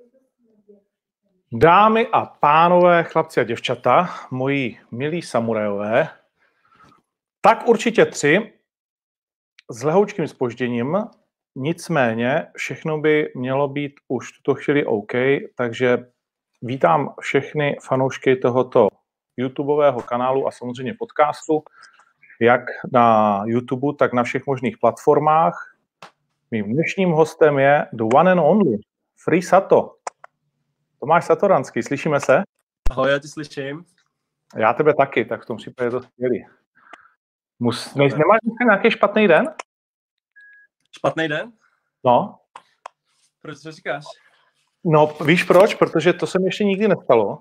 Dámy a pánové, chlapci a děvčata, moji milí samurajové, tak určitě 3 s lehoučkým zpožděním, nicméně všechno by mělo být už v tuto chvíli OK, takže vítám všechny fanoušky tohoto YouTubeového kanálu a samozřejmě podcastu, jak na YouTube, tak na všech možných platformách. Mým dnešním hostem je the one and only Free Sato. Tomáš Satoranský, slyšíme se? Ahoj, já tě slyším. Já tebe taky, tak v tom případě je to skvělý. Nemáš nějaký špatný den? Špatný den? No. Proč to říkáš? No, víš proč? Protože to se mi ještě nikdy nestalo.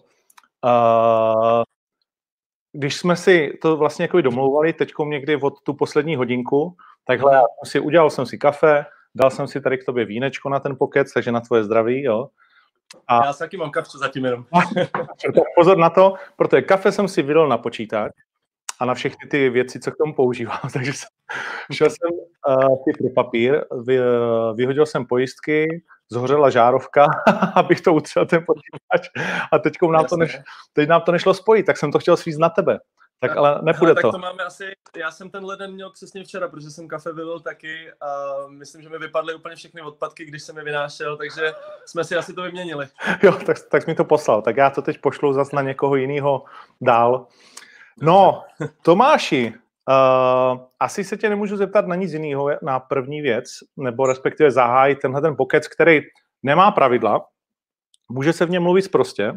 Když jsme si to vlastně jako domlouvali teďko někdy od tu poslední hodinku, takhle udělal jsem si kafe, dal jsem si tady k tobě vínečko na ten pokec, takže na tvoje zdraví, jo. A já si taky mám kafe zatím jenom. Pozor na to, protože kafe jsem si vylil na počítač a na všechny ty věci, co k tomu používám. Takže šel jsem pro papír, vyhodil jsem pojistky, zhořela žárovka, abych to utřel ten počítač a teď nám to nešlo spojit, tak jsem to chtěl svízt na tebe. Tak ale nepůjde to. Tak to máme asi, já jsem tenhle den měl přesně včera, protože jsem kafe vylil taky a myslím, že mi vypadly úplně všechny odpadky, když jsem je vynášel, takže jsme si asi to vyměnili. Jo, tak jsi mi to poslal, tak já to teď pošlu zase na někoho jiného dál. No, Tomáši, asi se tě nemůžu zeptat na nic jiného, na první věc, nebo respektive zahájit tenhle ten pokec, který nemá pravidla, může se v něm mluvit sprostě.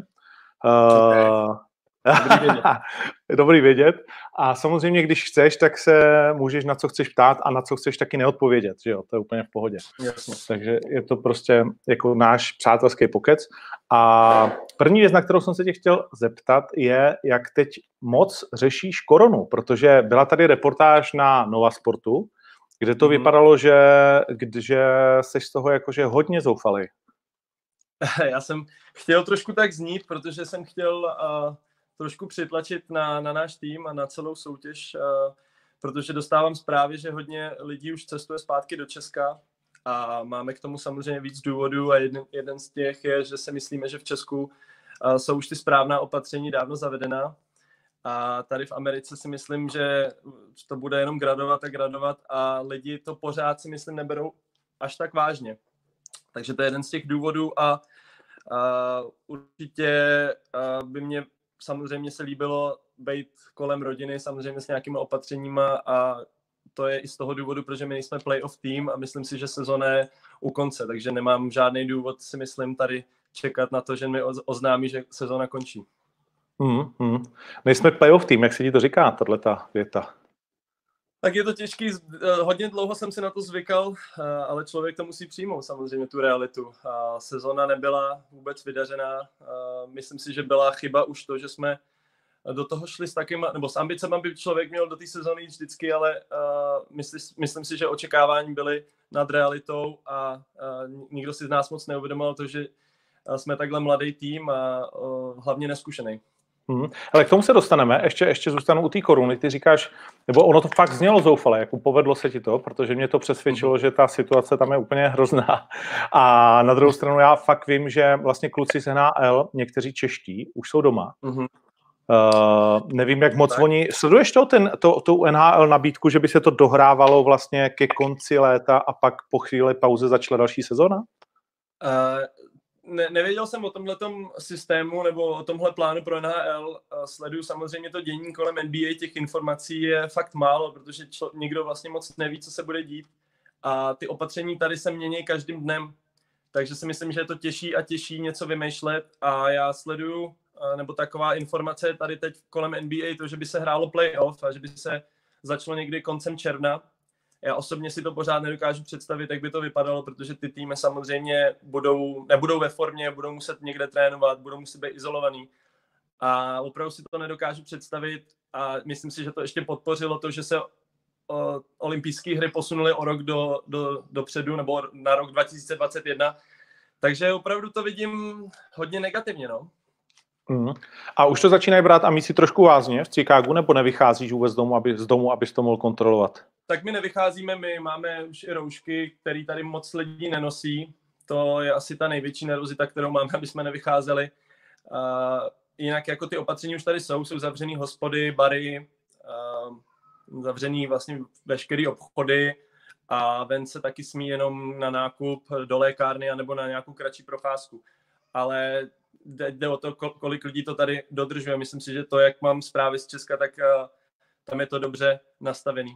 Dobrý vědět. A samozřejmě, když chceš, tak se můžeš na co chceš ptát a na co chceš taky neodpovědět, že jo? To je úplně v pohodě. Jasně. Takže je to prostě jako náš přátelský pokec. A první věc, na kterou jsem se tě chtěl zeptat, je, jak teď moc řešíš koronu, protože byla tady reportáž na Nova Sportu, kde to vypadalo, že seš z toho jakože hodně zoufalý. Já jsem chtěl trošku tak znít, protože jsem chtěl trošku přitlačit na náš tým a na celou soutěž, protože dostávám zprávy, že hodně lidí už cestuje zpátky do Česka a máme k tomu samozřejmě víc důvodů a jeden z těch je, že si myslíme, že v Česku jsou už ty správná opatření dávno zavedená a tady v Americe si myslím, že to bude jenom gradovat a lidi to pořád si myslím neberou až tak vážně. Takže to je jeden z těch důvodů a určitě by mě samozřejmě se líbilo být kolem rodiny, samozřejmě s nějakými opatřeníma a to je i z toho důvodu, protože my nejsme playoff tým a myslím si, že sezona je u konce, takže nemám žádný důvod si myslím tady čekat na to, že mi oznámí, že sezona končí. Nejsme playoff tým, jak se ti to říká, tato věta? Tak je to těžký, hodně dlouho jsem si na to zvykal, ale člověk to musí přijmout samozřejmě tu realitu. Sezona nebyla vůbec vydařená, myslím si, že byla chyba už to, že jsme do toho šli s takým, nebo s ambicema by člověk měl do té sezony vždycky, ale myslím si, že očekávání byly nad realitou a nikdo si z nás moc neuvědomoval to, že jsme takhle mladý tým a hlavně neskušený. Ale k tomu se dostaneme, ještě zůstanu u té koruny, ty říkáš, nebo ono to fakt znělo zoufale, jako povedlo se ti to, protože mě to přesvědčilo, že ta situace tam je úplně hrozná. A na druhou stranu já fakt vím, že vlastně kluci z NHL, někteří čeští, už jsou doma. Nevím, jak moc oni... Sleduješ tu NHL nabídku, že by se to dohrávalo vlastně ke konci léta a pak po chvíli pauze začala další sezona? Nevěděl jsem o tomhletom systému nebo o tomhle plánu pro NHL. Sleduju samozřejmě to dění kolem NBA, těch informací je fakt málo, protože nikdo vlastně moc neví, co se bude dít. A ty opatření tady se mění každým dnem. Takže si myslím, že je to těžší a těžší něco vymýšlet. A já sleduju, nebo taková informace je tady teď kolem NBA, to, že by se hrálo playoff a že by se začalo někdy koncem června. Já osobně si to pořád nedokážu představit, jak by to vypadalo, protože ty týmy samozřejmě nebudou ve formě, budou muset někde trénovat, budou muset být izolovaný. A opravdu si to nedokážu představit a myslím si, že to ještě podpořilo to, že se olympijské hry posunuly o rok dopředu nebo na rok 2021. Takže opravdu to vidím hodně negativně, no. A už to začínají brát a mísí trošku vážně v Chicagu, nebo nevycházíš vůbec z domu, abys to mohl kontrolovat? Tak my nevycházíme, my máme už i roušky, které tady moc lidí nenosí, to je asi ta největší nervozita, kterou máme, aby jsme nevycházeli. Jinak jako ty opatření už tady jsou zavřený hospody, bary, zavřený vlastně veškerý obchody a ven se taky smí jenom na nákup do lékárny anebo na nějakou kratší procházku. Ale jde o to, kolik lidí to tady dodržuje. Myslím si, že to, jak mám zprávy z Česka, tak tam je to dobře nastavený.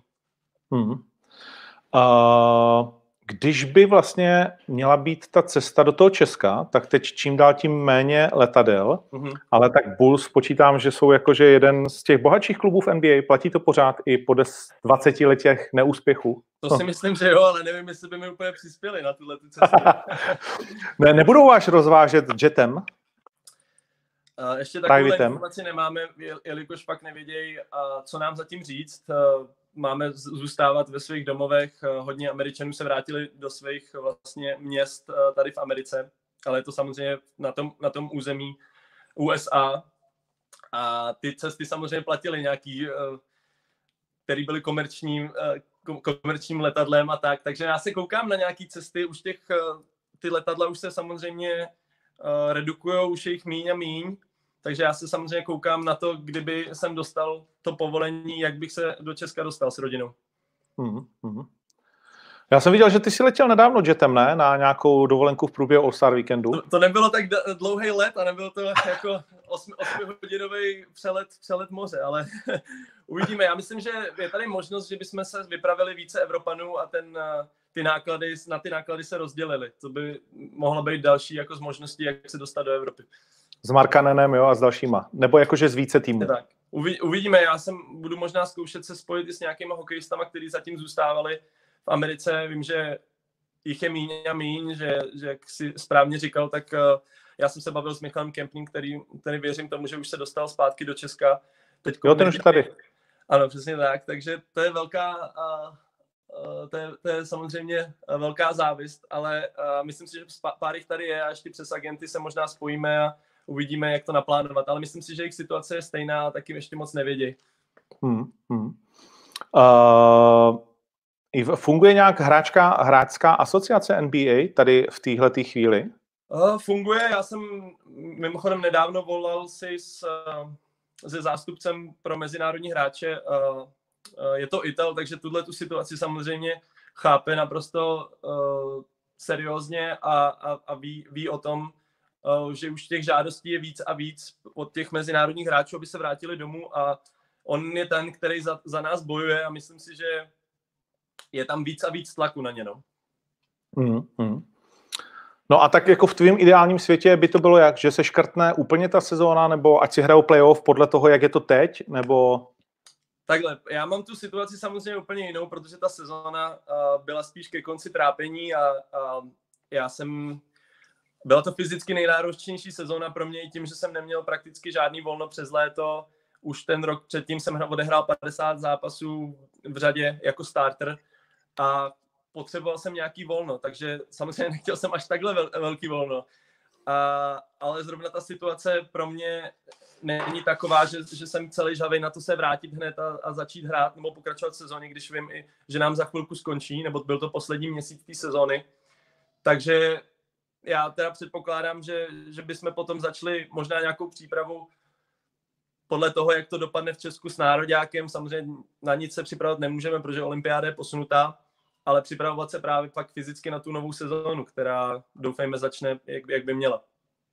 Když by vlastně měla být ta cesta do toho Česka, tak teď čím dál tím méně letadel, ale tak Bulls počítám, že jsou jakože jeden z těch bohatších klubů v NBA, platí to pořád i po 20 letech neúspěchu. To si myslím, že jo, ale nevím, jestli by mi úplně přispěli na tuhle cestu. Nebudou vás rozvážet jetem? Ještě takovou informaci nemáme, jelikož pak nevědějí, co nám zatím říct. Máme zůstávat ve svých domovech. Hodně Američanů se vrátili do svých vlastně měst tady v Americe, ale je to samozřejmě na tom území USA. A ty cesty samozřejmě platily nějaký, který byly komerčním letadlem a tak. Takže já se koukám na nějaký cesty, už ty letadla už se samozřejmě redukujou, už je jich míň a míň. Takže já se samozřejmě koukám na to, kdyby jsem dostal to povolení, jak bych se do Česka dostal s rodinou. Já jsem viděl, že ty jsi letěl nedávno jetem, ne? Na nějakou dovolenku v průběhu All-Star víkendu. To nebylo tak dlouhý let a nebylo to jako 8hodinový přelet moře, ale uvidíme. Já myslím, že je tady možnost, že bychom se vypravili více Evropanů a na ty náklady se rozdělili. To by mohlo být další jako z možností, jak se dostat do Evropy. S Markkanenem, jo, a s dalšíma. Nebo jakože z více týmů. Tak. Uvidíme. Já budu možná zkoušet se spojit i s nějakýma hokejistama, kteří zatím zůstávali v Americe. Vím, že jich je míň a míň, že jak si správně říkal, tak já jsem se bavil s Michalem Kempným, který věřím tomu, že už se dostal zpátky do Česka. Jo, ten už je tady. Ano, přesně tak. Takže to je to je samozřejmě velká závist, ale myslím si, že pár jich tady je a ještě přes agenty se možná spojíme a uvidíme, jak to naplánovat. Ale myslím si, že jejich situace je stejná a taky ještě moc nevědějí. Funguje nějak hráčská asociace NBA tady v téhleté chvíli? Funguje. Já jsem mimochodem nedávno volal si se zástupcem pro mezinárodní hráče. Je to Ital, takže tu situaci samozřejmě chápe naprosto seriózně a ví o tom, že už těch žádostí je víc a víc od těch mezinárodních hráčů, aby se vrátili domů a on je ten, který za nás bojuje a myslím si, že je tam víc a víc tlaku na ně. No a tak jako v tvém ideálním světě by to bylo jak, že se škrtne úplně ta sezóna, nebo ať si hrajou playoff podle toho, jak je to teď, nebo... Takhle, já mám tu situaci samozřejmě úplně jinou, protože ta sezóna byla spíš ke konci trápení a byla to fyzicky nejnáročnější sezóna pro mě i tím, že jsem neměl prakticky žádný volno přes léto. Už ten rok předtím jsem odehrál 50 zápasů v řadě jako starter a potřeboval jsem nějaký volno, takže samozřejmě nechtěl jsem až takhle velký volno. Ale zrovna ta situace pro mě není taková, že jsem celý žavej na to se vrátit hned a začít hrát nebo pokračovat v sezóně, když vím, že nám za chvilku skončí, nebo byl to poslední měsíc té sezóny. Takže já teda předpokládám, že bychom potom začali možná nějakou přípravu podle toho, jak to dopadne v Česku s nároďákem. Samozřejmě na nic se připravovat nemůžeme, protože olympiáda je posunutá, ale připravovat se právě pak fyzicky na tu novou sezónu, která doufejme začne, jak by měla.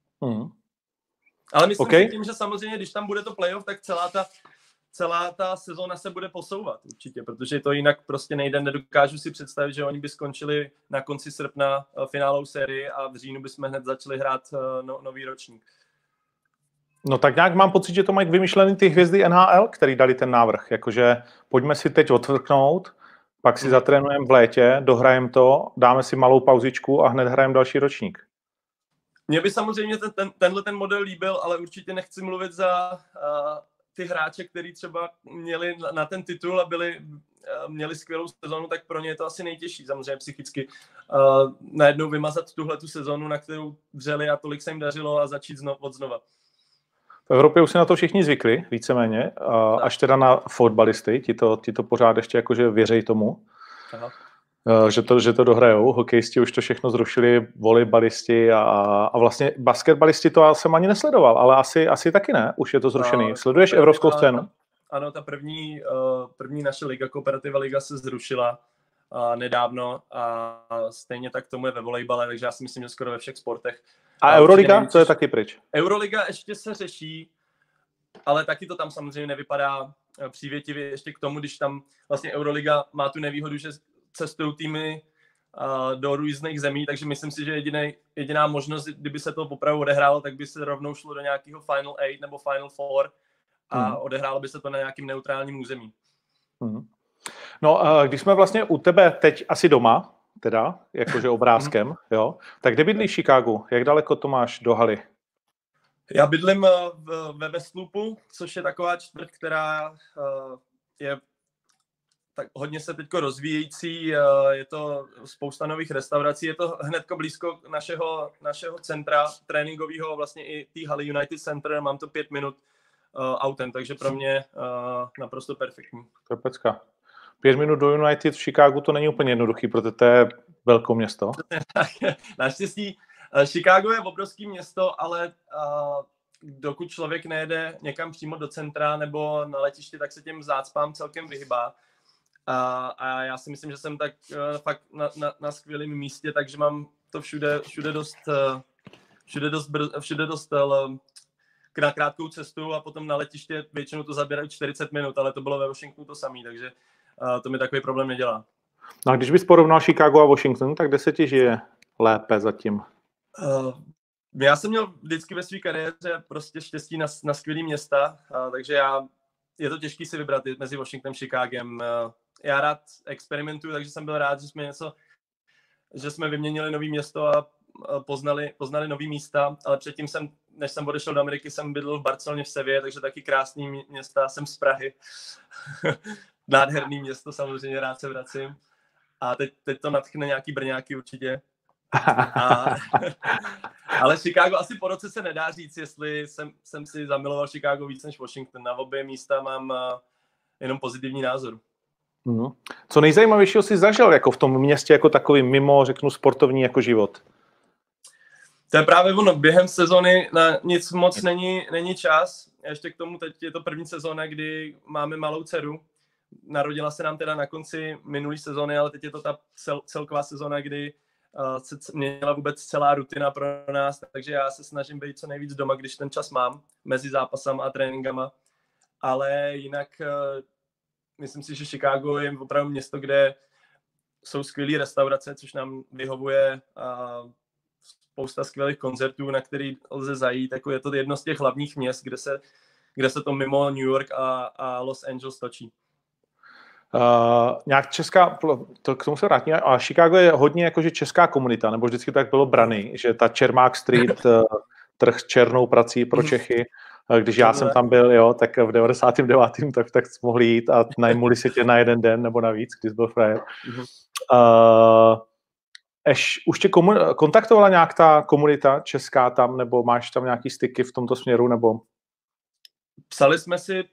Ale myslím si tím, že samozřejmě, když tam bude to playoff, tak celá ta sezóna se bude posouvat určitě, protože to jinak prostě nejde. Nedokážu si představit, že oni by skončili na konci srpna finálovou sérii a v říjnu bychom hned začali hrát nový ročník. No tak nějak mám pocit, že to mají vymyšlený ty hvězdy NHL, který dali ten návrh. Jakože pojďme si teď odvrknout, pak si zatrénujeme v létě, dohrajeme to, dáme si malou pauzičku a hned hrajeme další ročník. Mně by samozřejmě tenhle model líbil, ale určitě nechci mluvit za ty hráče, kteří třeba měli na ten titul a měli skvělou sezonu, tak pro ně je to asi nejtěžší, samozřejmě psychicky. Najednou vymazat tuhletu sezonu, na kterou dřeli a tolik se jim dařilo a začít od znova. V Evropě už si na to všichni zvykli, víceméně, až teda na fotbalisty, ti to pořád ještě jakože věří tomu. Aha. Že to dohrajou. Hokejisti už to všechno zrušili, volejbalisti a vlastně basketbalisti to jsem ani nesledoval, ale asi taky ne, už je to zrušený. Sleduješ evropskou scénu? Ano, ta první naše liga, Kooperativa liga, se zrušila nedávno a stejně tak tomu je ve volejbale, takže já si myslím, že skoro ve všech sportech. A Euroliga, to je taky pryč? Euroliga ještě se řeší, ale taky to tam samozřejmě nevypadá přívětivě ještě k tomu, když tam vlastně Euroliga má tu nevýhodu, že cestují týmy do různých zemí, takže myslím si, že jediná možnost, kdyby se to opravdu odehrálo, tak by se rovnou šlo do nějakého Final 8 nebo Final 4 a odehrálo by se to na nějakým neutrálním území. No, když jsme vlastně u tebe teď asi doma, teda, jakože obrázkem, jo, tak kde bydlíš v Chicagu? Jak daleko to máš do haly? Já bydlím ve Westloopu, což je taková čtvrť, která je tak hodně se teďko rozvíjející, je to spousta nových restaurací, je to hnedko blízko našeho centra tréninkového, vlastně i té haly United Center, mám to 5 minut autem, takže pro mě naprosto perfektní. To je pecka. 5 minut do United v Chicagu to není úplně jednoduchý, protože to je velké město. Naštěstí Chicago je obrovské město, ale dokud člověk nejede někam přímo do centra nebo na letiště, tak se těm zácpám celkem vyhybá. A já si myslím, že jsem tak fakt na skvělém místě, takže mám to všude dost na krátkou cestu a potom na letiště většinou to zabírají 40 minut, ale to bylo ve Washingtonu to samé, takže to mi takový problém nedělá. No a když bys porovnal Chicago a Washington, tak kde se ti žije lépe zatím? Já jsem měl vždycky ve své kariéře prostě štěstí na skvělý města, takže je to těžké si vybrat mezi Washingtonem a Chicagem. Já rád experimentuju, takže jsem byl rád, že jsme vyměnili nový město a poznali nový místa, ale předtím než jsem odešel do Ameriky, jsem bydlel v Barceloně v Sevě, takže taky krásný města, jsem z Prahy. Nádherný město, samozřejmě rád se vracím. A teď to nadchne nějaký Brňáky určitě. Ale Chicago asi po roce se nedá říct, jestli jsem si zamiloval Chicago víc než Washington. Na obě místa mám jenom pozitivní názor. Co nejzajímavějšího jsi zažil jako v tom městě jako takový mimo, řeknu, sportovní jako život? To je právě ono, během sezony na nic moc není čas. Ještě k tomu teď je to první sezóna, kdy máme malou dceru. Narodila se nám teda na konci minulé sezony, ale teď je to ta celková sezóna, kdy se měla vůbec celá rutina pro nás, takže já se snažím být co nejvíc doma, když ten čas mám, mezi zápasama a tréninkama. Ale jinak myslím si, že Chicago je opravdu město, kde jsou skvělé restaurace, což nám vyhovuje, a spousta skvělých koncertů, na který lze zajít. Jako je to jedno z těch hlavních měst, kde se to mimo New York a Los Angeles točí. Nějak česká, to k tomu se vrátím, a Chicago je hodně jakože česká komunita, nebo vždycky tak bylo braný, že ta Čermák Street, trh s černou prací pro Čechy, když já jsem tam byl, jo, tak v 99. tak mohli jít a najmuli si tě na jeden den nebo navíc, když byl frajer. Už tě kontaktovala nějak ta komunita česká tam, nebo máš tam nějaký styky v tomto směru, nebo? Psali jsme si,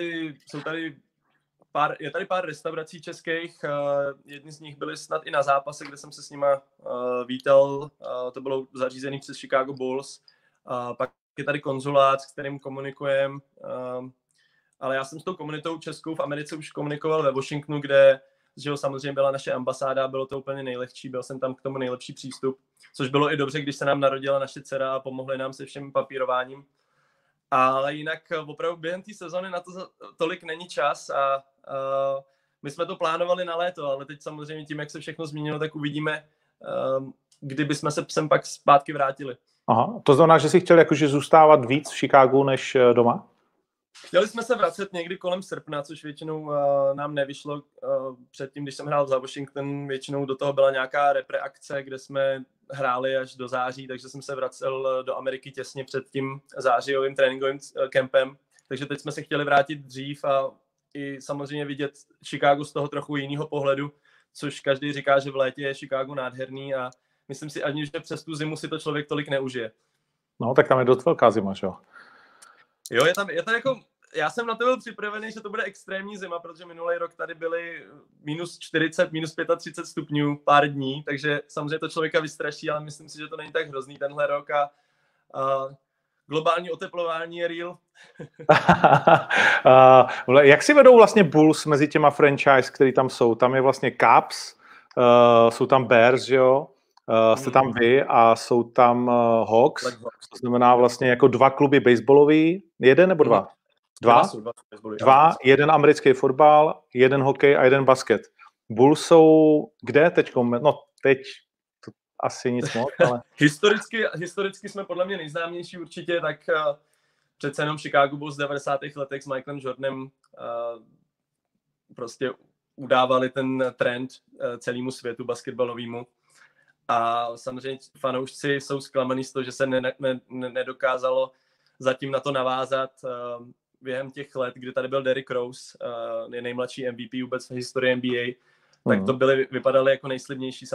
je tady pár restaurací českých, jedni z nich byli snad i na zápase, kde jsem se s nima vítal, to bylo zařízený přes Chicago Bulls, pak je tady konzulát, s kterým komunikujeme, ale já jsem s tou komunitou českou v Americe už komunikoval ve Washingtonu, kde samozřejmě byla naše ambasáda, bylo to úplně nejlehčí, byl jsem tam k tomu nejlepší přístup, což bylo i dobře, když se nám narodila naše dcera a pomohli nám se všem papírováním. Ale jinak opravdu během té sezony na to tolik není čas a my jsme to plánovali na léto, ale teď samozřejmě tím, jak se všechno změnilo, tak uvidíme, kdyby jsme se sem pak zpátky vrátili. Aha, to znamená, že jsi chtěl jakože zůstávat víc v Chicagu než doma? Chtěli jsme se vracet někdy kolem srpna, což většinou nám nevyšlo. Předtím, když jsem hrál za Washington, většinou do toho byla nějaká repreakce, kde jsme hráli až do září, takže jsem se vracel do Ameriky těsně před tím zářijovým tréninkovým kempem. Takže teď jsme se chtěli vrátit dřív a i samozřejmě vidět Chicago z toho trochu jiného pohledu, což každý říká, že v létě je Chicago nádherný a myslím si ani, že přes tu zimu si to člověk tolik neužije. No, tak tam je dost velká zima, že jo? Jo, je tam jako já jsem na to byl připravený, že to bude extrémní zima, protože minulý rok tady byly minus 40, minus 35 stupňů pár dní, takže samozřejmě to člověka vystraší, ale myslím si, že to není tak hrozný tenhle rok a globální oteplování je real. Jak si vedou vlastně Bulls mezi těma franchise, který tam jsou? Tam je vlastně Cubs, jsou tam Bears, že jo? Jste tam vy a jsou tam Hawks, to znamená vlastně jako dva kluby baseballový, jeden nebo dva? Dva, jeden americký fotbal, jeden hokej a jeden basket. Bulls jsou kde teďko? No teď to asi nic moc, ale... historicky jsme podle mě nejznámější určitě, tak přece jenom Chicago Bulls v 90. letech s Michaelem Jordanem prostě udávali ten trend celému světu basketbalovému. A samozřejmě fanoušci jsou zklamaný z toho, že se nedokázalo zatím na to navázat během těch let, kdy tady byl Derrick Rose, nejmladší MVP vůbec v historii NBA, tak to vypadaly jako nejslibnější,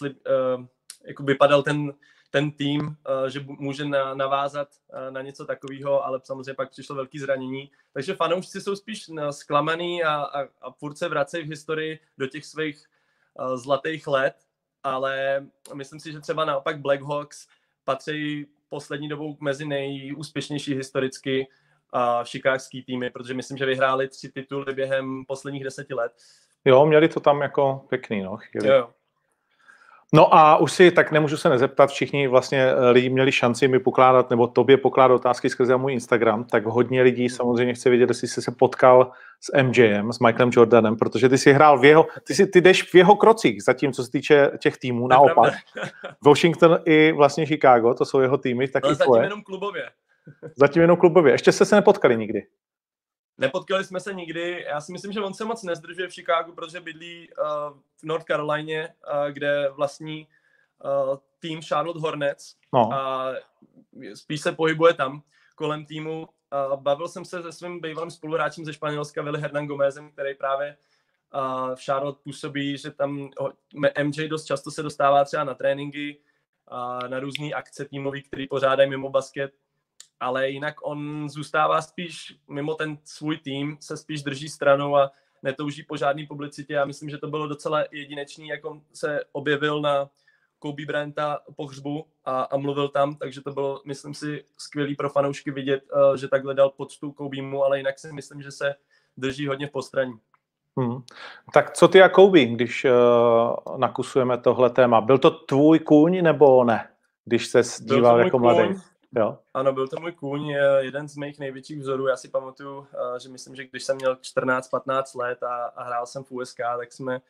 jako vypadal ten tým, že může navázat na něco takového, ale samozřejmě pak přišlo velké zranění. Takže fanoušci jsou spíš zklamaný a furt se vracejí v historii do těch svých zlatých let, ale myslím si, že třeba naopak Blackhawks patří poslední dobou mezi nejúspěšnější historicky chicagský týmy, protože myslím, že vyhráli 3 tituly během posledních 10 let. Jo, měli to tam jako pěkný, no. Jo. No a už si, tak nemůžu se nezeptat, všichni vlastně lidi měli šanci mi pokládat, nebo tobě pokládat otázky skrze můj Instagram, tak hodně lidí samozřejmě chce vědět, jestli jsi se potkal s MJem, s Michaelem Jordanem, protože ty jsi hrál ty jdeš v jeho krocích, zatímco se týče těch týmů, naopak. Washington i vlastně Chicago, to jsou jeho týmy, tak ale i zatím jenom klubově. Zatím jenom klubově. Ještě jste se nepotkali nikdy? Nepotkali jsme se nikdy. Já si myslím, že on se moc nezdržuje v Chicagu, protože bydlí v North Carolině, kde vlastní tým Charlotte Hornets. No. A spíš se pohybuje tam kolem týmu. Bavil jsem se se svým bývalým spoluhráčem ze Španělska, Willy Hernan Gomezem, který právě v Charlotte působí, že tam MJ dost často se dostává třeba na tréninky, na různé akce týmový, který pořádají mimo basket. Ale jinak on zůstává spíš mimo ten svůj tým, se spíš drží stranou a netouží po žádný publicitě. Já myslím, že to bylo docela jedinečný, jak on se objevil na Kobe Bryanta pohřbu a mluvil tam, takže to bylo, myslím si, skvělý pro fanoušky vidět, že takhle dal poctu Kobemu, ale jinak si myslím, že se drží hodně v postraní. Tak co ty a Kobe, když nakusujeme tohle téma? Byl to tvůj kůň nebo ne, když se díval jako mladý? Jo. Ano, byl to můj kůň, jeden z mých největších vzorů. Já si pamatuju, že myslím, že když jsem měl 14-15 let a hrál jsem v USK, tak jsme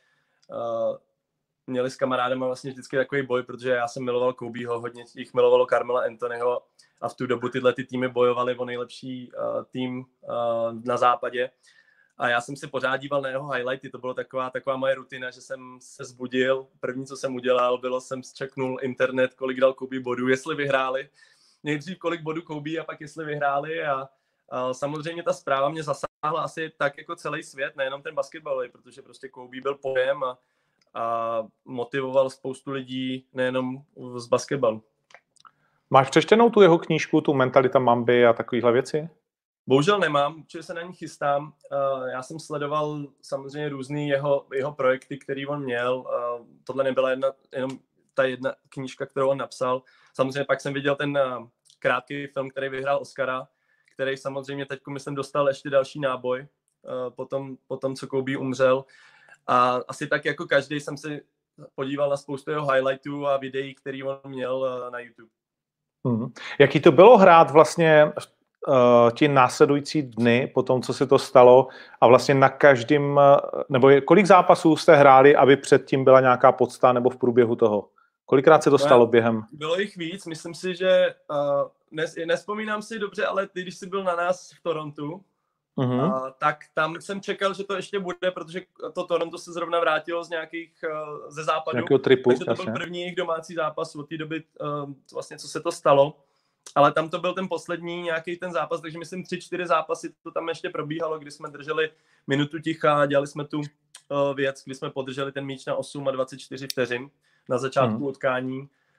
měli s kamarádem vlastně vždycky takový boj, protože já jsem miloval Kobeho, hodně jich milovalo Carmela Anthonyho a v tu dobu tyhle ty týmy bojovaly o nejlepší tým na západě. A já jsem si pořád díval na jeho highlighty, to bylo taková moje rutina, že jsem se zbudil, první, co jsem udělal, bylo, jsem zčeknul internet, kolik dal Kobe bodů, jestli vyhráli. Nejdřív kolik bodů Kobe a pak jestli vyhráli a samozřejmě ta zpráva mě zasáhla asi tak jako celý svět, nejenom ten basketbalový, protože prostě Kobe byl pojem a motivoval spoustu lidí nejenom z basketbalu. Máš přečtenou tu jeho knížku, tu Mentalita Mamby a takovýhle věci? Bohužel nemám, určitě se na ní chystám. Já jsem sledoval samozřejmě různý jeho projekty, který on měl. Tohle nebyla jenom ta jedna knížka, kterou on napsal. Samozřejmě pak jsem viděl ten krátký film, který vyhrál Oscara, který samozřejmě teď, myslím, dostal ještě další náboj po tom, co Kobe umřel. A asi tak jako každý jsem si podíval na spoustu jeho highlightů a videí, který on měl na YouTube. Jaký to bylo hrát vlastně ti následující dny po tom, co se to stalo a vlastně na každém, nebo kolik zápasů jste hráli, aby předtím byla nějaká podsta nebo v průběhu toho? Kolikrát se to stalo během? Bylo jich víc, myslím si, že nespomínám si dobře, ale ty, když jsi byl na nás v Torontu, tak tam jsem čekal, že to ještě bude, protože to Toronto se zrovna vrátilo z ze západu. Nějakého tripu, takže to byl první jejich domácí zápas od té doby, vlastně, co se to stalo. Ale tam to byl ten poslední nějaký ten zápas, takže myslím 3-4 zápasy to tam ještě probíhalo, kdy jsme drželi minutu ticha, dělali jsme tu věc, kdy jsme podrželi ten míč na 8 a 24 vteřin na začátku utkání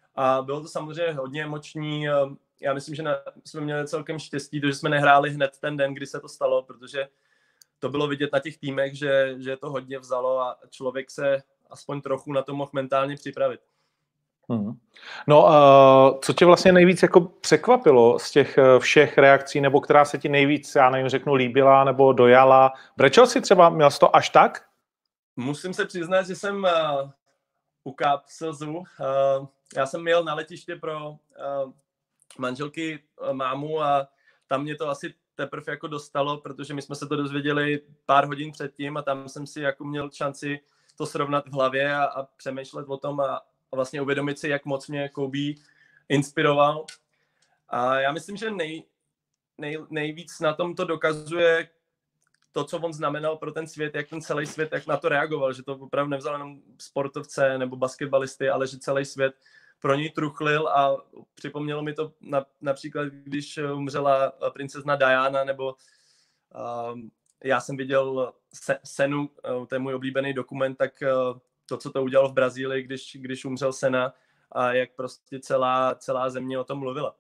A bylo to samozřejmě hodně emoční. Já myslím, že jsme měli celkem štěstí, že jsme nehráli hned ten den, kdy se to stalo, protože to bylo vidět na těch týmech, že to hodně vzalo a člověk se aspoň trochu na to mohl mentálně připravit. No, co tě vlastně nejvíc jako překvapilo z těch všech reakcí, nebo která se ti nejvíc, já nevím, řeknu, líbila nebo dojala? Brečel jsi třeba, měl jsi to až tak? Musím se přiznat, že jsem ukápl slzu. Já jsem jel na letiště pro manželky mámu a tam mě to asi teprve jako dostalo, protože my jsme se to dozvěděli pár hodin předtím a tam jsem si jako měl šanci to srovnat v hlavě a přemýšlet o tom a vlastně uvědomit si, jak moc mě Kobe inspiroval. A já myslím, že nejvíc na tom to dokazuje to, co on znamenal pro ten svět, jak ten celý svět jak na to reagoval, že to opravdu nevzal jenom sportovce nebo basketbalisty, ale že celý svět pro něj truchlil a připomnělo mi to například, když umřela princezna Diana, nebo já jsem viděl Senu, to je můj oblíbený dokument, tak to, co to udělalo v Brazílii, když umřel Sena a jak prostě celá země o tom mluvila.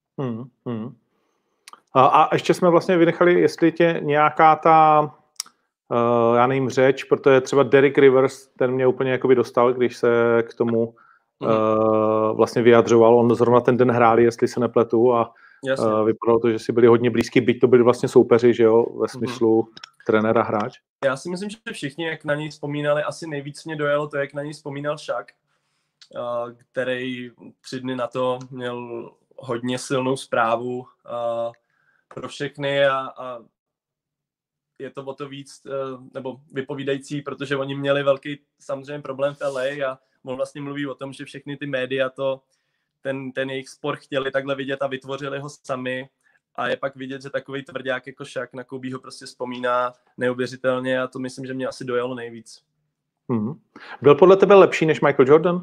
A ještě jsme vlastně vynechali, jestli tě nějaká ta, já nevím, řeč, protože třeba Derrick Rivers, ten mě úplně jakoby dostal, když se k tomu vlastně vyjadřoval. On zrovna ten den hráli, jestli se nepletu, a vypadalo to, že si byli hodně blízky, byť to byli vlastně soupeři, že jo, ve smyslu trenéra hráč. Já si myslím, že všichni, jak na něj vzpomínali, asi nejvíc mě dojalo to, jak na něj vzpomínal Shaq, který 3 dny na to měl hodně silnou zprávu pro všechny a je to o to víc, nebo vypovídající, protože oni měli velký samozřejmě problém v LA a on vlastně mluví o tom, že všechny ty média ten jejich sport chtěli takhle vidět a vytvořili ho sami a je pak vidět, že takový tvrdák jako Shaq na Kobeho prostě vzpomíná neuvěřitelně a to myslím, že mě asi dojalo nejvíc. Byl podle tebe lepší než Michael Jordan?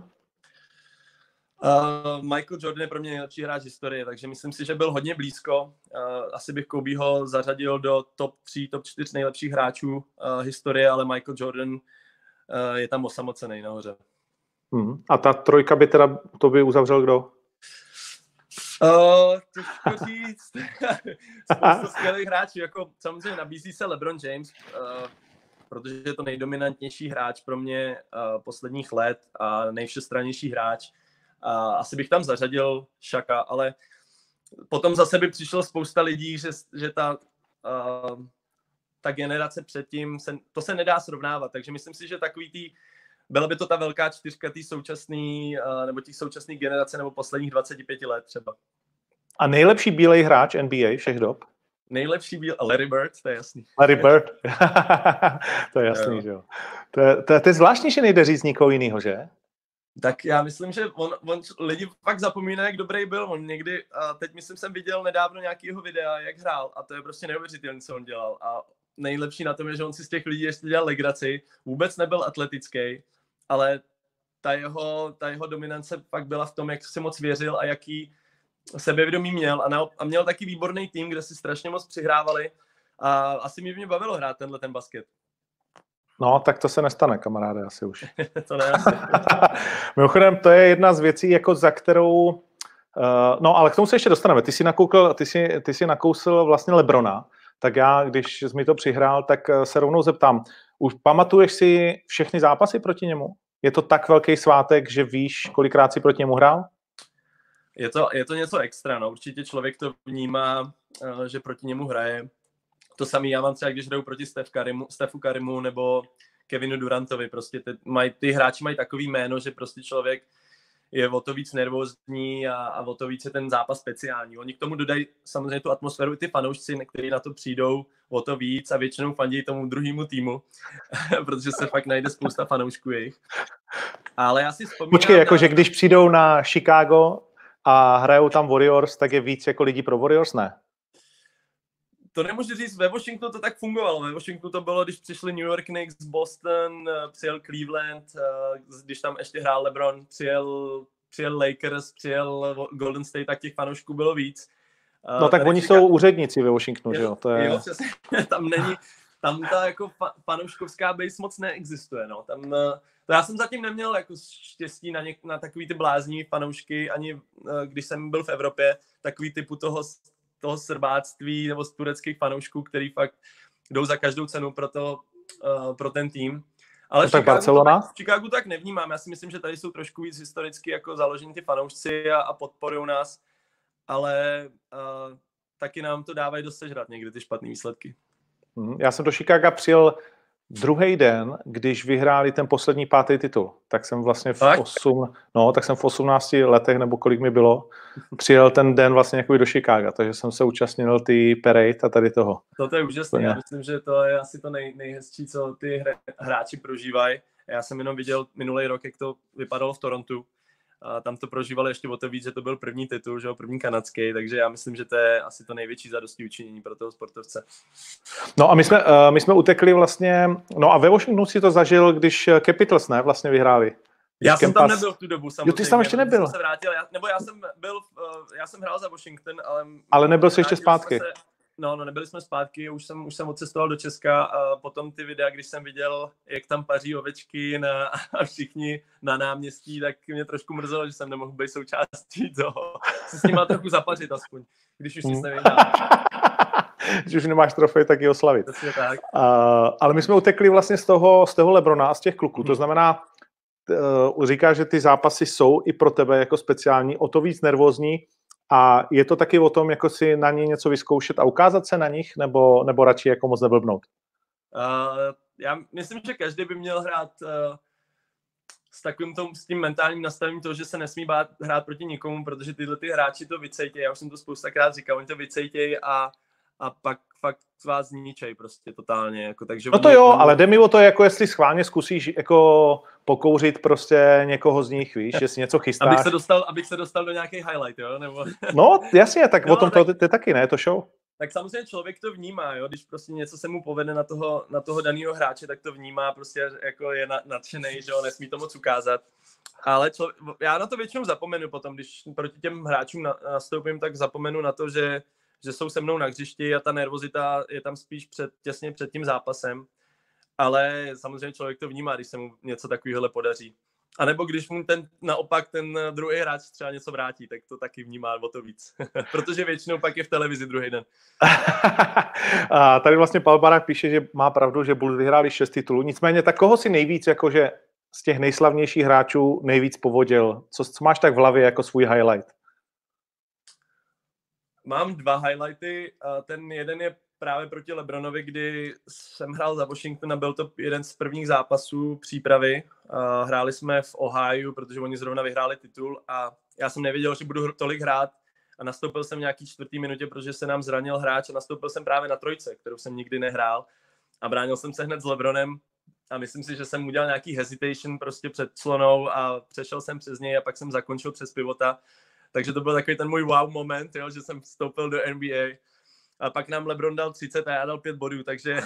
Michael Jordan je pro mě nejlepší hráč historie, takže myslím si, že byl hodně blízko. Asi bych Kobeho zařadil do top 3, top 4 nejlepších hráčů historie, ale Michael Jordan je tam osamocený nahoře. A ta trojka by teda, to by uzavřel kdo? Těžko říct. Spousta skvělých hráčů, jako samozřejmě nabízí se LeBron James, protože je to nejdominantnější hráč pro mě posledních let a nejvšestrannější hráč. Asi bych tam zařadil Shaka, ale potom zase by přišlo spousta lidí, že ta generace předtím, to se nedá srovnávat, takže myslím si, že byla by to ta velká čtyřka té současné, nebo těch současných generace, nebo posledních 25 let třeba. A nejlepší bílej hráč NBA všech dob? Nejlepší Larry Bird, to je jasný. Larry Bird, to je jasný, že jo. To je zvláštní, že nejde říct nikoho jinýho, že? Tak já myslím, že on lidi fakt zapomínají, jak dobrý byl. On někdy, teď myslím, jsem viděl nedávno nějakého videa, jak hrál a to je prostě neuvěřitelné, co on dělal. A nejlepší na tom je, že on si z těch lidí ještě dělal legraci. Vůbec nebyl atletický, ale ta jeho dominance fakt byla v tom, jak si moc věřil a jaký sebevědomí měl. A měl taky výborný tým, kde si strašně moc přihrávali. A asi mě bavilo hrát ten basket. No, tak to se nestane, kamaráde, asi už. To ne asi. Mimochodem, to je jedna z věcí, jako za kterou... no, ale k tomu se ještě dostaneme. Ty jsi nakousl vlastně LeBrona, tak já, když jsi mi to přihrál, tak se rovnou zeptám. Už pamatuješ si všechny zápasy proti němu? Je to tak velký svátek, že víš, kolikrát si proti němu hrál? Je to něco extra, no. Určitě člověk to vnímá, že proti němu hraje. To samé já mám třeba, když hraju proti Stefu Karimu nebo Kevinu Durantovi. Prostě ty hráči mají takový jméno, že prostě člověk je o to víc nervózní a o to víc je ten zápas speciální. Oni k tomu dodají samozřejmě tu atmosféru i ty fanoušci, kteří na to přijdou o to víc a většinou fandí tomu druhému týmu, protože se fakt najde spousta fanoušků jejich. Ale já si vzpomínám... Počkej, jakože když přijdou na Chicago a hrajou tam Warriors, tak je víc jako lidí pro Warriors, ne? To nemůžu říct, ve Washingtonu to tak fungovalo. Ve Washingtonu to bylo, když přišli New York Knicks, Boston, přijel Cleveland, když tam ještě hrál LeBron, přijel Lakers, přijel Golden State, tak těch fanoušků bylo víc. No tak oni jsou úředníci ve Washingtonu, že jo? To je... Jo, tam ta jako fanouškovská base moc neexistuje, no. To já jsem zatím neměl jako štěstí na takový ty blázní fanoušky, ani když jsem byl v Evropě, takový typu toho srbáctví nebo z tureckých fanoušků, který fakt jdou za každou cenu pro ten tým. Ale tak Barcelona? V Chicagu tak nevnímám. Já si myslím, že tady jsou trošku víc historicky jako založení ty fanoušci a podporují nás, ale taky nám to dávají dost sežrat někdy ty špatné výsledky. Já jsem do Chicaga přijel druhý den, když vyhráli ten poslední 5. titul. Tak jsem vlastně tak jsem v 18 letech, nebo kolik mi bylo, přijel ten den vlastně do Chicaga, takže jsem se účastnil ty parade a tady toho. To je úžasné. Já myslím, že to je asi to nejhezčí, co ty hráči prožívají. Já jsem jenom viděl minulý rok, jak to vypadalo v Torontu. A tam to prožívali ještě o to víc, že to byl první titul, že jo, první kanadský, takže já myslím, že to je asi to největší zadosti učinění pro toho sportovce. No a my jsme utekli vlastně, no a ve Washingtonu si to zažil, když Capitals vlastně vyhráli. Já jsem tam nebyl v tu dobu, samozřejmě. Jo, ty jsi tam ještě nebyl. Jsem se vrátil, já jsem hrál za Washington, ale nebyl jsi ještě zpátky. Nebyli jsme zpátky, už jsem odcestoval do Česka a potom ty videa, když jsem viděl, jak tam paří ovečky a všichni na náměstí, tak mě trošku mrzelo, že jsem nemohl být součástí toho. Si s nima trochu zapařit aspoň, když už si nevyhrál. Když už nemáš trofej, tak ji oslavit. Tak. Ale my jsme utekli vlastně z toho Lebrona a z těch kluků, to znamená, říkáš, že ty zápasy jsou i pro tebe jako speciální, o to víc nervózní. A je to taky o tom, jako si na ně něco vyzkoušet a ukázat se na nich, nebo radši jako moc neblbnout? Já myslím, že každý by měl hrát s tím mentálním nastavením toho, že se nesmí bát hrát proti nikomu, protože tyhle ty hráči to vycejtějí. Já už jsem to spoustakrát říkal, oni to vycejtějí a pak fakt vás zničej prostě totálně. Jako, takže no to jo, ale jde mi o to, jako jestli schválně zkusíš jako pokouřit prostě někoho z nich, víš, že si něco chystáš. Abych se dostal do nějaký highlight, jo? Nebo... No jasně, tak o tom to je taky, ne, to show. Tak samozřejmě člověk to vnímá, jo? Když prostě něco se mu povede na toho daného hráče, tak to vnímá prostě jako je nadšenej, že jo, nesmí to moc ukázat. Ale já na to většinou zapomenu potom, když proti těm hráčům nastoupím, tak zapomenu na to, že jsou se mnou na hřišti a ta nervozita je tam spíš těsně před tím zápasem. Ale samozřejmě člověk to vnímá, když se mu něco takového podaří. A nebo když mu naopak ten druhý hráč třeba něco vrátí, tak to taky vnímá o to víc. Protože většinou pak je v televizi druhý den. A tady vlastně Pavel Barák píše, že má pravdu, že Bulls vyhráli 6 titulů. Nicméně, tak koho si nejvíc, jakože z těch nejslavnějších hráčů nejvíc povodil? Co máš tak v hlavě jako svůj highlight? Mám 2 highlighty. Ten jeden je právě proti LeBronovi, kdy jsem hrál za Washington a byl to jeden z prvních zápasů přípravy. Hráli jsme v Ohio, protože oni zrovna vyhráli titul a já jsem nevěděl, že budu tolik hrát a nastoupil jsem v nějaký 4. minutě, protože se nám zranil hráč a nastoupil jsem právě na trojce, kterou jsem nikdy nehrál a bránil jsem se hned s LeBronem a myslím si, že jsem udělal nějaký hesitation prostě před clonou a přešel jsem přes něj a pak jsem zakončil přes pivota. Takže to byl takový ten můj wow moment, jo, že jsem vstoupil do NBA. A pak nám LeBron dal 30 a já dal 5 bodů, takže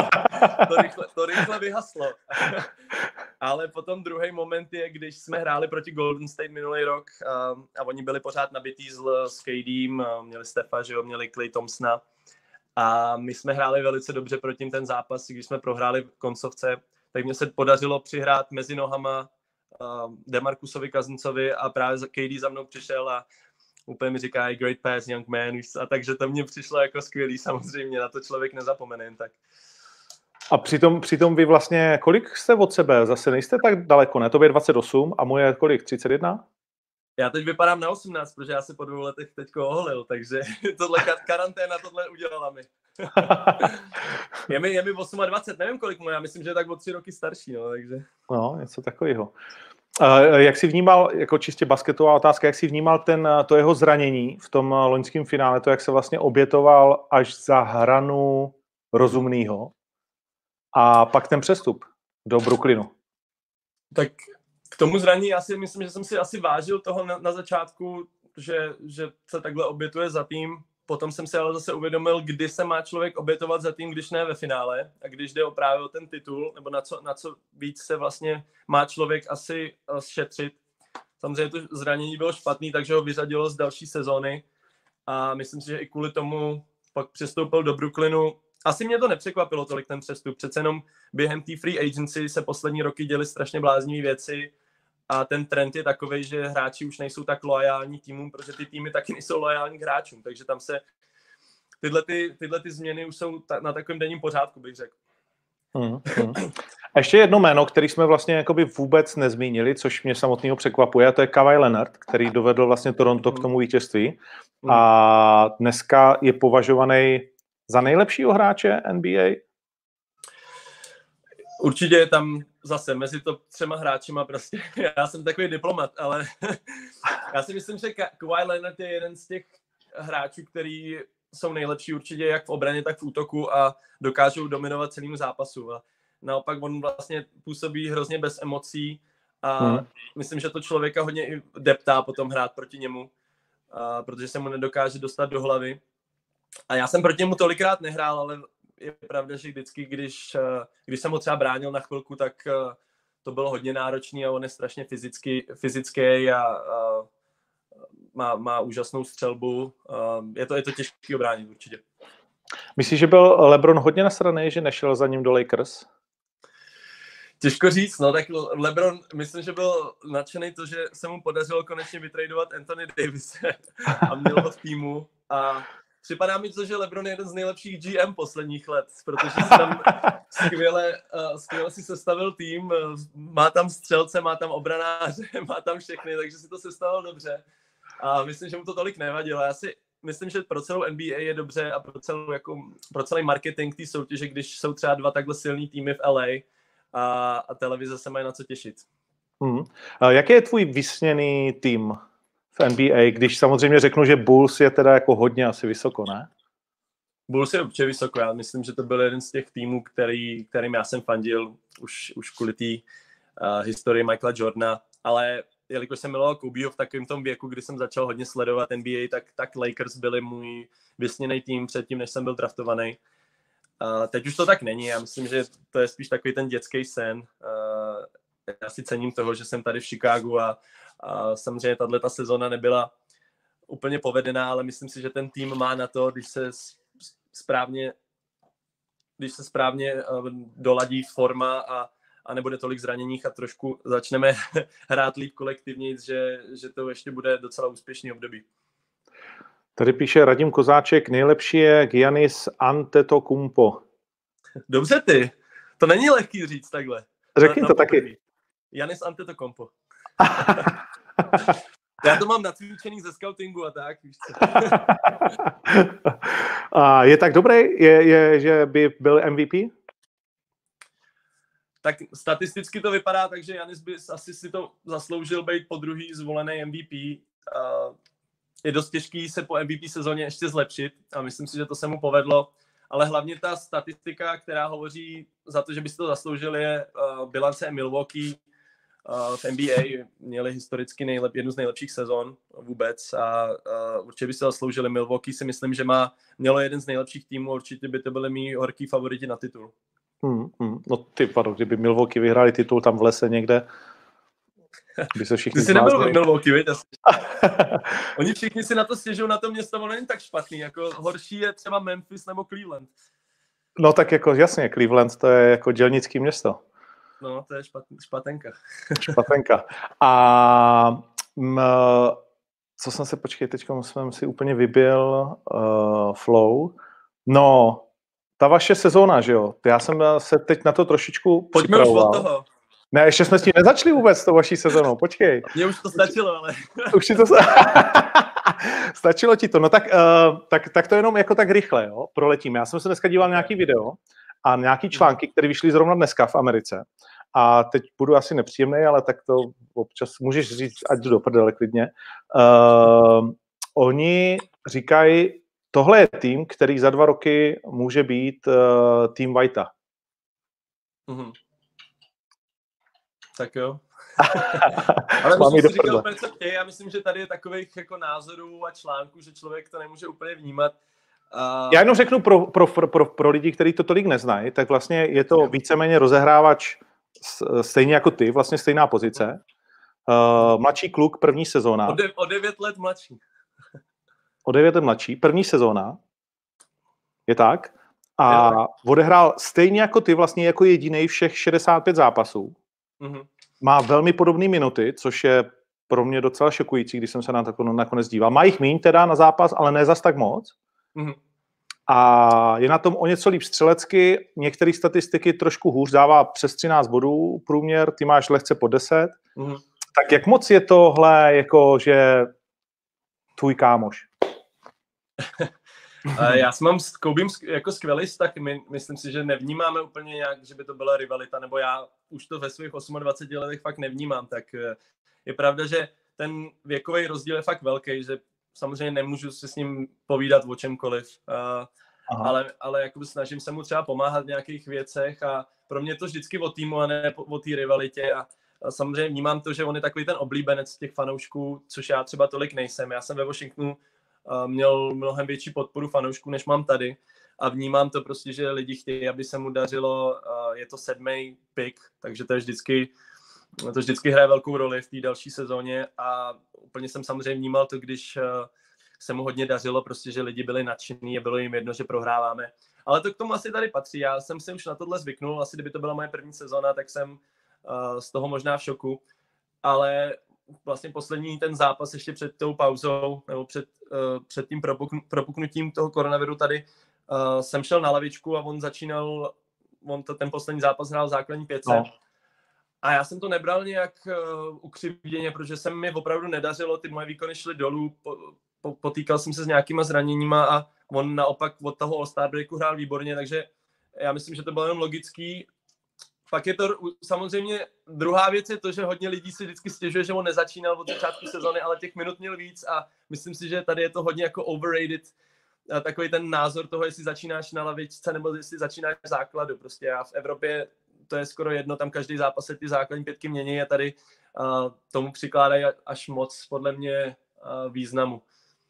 to rychle vyhaslo. Ale potom druhý moment je, když jsme hráli proti Golden State minulý rok a oni byli pořád nabitý s KDem, měli Stefa, že jo, měli Klay Thompsona. A my jsme hráli velice dobře proti ten zápas, když jsme prohráli v koncovce, tak mně se podařilo přihrát mezi nohama DeMarcusovi Cousinsovi a právě KD za mnou přišel a úplně mi říká great pass, young man, a takže to mně přišlo jako skvělý, samozřejmě, na to člověk nezapomene jen tak. A přitom vy vlastně, kolik jste od sebe? Zase nejste tak daleko, ne? To je 28 a moje kolik? 31? Já teď vypadám na 18, protože já si po 2 letech teďko oholil, takže tohle karanténa tohle udělala mi. je mi 28, nevím kolik mu, já myslím, že je tak o 3 roky starší, no, takže. No, něco takového. Jak jsi vnímal, jako čistě basketová otázka, jak jsi vnímal to jeho zranění v tom loňském finále, to, jak se vlastně obětoval až za hranu rozumného a pak ten přestup do Brooklynu? Tak k tomu zranění já si myslím, že jsem si asi vážil toho na začátku, že se takhle obětuje za tým. Potom jsem si ale zase uvědomil, kdy se má člověk obětovat za tým, když ne ve finále a když jde právě o ten titul, nebo na co víc se vlastně má člověk asi šetřit. Samozřejmě to zranění bylo špatný, takže ho vyřadilo z další sezóny a myslím si, že i kvůli tomu pak přestoupil do Brooklynu asi mě to nepřekvapilo tolik ten přestup. Přece jenom během té free agency se poslední roky děly strašně bláznivé věci a ten trend je takovej, že hráči už nejsou tak loajální týmům, protože ty týmy taky nejsou loajální k hráčům. Takže tam se tyhle ty změny už jsou na takovém denním pořádku, bych řekl. A ještě jedno jméno, který jsme vlastně jakoby vůbec nezmínili, což mě samotného překvapuje, a to je Kawhi Leonard, který dovedl vlastně Toronto k tomu vítězství. A dneska je považovaný za nejlepšího hráče NBA? Určitě je tam zase mezi to 3 hráčima prostě. Já jsem takový diplomat, ale já si myslím, že Kawhi Leonard je jeden z těch hráčů, který jsou nejlepší určitě jak v obraně, tak v útoku a dokážou dominovat celým zápasu. A naopak on vlastně působí hrozně bez emocí a myslím, že to člověka hodně i deptá potom hrát proti němu, protože se mu nedokáže dostat do hlavy. A já jsem proti němu tolikrát nehrál, ale je pravda, že vždycky, když jsem ho třeba bránil na chvilku, tak to bylo hodně náročný a on je strašně fyzický a má úžasnou střelbu. Je to těžký obránit určitě. Myslíš, že byl LeBron hodně nasraný, že nešel za ním do Lakers? Těžko říct, no tak LeBron, myslím, že byl nadšený to, že se mu podařilo konečně vytradovat Anthony Davise a měl ho v týmu a připadá mi to, že LeBron je jeden z nejlepších GM posledních let, protože si tam skvěle si sestavil tým, má tam střelce, má tam obranáře, má tam všechny, takže si to sestavil dobře a myslím, že mu to tolik nevadilo. Já si myslím, že pro celou NBA je dobře a pro celý marketing té soutěže, když jsou třeba 2 takhle silný týmy v LA a televize se mají na co těšit. Jaký je tvůj vysněný tým v NBA, když samozřejmě řeknu, že Bulls je teda jako hodně asi vysoko, ne? Bulls je určitě vysoko, já myslím, že to byl jeden z těch týmů, kterým já jsem fandil už kvůli té historii Michaela Jordana, ale jelikož jsem miloval Kobeho v takovém tom věku, kdy jsem začal hodně sledovat NBA, tak Lakers byli můj vysněný tým předtím, než jsem byl draftovaný. Teď už to tak není, já myslím, že to je spíš takový ten dětský sen. Já si cením toho, že jsem tady v Chicagu a samozřejmě tato sezona nebyla úplně povedená, ale myslím si, že ten tým má na to, když se správně doladí forma a nebude tolik zraněních a trošku začneme hrát líp kolektivně, že to ještě bude docela úspěšný období. Tady píše Radim Kozáček, nejlepší je Giannis Antetokounmpo. Dobře ty, to není lehký říct takhle. Řekni to taky. Giannis Antetokounmpo. Já to mám nacvičený ze scoutingu a tak, víš co. A je tak dobrý, že by byl MVP? Tak statisticky to vypadá tak, že Giannis by asi si to zasloužil být podruhý zvolený MVP. Je dost těžký se po MVP sezóně ještě zlepšit a myslím si, že to se mu povedlo. Ale hlavně ta statistika, která hovoří za to, že by si to zasloužil, je bilance Milwaukee v NBA. Měli historicky jednu z nejlepších sezon vůbec a určitě by se zasloužili. Milwaukee si myslím, že mělo jeden z nejlepších týmů, určitě by to byly mý horký favoriti na titul. No ty pardon, kdyby Milwaukee vyhráli titul tam v lese někde, by se všichni Ty jsi nebyl v Milwaukee, viď? Oni všichni si na to stěžují, na to město, ono není tak špatný, jako horší je třeba Memphis nebo Cleveland. No tak jako jasně, Cleveland to je jako dělnický město. No, to je špatenka. Špatenka. A co jsem se, počkej, teďka jsem si úplně vybil flow. No, ta vaše sezóna, že jo? Já jsem se teď na to trošičku připravoval. Pojďme už od toho. Ne, ještě jsme s tím nezačali vůbec, to vaší sezónou, počkej. Mně už to stačilo, ale... Už ti to stačilo ti to, no tak to jenom jako tak rychle, jo, proletím. Já jsem se dneska díval nějaký video a nějaký články, které vyšly zrovna dneska v Americe. A teď budu asi nepříjemný, ale tak to občas můžeš říct, ať jdu do prdele klidně. Oni říkají, tohle je tým, který za 2 roky může být tým Whitea. Mhm. Tak jo. Ale musím si říkat úplně, co chtějí. Já myslím, že tady je takových jako názorů a článků, že člověk to nemůže úplně vnímat. Já jenom řeknu pro lidi, kteří to tolik neznají, tak vlastně je to víceméně rozehrávač stejně jako ty, vlastně stejná pozice. Mladší kluk, první sezóna. O 9 let mladší. O 9 let mladší, první sezóna. Je tak. a odehrál stejně jako ty, vlastně jako jedinej všech 65 zápasů. Má velmi podobné minuty, což je pro mě docela šokující, když jsem se na to nakonec díval. Má jich míň teda na zápas, ale ne zas tak moc. A je na tom o něco líp střelecky, některé statistiky trošku hůř, dává přes 13 bodů průměr, ty máš lehce pod 10. Tak jak moc je tohle, jako že tvůj kámoš? Já jsem mám s Koubím jako skvělý vztah, myslím si, že nevnímáme úplně nějak, že by to byla rivalita, nebo já už to ve svých 28 letech fakt nevnímám, tak je pravda, že ten věkový rozdíl je fakt velký, že samozřejmě nemůžu si s ním povídat o čemkoliv, ale jakoby snažím se mu třeba pomáhat v nějakých věcech a pro mě je to vždycky o týmu a ne o té rivalitě a samozřejmě vnímám to, že on je takový ten oblíbenec těch fanoušků, což já třeba tolik nejsem. Já jsem ve Washingtonu měl mnohem větší podporu fanoušků, než mám tady a vnímám to prostě, že lidi chtějí, aby se mu dařilo, je to 7. pick, takže to vždycky hraje velkou roli v té další sezóně a úplně jsem samozřejmě vnímal to, když se mu hodně dařilo, prostě, že lidi byli nadšení a bylo jim jedno, že prohráváme. Ale to k tomu asi tady patří. Já jsem si už na tohle zvyknul, asi kdyby to byla moje první sezóna, tak jsem z toho možná v šoku, ale vlastně poslední ten zápas ještě před tou pauzou nebo před tím propuknutím toho koronaviru tady jsem šel na lavičku a ten poslední zápas hrál základní 500. No. A já jsem to nebral nějak ukřivděně, protože se mi opravdu nedařilo, ty moje výkony šly dolů, potýkal jsem se s nějakýma zraněníma a on naopak od toho All-Star breaku hrál výborně, takže já myslím, že to bylo jenom logický. Pak je to samozřejmě, druhá věc je to, že hodně lidí si vždycky stěžuje, že on nezačínal od začátku sezony, ale těch minut měl víc a myslím si, že tady je to hodně jako overrated, takový ten názor toho, jestli začínáš na lavičce nebo jestli začínáš v základu. Prostě já v Evropě to je skoro jedno, tam každý zápas se ty základní 5 mění a tady tomu přikládají až moc podle mě významu.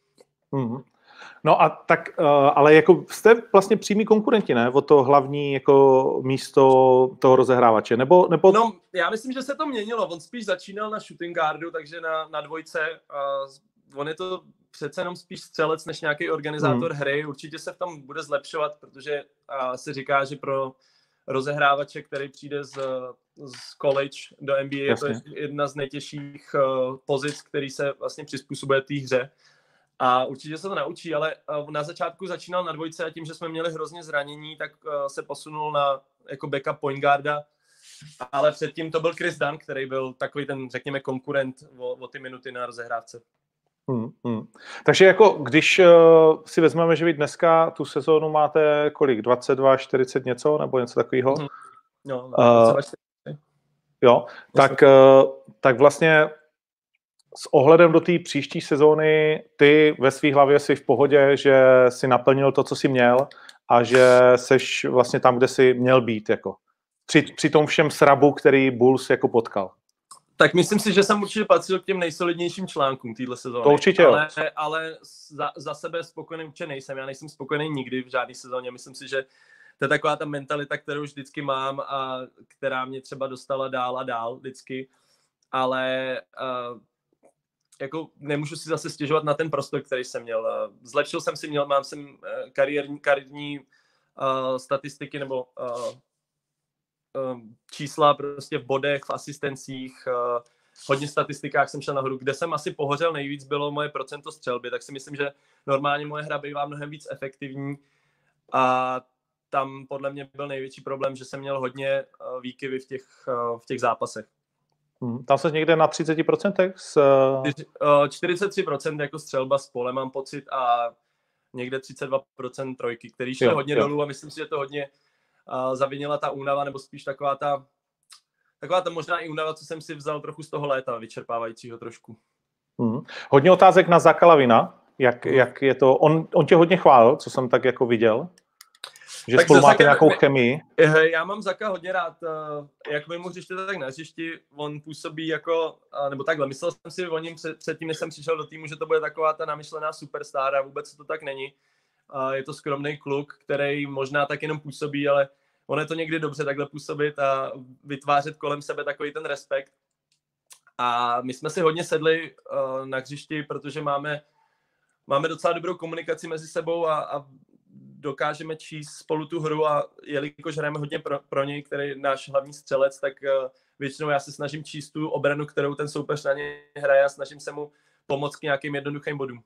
No a tak, ale jako jste vlastně přímí konkurenti, ne? O to hlavní jako místo toho rozehrávače, nebo... No, já myslím, že se to měnilo. On spíš začínal na shooting guardu, takže na dvojce. On je to přece jenom spíš střelec, než nějaký organizátor hry. Určitě se v tom bude zlepšovat, protože se říká, že pro rozehrávače, který přijde z college do NBA, jasně. To je jedna z nejtěžších pozic, který se vlastně přizpůsobuje té hře. A určitě se to naučí, ale na začátku začínal na dvojce a tím, že jsme měli hrozně zranění, tak se posunul na jako backup point guarda. Ale předtím to byl Chris Dunn, který byl takový ten, řekněme, konkurent o ty minuty na rozehrávce. Takže jako když si vezmeme, že vy dneska tu sezónu máte kolik? 22, 40 něco? Nebo něco takového? No, 22, 40. Jo, tak vlastně s ohledem do té příští sezóny ty ve své hlavě jsi v pohodě, že jsi naplnil to, co jsi měl a že seš vlastně tam, kde jsi měl být, jako při tom všem srabu, který Bulls jako potkal. Tak myslím si, že jsem určitě patřil k těm nejsolidnějším článkům téhle sezóny. To určitě ale za sebe spokojený určitě nejsem. Já nejsem spokojený nikdy v žádné sezóně. Myslím si, že to je taková ta mentalita, kterou už vždycky mám a která mě třeba dostala dál a dál vždycky. Ale jako nemůžu si zase stěžovat na ten prostor, který jsem měl. Zlepšil jsem si, mám jsem kariérní statistiky nebo čísla prostě v bodech, v asistencích, hodně statistikách jsem šel nahoru. Kde jsem asi pohořel nejvíc, bylo moje procento střelby, tak si myslím, že normálně moje hra bývá mnohem víc efektivní a tam podle mě byl největší problém, že jsem měl hodně výkyvy v těch zápasech. Tam se někde na 30%? 43% jako střelba z pole, mám pocit, a někde 32% trojky, který šly hodně dolů a myslím si, že to hodně zavinila ta únava, nebo spíš taková ta možná i únava, co jsem si vzal trochu z toho léta, vyčerpávajícího trošku. Hodně otázek na Zacka Lavina, jak je to, on tě hodně chválil, co jsem tak jako viděl. Že tak spolu máte nějakou chemii. Já mám Zacka hodně rád. Jak mimo hřiště, tak na hřišti. On působí jako, nebo takhle, myslel jsem si o něm předtím, než jsem přišel do týmu, že to bude taková ta namyšlená superstar a vůbec to tak není. Je to skromný kluk, který možná tak jenom působí, ale on je to někdy dobře takhle působit a vytvářet kolem sebe takový ten respekt. A my jsme si hodně sedli na hřišti, protože máme docela dobrou komunikaci mezi sebou a dokážeme číst spolu tu hru a jelikož hrajeme hodně pro něj, který je náš hlavní střelec, tak většinou já se snažím číst tu obranu, kterou ten soupeř na něj hraje a snažím se mu pomoct k nějakým jednoduchým bodům.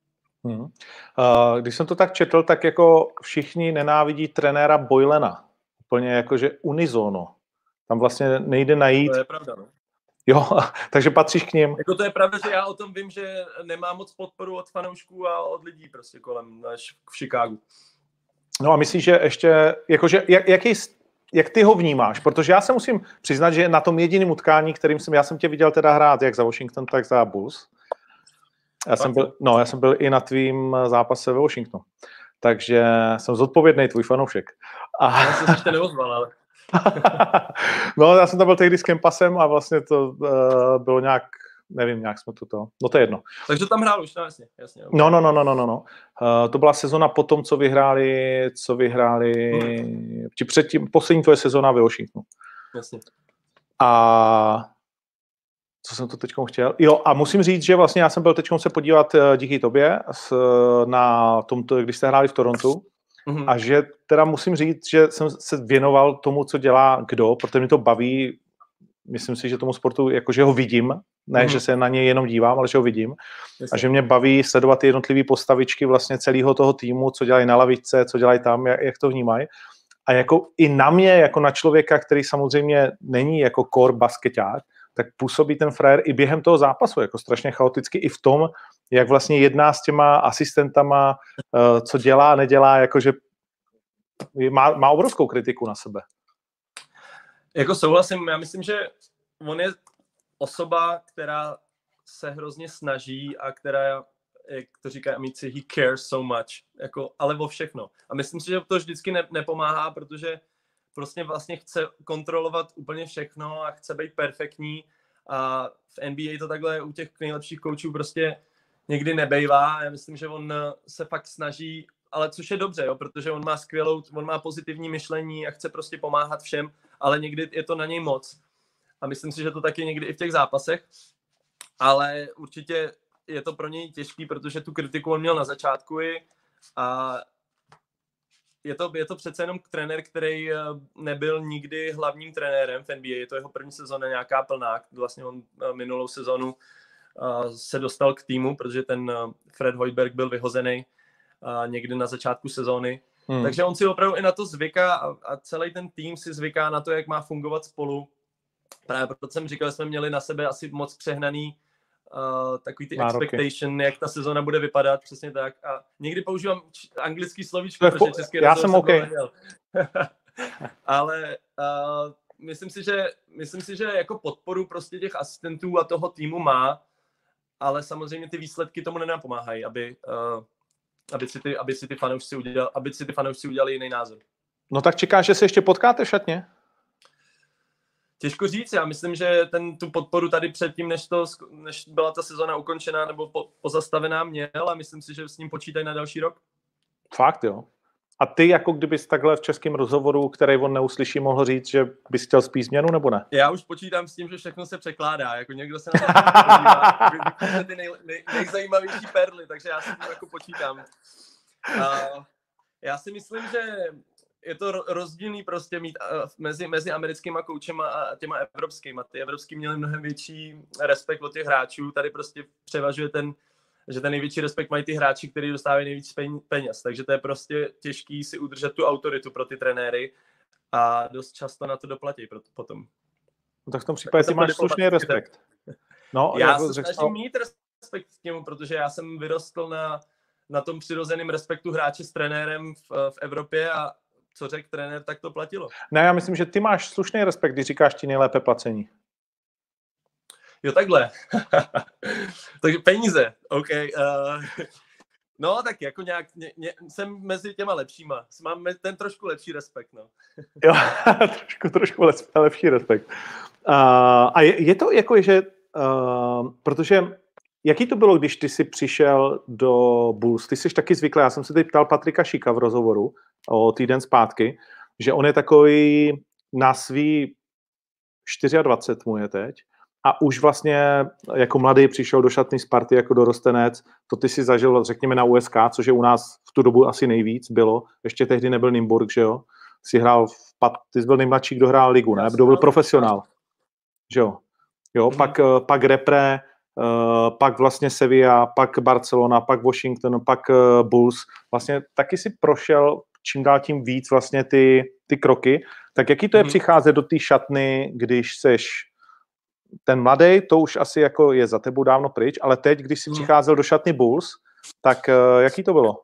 Když jsem to tak četl, tak jako všichni nenávidí trenéra Boylena. Úplně jakože unizono. Tam vlastně nejde najít. To je pravda, no. Jo, takže patříš k nim. Jako to je pravda, že já o tom vím, že nemá moc podporu od fanoušků a od lidí prostě kolem v Chicagu. No a myslíš, že ještě, jakože, jak ty ho vnímáš? Protože já se musím přiznat, že na tom jediném utkání, já jsem tě viděl teda hrát jak za Washington, tak za Bulls. Já jsem byl i na tvým zápase ve Washingtonu. Takže jsem zodpovědný tvůj fanoušek. Já jsem se ještě neozval, ale... No, já jsem tam byl tehdy s Kempasem a vlastně to bylo nějak, nevím, nějak jsme to. No to je jedno. Takže tam hrál už, no jasně. No. To byla sezona potom, co vyhráli předtím, poslední tvoje sezona ve Washingtonu. Jasně. A co jsem to teďkom chtěl? Jo, a musím říct, že vlastně já jsem byl teďkom se podívat díky tobě na tomto, když jste hráli v Torontu. A že teda musím říct, že jsem se věnoval tomu, co dělá kdo, protože mě to baví, myslím si, že tomu sportu, jakože ho vidím, ne, že se na něj jenom dívám, ale že ho vidím. A že mě baví sledovat ty jednotlivé postavičky vlastně celého toho týmu, co dělají na lavičce, co dělají tam, jak to vnímají. A jako i na mě, jako na člověka, který samozřejmě není jako core baskeťák, tak působí ten frajer i během toho zápasu jako strašně chaoticky i v tom, jak vlastně jedná s těma asistentama, co dělá, nedělá, jakože má obrovskou kritiku na sebe. Jako souhlasím, já myslím, že on je osoba, která se hrozně snaží a která, jak to říká amici, he cares so much, jako, ale o všechno. A myslím si, že to vždycky nepomáhá, protože prostě vlastně chce kontrolovat úplně všechno a chce být perfektní a v NBA to takhle u těch nejlepších koučů prostě někdy nebejvá. Já myslím, že on se fakt snaží, ale což je dobře, jo, protože on má pozitivní myšlení a chce prostě pomáhat všem, ale někdy je to na něj moc. A myslím si, že to taky někdy i v těch zápasech, ale určitě je to pro něj těžký, protože tu kritiku on měl na začátku a je to přece jenom trenér, který nebyl nikdy hlavním trenérem v NBA. Je to jeho první sezóna nějaká plná. Vlastně on minulou sezonu se dostal k týmu, protože ten Fred Hoiberg byl vyhozený někdy na začátku sezóny. Takže on si opravdu i na to zvyká a celý ten tým si zvyká na to, jak má fungovat spolu. Právě proto jsem říkal, že jsme měli na sebe asi moc přehnaný takový ty expectation, jak ta sezona bude vypadat, přesně tak. A někdy používám anglický slovíčko, protože český já jsem OK. Ale myslím si, že jako podporu prostě těch asistentů a toho týmu má, ale samozřejmě ty výsledky tomu nenapomáhají, aby si ty fanoušci udělali jiný názor. No tak čekáš, že se ještě potkáte v šatně? Těžko říct, já myslím, že tu podporu tady předtím, než byla ta sezona ukončená nebo pozastavená měl a myslím si, že s ním počítají na další rok. Fakt jo. A ty jako kdybys takhle v českém rozhovoru, který on neuslyší, mohl říct, že bys chtěl spíš změnu nebo ne? Já už počítám s tím, že všechno se překládá, jako někdo se na to podívá, ty nejzajímavější perly, takže já si tím jako počítám. Já si myslím, že je to rozdílný prostě mít mezi americkýma koučema a těma evropskýma. Ty evropský měli mnohem větší respekt od těch hráčů. Tady prostě převažuje že ten největší respekt mají ty hráči, kteří dostávají nejvíc peněz. Takže to je prostě těžký si udržet tu autoritu pro ty trenéry a dost často na to doplatí potom. No tak v tom případě si máš slušný respekt. No, já se snažím mít respekt k němu, protože já jsem vyrostl na tom přirozeném respektu hráče s trenérem v Evropě a co řekl trenér, tak to platilo. Ne, já myslím, že ty máš slušný respekt, když říkáš ti nejlépe placení. Jo, takhle. Takže peníze, OK. No, tak jako nějak, jsem mezi těma lepšíma. Mám ten trošku lepší respekt, no. Jo, trošku lepší respekt. A je to jako, že, protože jaký to bylo, když ty jsi přišel do Bulls? Ty jsi taky zvyklý, já jsem se teď ptal Patrika Šika v rozhovoru o týden zpátky, že on je takový na svý 24 mu je teď a už vlastně jako mladý přišel do šatny Sparty jako dorostenec, to ty si zažil, řekněme, na USK, což je u nás v tu dobu asi nejvíc bylo, ještě tehdy nebyl Nymburk, že jo? Ty jsi byl nejmladší, kdo hrál ligu, ne? Kdo byl profesionál, že jo? Jo, pak Repre, pak vlastně Sevilla, pak Barcelona, pak Washington, pak Bulls. Vlastně taky si prošel čím dál tím víc vlastně ty kroky. Tak jaký to je přicházet do té šatny, když seš ten mladý, to už asi jako je za tebou dávno pryč, ale teď, když jsi přicházel do šatny Bulls, tak jaký to bylo?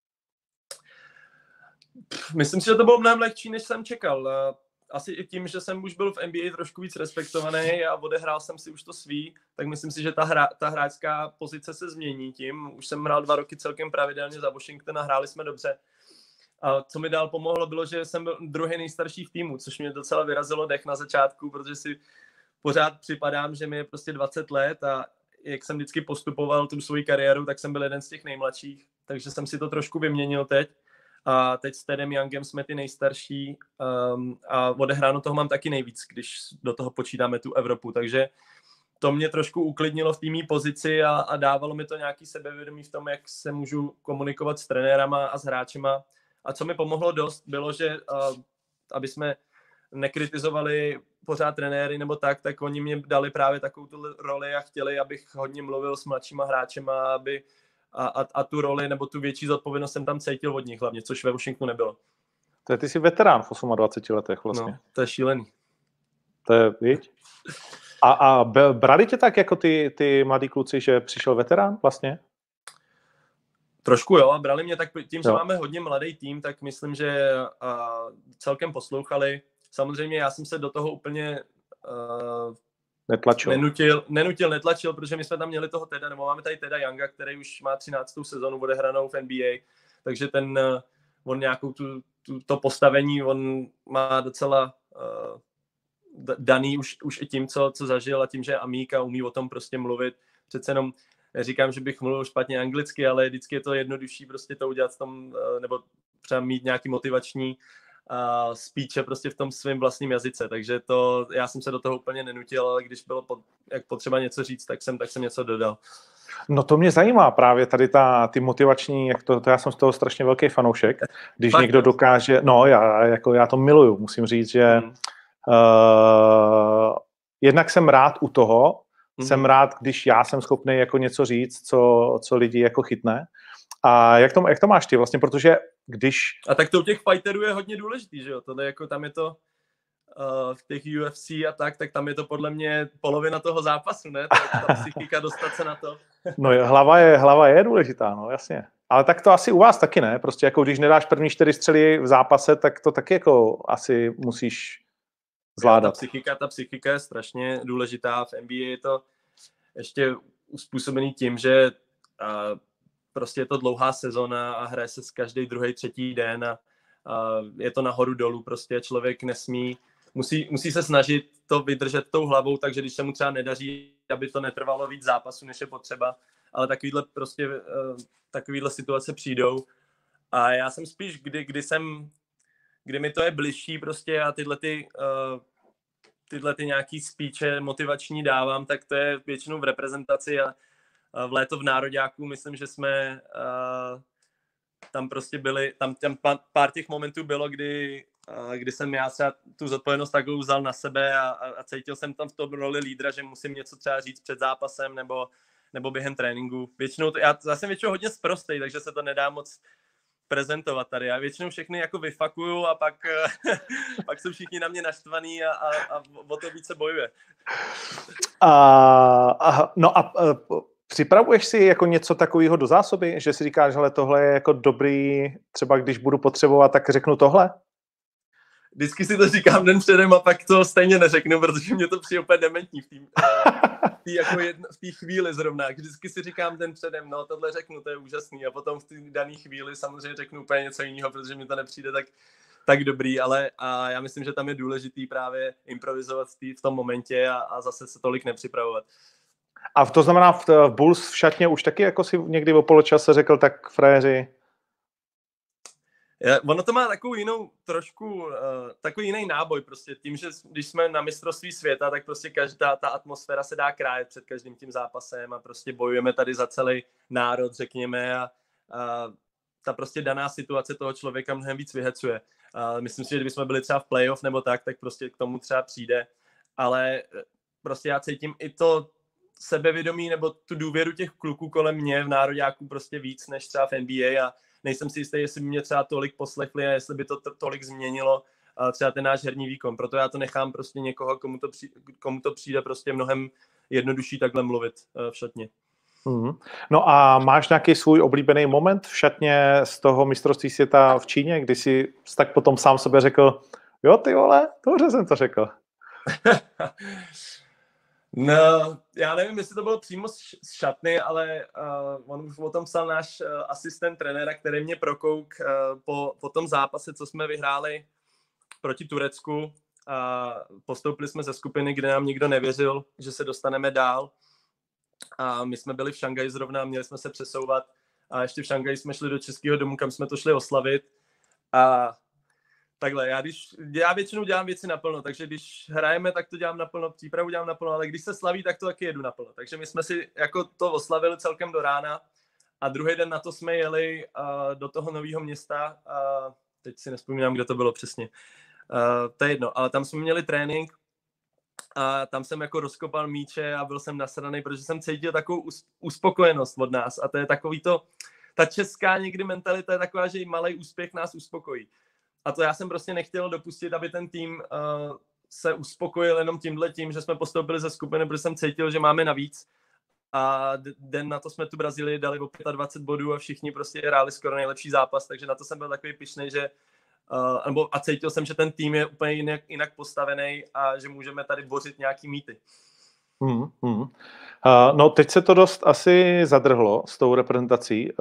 Myslím si, že to bylo mnohem lehčí, než jsem čekal. Asi i tím, že jsem už byl v NBA trošku víc respektovaný a odehrál jsem si už to svý, tak myslím si, že ta hráčská pozice se změní tím. Už jsem hrál 2 roky celkem pravidelně za Washington a hráli jsme dobře. A co mi dál pomohlo, bylo, že jsem byl druhý nejstarší v týmu, což mě docela vyrazilo dech na začátku, protože si pořád připadám, že mi je prostě 20 let a jak jsem vždycky postupoval tu svoji kariéru, tak jsem byl jeden z těch nejmladších, takže jsem si to trošku vyměnil teď. A teď s Tedem Youngem jsme ty nejstarší a odehráno toho mám taky nejvíc, když do toho počítáme tu Evropu, takže to mě trošku uklidnilo v té mý pozici a dávalo mi to nějaký sebevědomí v tom, jak se můžu komunikovat s trenérama a s hráčema. A co mi pomohlo dost, bylo, že aby jsme nekritizovali pořád trenéry nebo tak oni mě dali právě takovou tu roli a chtěli, abych hodně mluvil s mladšíma hráčema, aby a tu roli nebo tu větší zodpovědnost jsem tam cítil od nich hlavně, což ve Washingtonu nebylo. To je, ty jsi veterán v 28 letech vlastně. No, to je šílený. To je, víš? A brali tě tak jako ty mladí kluci, že přišel veterán vlastně? Trošku jo, brali mě tak tím, že máme hodně mladý tým, tak myslím, že celkem poslouchali. Samozřejmě já jsem se do toho úplně netlačil, protože my jsme tam měli toho Teda, nebo máme tady Teda Younga, který už má 13. sezonu odehranou v NBA, takže on nějakou to postavení, on má docela daný už i tím, co zažil a tím, že je amík a umí o tom prostě mluvit. Přece jenom neříkám, že bych mluvil špatně anglicky, ale vždycky je to jednodušší prostě to udělat v tom, nebo třeba mít nějaký motivační speeche prostě v tom svém vlastním jazyce, takže já jsem se do toho úplně nenutil, ale když bylo jak potřeba něco říct, tak jsem něco dodal. No to mě zajímá právě tady ty motivační, jak to já jsem z toho strašně velký fanoušek, když Fakt, někdo dokáže, no já to miluju, musím říct, že jednak jsem rád u toho, jsem rád, když já jsem schopný jako něco říct, co lidi jako chytne. A jak to máš ty vlastně, protože když... A tak to u těch fighterů je hodně důležitý, že jo? Tohle jako tam je to v těch UFC a tak tam je to podle mě polovina toho zápasu, ne? Ta psychika dostat se na to. No hlava je důležitá, no jasně. Ale tak to asi u vás taky ne? Prostě jako když nedáš první 4 střely v zápase, tak to taky jako asi musíš zvládat. Ta psychika je strašně důležitá. V NBA je to ještě uspůsobený tím, že prostě je to dlouhá sezona a hraje se každý druhý, třetí den a je to nahoru dolů, prostě člověk musí se snažit to vydržet tou hlavou, takže když se mu třeba nedaří, aby to netrvalo víc zápasu, než je potřeba, ale takovýhle situace přijdou a já jsem spíš, kdy mi to je bližší prostě a tyhle nějaký speeche motivační dávám, tak to je většinou v reprezentaci a v léto v nároďáku, myslím, že jsme tam prostě byli, tam pár těch momentů bylo, kdy jsem já třeba tu zodpovědnost takhle vzal na sebe a cítil jsem tam v tom roli lídra, že musím něco třeba říct před zápasem nebo během tréninku. Většinou já jsem většinou hodně sprostej, takže se to nedá moc prezentovat tady. Já většinou všechny jako vyfakuju a pak jsou všichni na mě naštvaný a o to více bojuje. Připravuješ si jako něco takového do zásoby, že si říkáš, hele, tohle je jako dobrý, třeba když budu potřebovat, tak řeknu tohle? Vždycky si to říkám den předem a pak to stejně neřeknu, protože mě to přijde úplně dementní v té chvíli zrovna. Vždycky si říkám den předem, no tohle řeknu, to je úžasný a potom v té dané chvíli samozřejmě řeknu úplně něco jiného, protože mi to nepřijde tak dobrý, ale já myslím, že tam je důležitý právě improvizovat v tom momentě a zase se tolik nepřipravovat. A to znamená v Bulls v šatně už taky jako si někdy o poločase řekl, tak frajeři? Ono to má takovou jinou trošku, takový jiný náboj prostě tím, že když jsme na mistrovství světa, tak prostě každá ta atmosféra se dá krájet před každým tím zápasem a prostě bojujeme tady za celý národ, řekněme, a ta prostě daná situace toho člověka mnohem víc vyhecuje. Myslím si, že kdybychom byli třeba v playoff nebo tak prostě k tomu třeba přijde, ale prostě já cítím i to sebevědomí nebo tu důvěru těch kluků kolem mě v nároďáku prostě víc než třeba v NBA a nejsem si jistý, jestli by mě třeba tolik poslechli a jestli by to tolik změnilo třeba ten náš herní výkon. Proto já to nechám prostě někoho, komu to přijde prostě mnohem jednodušší takhle mluvit v šatně. Mm. No a máš nějaký svůj oblíbený moment v šatně z toho mistrovství světa v Číně, kdy jsi tak potom sám sobě řekl, jo ty vole, dobře jsem to řekl. No, já nevím, jestli to bylo přímo z šatny, ale on už o tom psal náš asistent trenéra, který mě prokouk po tom zápase, co jsme vyhráli proti Turecku. Postoupili jsme ze skupiny, kde nám nikdo nevěřil, že se dostaneme dál. A my jsme byli v Šanghaji zrovna, měli jsme se přesouvat. A ještě v Šanghaji jsme šli do Českého domu, kam jsme to šli oslavit. A takhle, já většinou dělám věci naplno, takže když hrajeme, tak to dělám naplno, přípravu dělám naplno, ale když se slaví, tak to taky jedu naplno. Takže my jsme si jako to oslavili celkem do rána a druhý den na to jsme jeli do toho Nového Města. Teď si nespomínám, kde to bylo přesně. To je jedno, ale tam jsme měli trénink a tam jsem jako rozkopal míče a byl jsem nasranej, protože jsem cítil takovou uspokojenost od nás a to je takový to, ta česká někdy mentalita je taková, že i malý úspěch nás uspokojí. A to já jsem prostě nechtěl dopustit, aby ten tým se uspokojil jenom tím, že jsme postoupili ze skupiny, protože jsem cítil, že máme navíc. A den na to jsme tu Brazílii dali o 25 bodů a všichni prostě hráli skoro nejlepší zápas, takže na to jsem byl takový pyšnej, že a cítil jsem, že ten tým je úplně jinak postavený a že můžeme tady bořit nějaký mýty. No teď se to dost asi zadrhlo s tou reprezentací.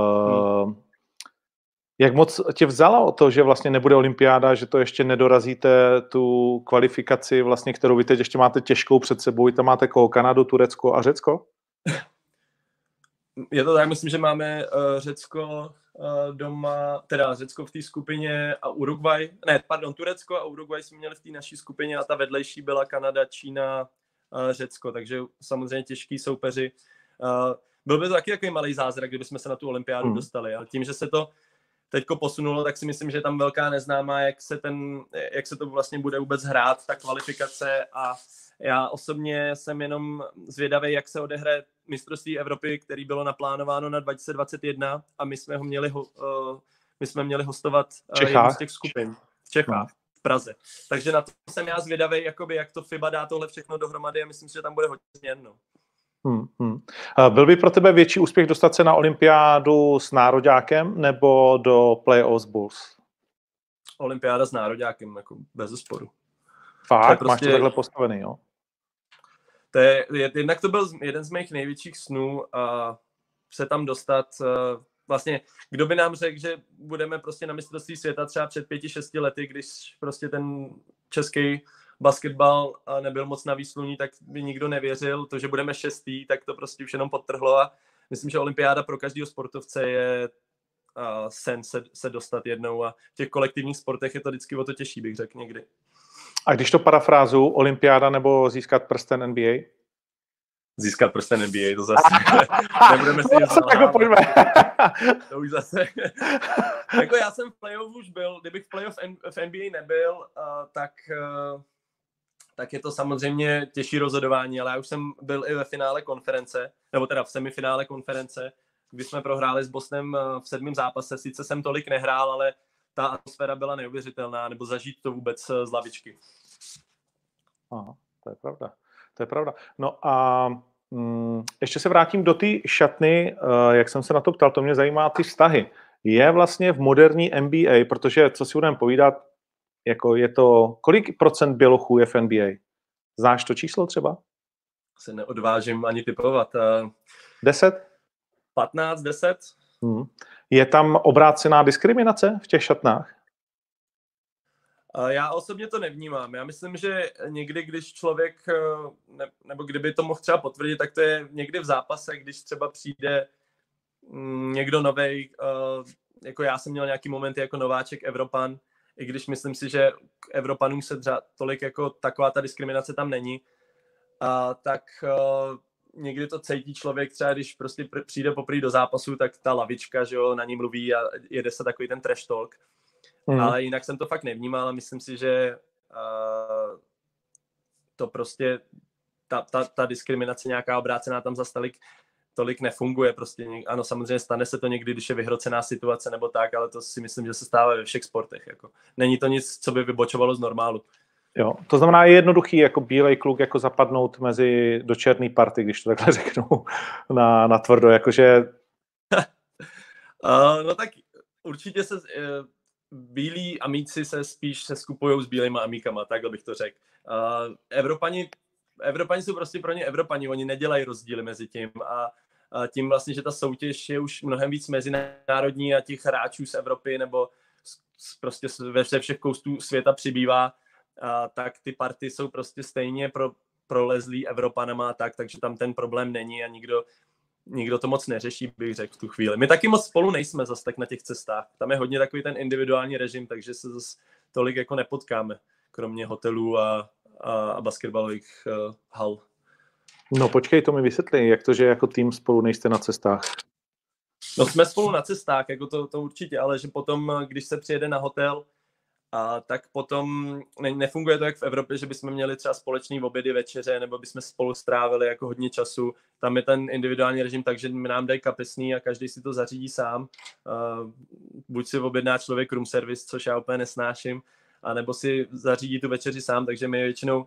Jak moc tě vzala o to, že vlastně nebude olympiáda, že to ještě nedorazíte tu kvalifikaci, vlastně, kterou vy teď ještě máte těžkou před sebou, vy tam máte koho? Kanadu, Turecko a Řecko? Je to tak, myslím, že máme Řecko doma, teda Řecko v té skupině a Turecko a Uruguay jsme měli v té naší skupině a ta vedlejší byla Kanada, Čína, Řecko, takže samozřejmě těžký soupeři. Byl by to taky takový malý zázrak, kdybychom se na tu olympiádu dostali, ale tím, že se to teďko posunulo, tak si myslím, že je tam velká neznámá, jak se to vlastně bude vůbec hrát, ta kvalifikace a já osobně jsem jenom zvědavý, jak se odehraje mistrovství Evropy, který bylo naplánováno na 2021 a my jsme měli hostovat jednu z těch skupin v Čechách, v Praze. Takže na to jsem já zvědavý, jakoby, jak to FIBA dá tohle všechno dohromady a myslím si, že tam bude hodně změn. Byl by pro tebe větší úspěch dostat se na olympiádu s nároďákem nebo do playoffs Bulls? Olympiáda s nároďákem, jako bez zesporu. Fakt? Prostě... Máš to takhle postavený, jo? Jednak to byl jeden z mých největších snů a se tam dostat. Vlastně, kdo by nám řekl, že budeme prostě na mistrovství světa třeba před 5-6 lety, když prostě ten český basketbal nebyl moc na výsluní, tak by nikdo nevěřil. To, že budeme 6., tak to prostě už jenom podtrhlo a myslím, že olympiáda pro každého sportovce je sen se dostat jednou a v těch kolektivních sportech je to vždycky o to těžší, bych řekl někdy. A když to parafrázu, olympiáda nebo získat prsten NBA? Získat prsten NBA, to zase nebudeme si to už zase. Jako já jsem v playoff už byl, kdybych v playoff v NBA nebyl, tak je to samozřejmě těžší rozhodování, ale já už jsem byl i ve finále konference, nebo teda v semifinále konference, kdy jsme prohráli s Bostonem v 7. zápase. Sice jsem tolik nehrál, ale ta atmosféra byla neuvěřitelná, nebo zažít to vůbec z lavičky. Aha, to je pravda. No a ještě se vrátím do té šatny, jak jsem se na to ptal, to mě zajímá ty vztahy. Je vlastně v moderní NBA, protože co si budeme povídat, jako je to, kolik procent bělochů je v NBA? Znáš to číslo třeba? Se neodvážím ani typovat. 10? 15, 10? Je tam obrácená diskriminace v těch šatnách? Já osobně to nevnímám. Já myslím, že někdy, když člověk, nebo kdyby to mohl třeba potvrdit, tak to je někdy v zápase, když třeba přijde někdo novej, jako já jsem měl nějaký momenty jako nováček Evropan, i když myslím si, že k Evropanům se tolik jako taková ta diskriminace tam není, tak někdy to cítí člověk třeba, když prostě přijde poprvé do zápasu, tak ta lavička, že jo, na ní mluví a jede se takový ten trash talk. Ale jinak jsem to fakt nevnímal a myslím si, že to prostě ta diskriminace nějaká obrácená tam zas tolik nefunguje. Prostě, ano, samozřejmě stane se to někdy, když je vyhrocená situace nebo tak, ale to si myslím, že se stává ve všech sportech. Jako. Není to nic, co by vybočovalo z normálu. Jo, to znamená, je jednoduchý jako bílej kluk jako zapadnout do černý party, když to takhle řeknu na tvrdo, jakože... No tak určitě se bílí amíci se spíš skupujou s bílejma amíkama, takhle bych to řekl. Evropani jsou prostě pro ně Evropani, oni nedělají rozdíly mezi tím a tím vlastně, že ta soutěž je už mnohem víc mezinárodní a těch hráčů z Evropy nebo prostě ze všech koustů světa přibývá, tak ty party jsou prostě stejně prolezlý Evropanama takže tam ten problém není a nikdo to moc neřeší, bych řekl v tu chvíli. My taky moc spolu nejsme zase tak na těch cestách. Tam je hodně takový ten individuální režim, takže se zase tolik jako nepotkáme, kromě hotelů a basketbalových hal. No počkej, to mi vysvětli, jak to, že jako tým spolu nejste na cestách? No jsme spolu na cestách, jako to určitě, ale že potom, když se přijede na hotel, tak potom nefunguje to jak v Evropě, že bychom měli třeba společný obědy, večeře, nebo bychom spolu strávili jako hodně času. Tam je ten individuální režim, takže nám dají kapesný a každý si to zařídí sám. Buď si objedná člověk room service, což já úplně nesnáším, anebo si zařídí tu večeři sám, takže my většinou,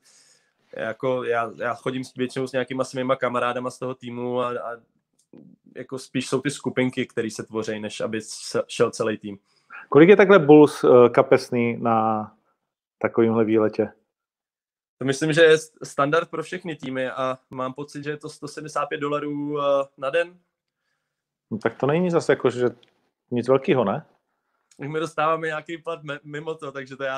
já chodím většinou s nějakýma svýma kamarádama z toho týmu a jako spíš jsou ty skupinky, které se tvoří, než aby šel celý tým. Kolik je takhle Bulls kapesný na takovýmhle výletě? To myslím, že je standard pro všechny týmy a mám pocit, že je to $175 na den. No, tak to není zase jako, že nic velkého, ne? My dostáváme nějaký plat mimo to, takže to já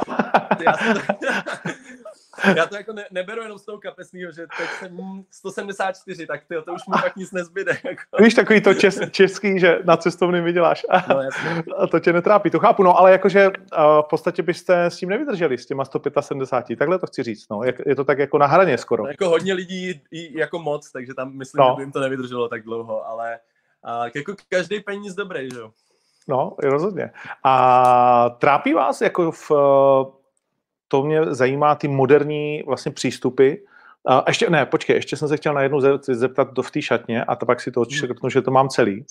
to jako neberu jenom z toho kapesního, že teď jsem 174, tak to už mi tak nic nezbyde. Jako. Víš, takový to český, že na cestovným vyděláš. No, jasně. A to tě netrápí, to chápu. No, ale jakože v podstatě byste s tím nevydrželi, s těma 175. Takhle to chci říct. No. Je to tak jako na hraně skoro. No, jako hodně lidí jako moc, takže tam myslím, že by jim to nevydrželo tak dlouho, ale jako každý peníz dobrý, že jo? No, rozhodně. A trápí vás jako to mě zajímá, ty moderní vlastně přístupy. Ještě jsem se chtěl na jednu zeptat v té šatně a to pak si to odškrtnu, že to mám celý.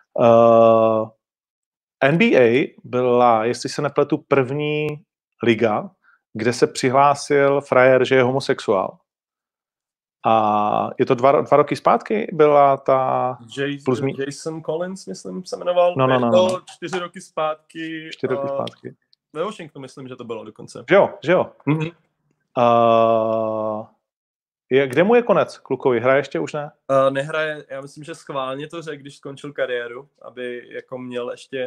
NBA byla, jestli se nepletu, první liga, kde se přihlásil frajer, že je homosexuál. A je to dva roky zpátky byla ta... Jason Collins, myslím, se jmenoval. No. 4 roky zpátky. 4 roky zpátky. Ve Washingtonu myslím, že to bylo dokonce. Že jo. Mm-hmm. Kde mu je konec klukovi? Hraje ještě už ne? Nehraje, já myslím, že schválně to řekl, když skončil kariéru, aby jako měl ještě